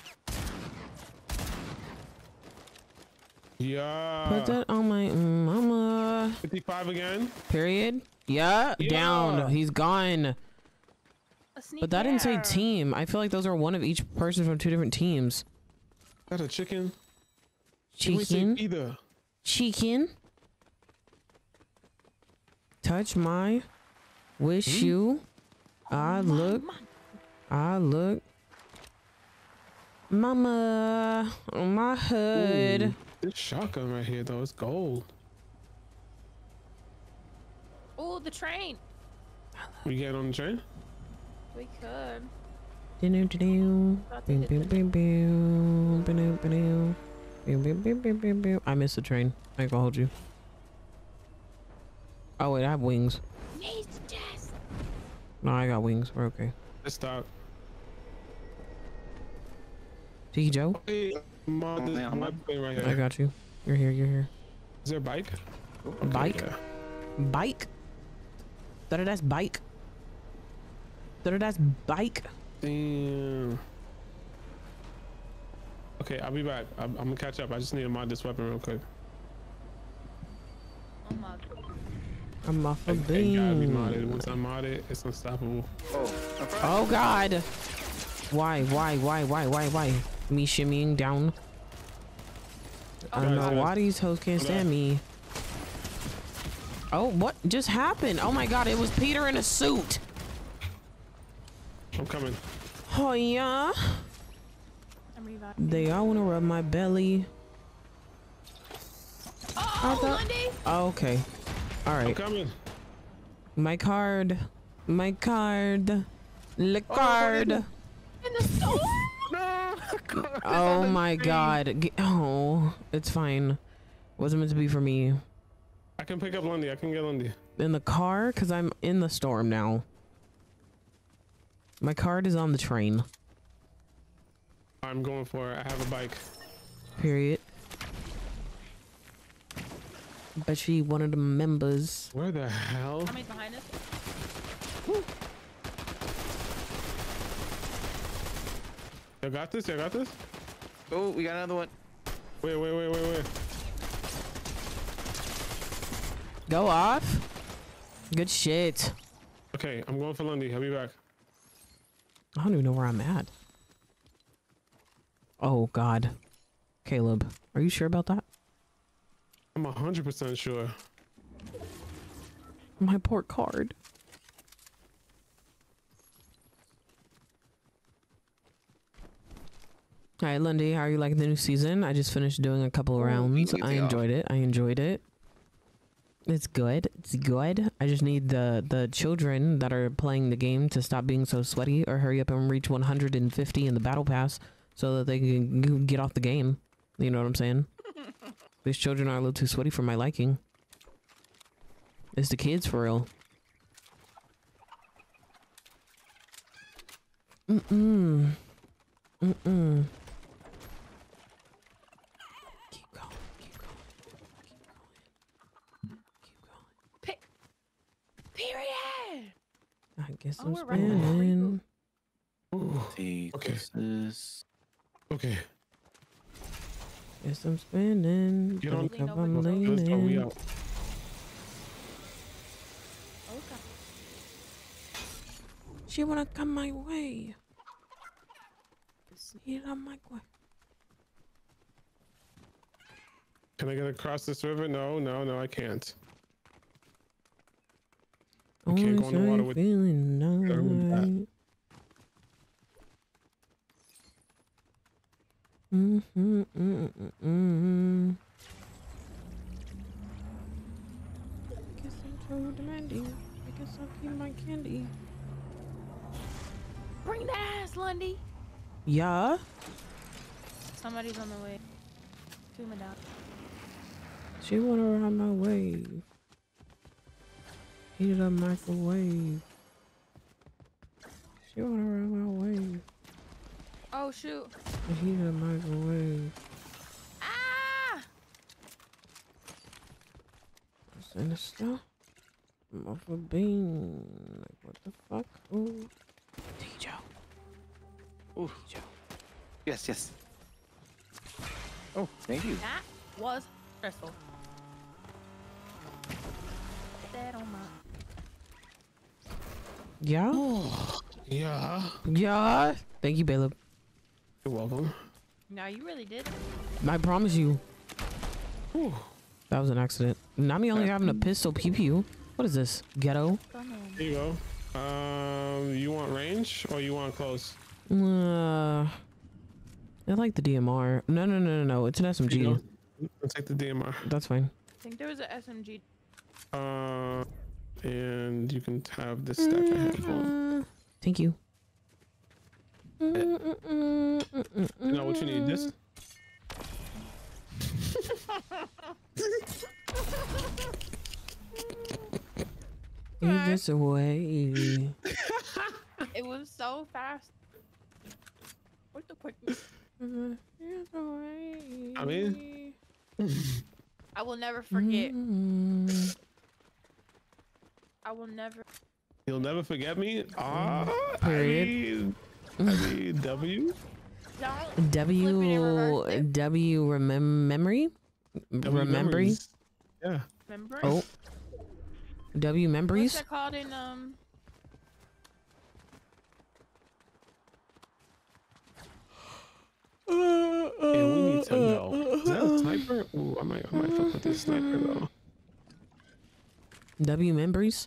Yeah. Put that on my mama. 55 again. Period. Yeah. Yeah. Down. He's gone. A sneak But that didn't say there. team. I feel like those are one of each person from two different teams. That's a chicken. Can we say Chicken. either? Chicken. Touch my. Wish you. I look. I look. Mama. On my hood. Ooh, this shotgun right here, though, it's gold. Oh, the train. We get on the train? We could. I missed the train. I ain't gonna hold you. Oh wait, I have wings. No, I got wings. We're okay. Let's stop. Tiki Joe, Hey, Mom, this Yeah, is my plane right here. I got you. You're here. You're here. Is there a bike? A bike? Yeah. Bike. That's bike. That's bike. Damn. Okay, I'll be back. I'm gonna catch up. I just need to mod this weapon real quick. Oh my. I'm off It of gotta be modded. beam. Once I mod it, it's unstoppable. Oh God. Why? Me shimmying down. I don't know Guys, why these hoes can't stand me. Oh, what just happened? Oh my God, it was Peter in a suit. I'm coming. Oh yeah. I'm reviving. They all want to rub my belly. Oh, Londy. Oh, okay. All I'm right. coming. My card. Le card. In the store. No. Oh my God. Oh, it's fine. Wasn't meant to be for me. I can pick up Lundy. I can get Lundy. In the car? Because I'm in the storm now. My card is on the train. I'm going for it. I have a bike. Period. Bet she one of the members. Where the hell? Somebody's behind us. You got this? You got this? Oh, we got another one. Wait. Go off. Good shit. Okay, I'm going for Lundy. I'll be back. I don't even know where I'm at. Oh God, Caleb, are you sure about that? I'm 100% sure. My port card. All right, Lundy, how are you liking the new season? I just finished doing a couple of rounds. I enjoyed it. I enjoyed it. It's good. It's good. I just need the children that are playing the game to stop being so sweaty or hurry up and reach 150 in the battle pass so that they can get off the game. You know what I'm saying? These children are a little too sweaty for my liking. It's the kids for real. Mm-mm. Mm-mm. Keep going. Keep going. Keep going. Period. I guess Oh, I'm we're right now. spinning. Ooh. Take Okay. this. Okay. Guess I'm spinning. Get on. Think Lean I'm over. Let's go. We leaning. out. Okay. She wanna come my way. Get on my way. Can I get across this river? No, no, no, I can't. You can't go in the water with. Feeling gotta remember that. nice. Mm-hmm, mm-mm. Guess I'm too demanding. I guess I'll keep my candy. Bring that ass, Lundy. Yeah. Somebody's on the way to Madonna. She wanna ride my wave. Heat up microwave. She wanna ride my wave. Oh shoot. Heat up microwave. Ah! Sinister. I'm off a bean. Like what the fuck? Ooh. Tijo. Ooh. Tijo. Yes, yes. Oh, thank you. That was stressful. That on my. Yeah. Yeah. Yeah. Thank you, Caleb. You're welcome. No, you really did. I promise you. Ooh. That was an accident. Nami only having a pistol PPU. What is this? Ghetto? Come on. Here you go. You want range or you want close? I like the DMR. No. It's an You SMG. know, let's take the DMR. That's fine. I think there was an SMG. And you can have this stack I have on. Thank you. You know what you need? This? Give this away. It was so fast. What the quickness? Give this away. I mean, I will never forget. Mm. I will never. you'll never forget me. Period. I mean, W. Don't flip it and reverse it. W memory? W Remembering? memories. Yeah. Remember? Oh. W What's memories? that called in Yeah, we need to know. Is that a sniper? Ooh, I might fuck with this sniper though. W memories?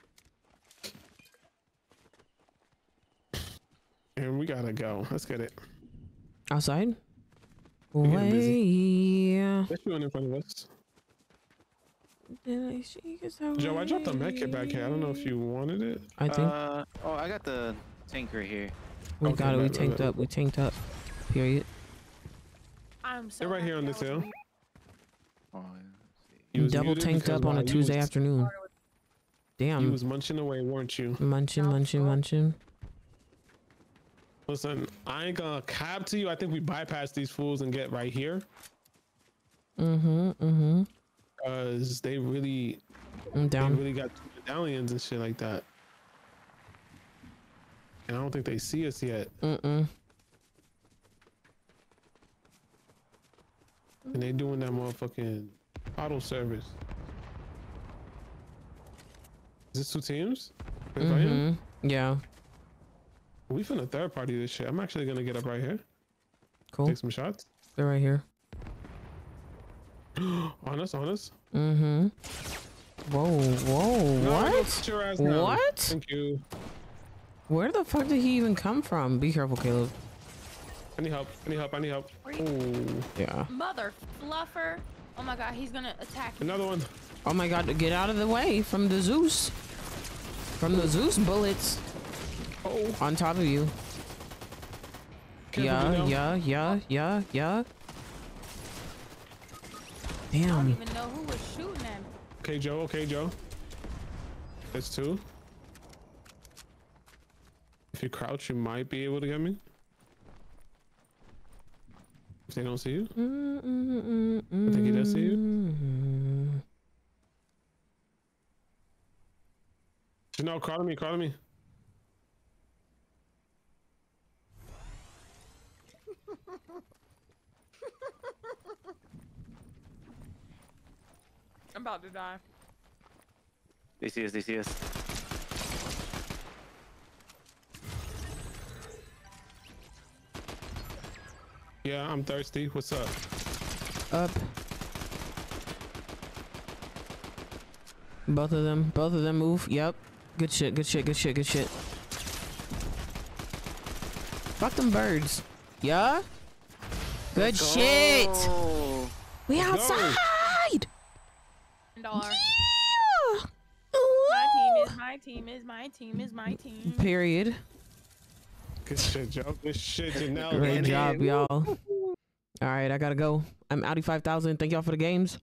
And we gotta go. Let's get it. Outside? getting Way. There's one in front of us. Did I see us Joe, I dropped a med kit back here. I don't know if you wanted it. I think Oh, I got the tank right here. we okay, got it. We bet, bet, tanked bet. up. We tanked up. Period. I'm so They're right here happy on I this was hill. mute. Oh, yeah. You was Double muted tanked because up on a while you Tuesday was- afternoon. Water was- You Damn. was munching away, weren't you? Munching, No, munching, bro. munching. Listen, I ain't gonna cab to you. I think we bypass these fools and get right here. Mm-hmm. Cause they really I'm down. got medallions and shit like that. And I don't think they see us yet. Mm-mm. And they doing that motherfucking auto service. Is this two teams? If I am, Yeah. we finna third party this shit. I'm actually gonna get up right here. Cool. Take some shots. They're right here. On us, on us. Mm-hmm. Whoa, No, what? sit your ass down. What? Thank you. Where the fuck did he even come from? Be careful, Caleb. I need help. I need help. I need help. Ooh. Yeah. Mother fluffer. Oh my god, he's gonna attack me. Another one. Oh my god, get out of the way from the Zeus. From the Zeus bullets. Oh. On top of you. Careful, Dino. Yeah. I don't Damn. even know who was shooting at me. Okay, Joe. Okay, Joe. There's two. If you crouch, you might be able to get me. If they don't see you. I think he does see you. No, crawl to me, crawl to me. I'm about to die. They see us, they see us. Yeah, I'm thirsty. What's up? Up. Both of them move. Yep. Good shit. Fuck them birds. Yeah? Good shit. We outside. $1. Yeah. My team is my team. Period. Good shit, Joe. Good shit, Janelle. Great job, y'all. All right, I gotta go. I'm Audi 5000. Thank y'all for the games.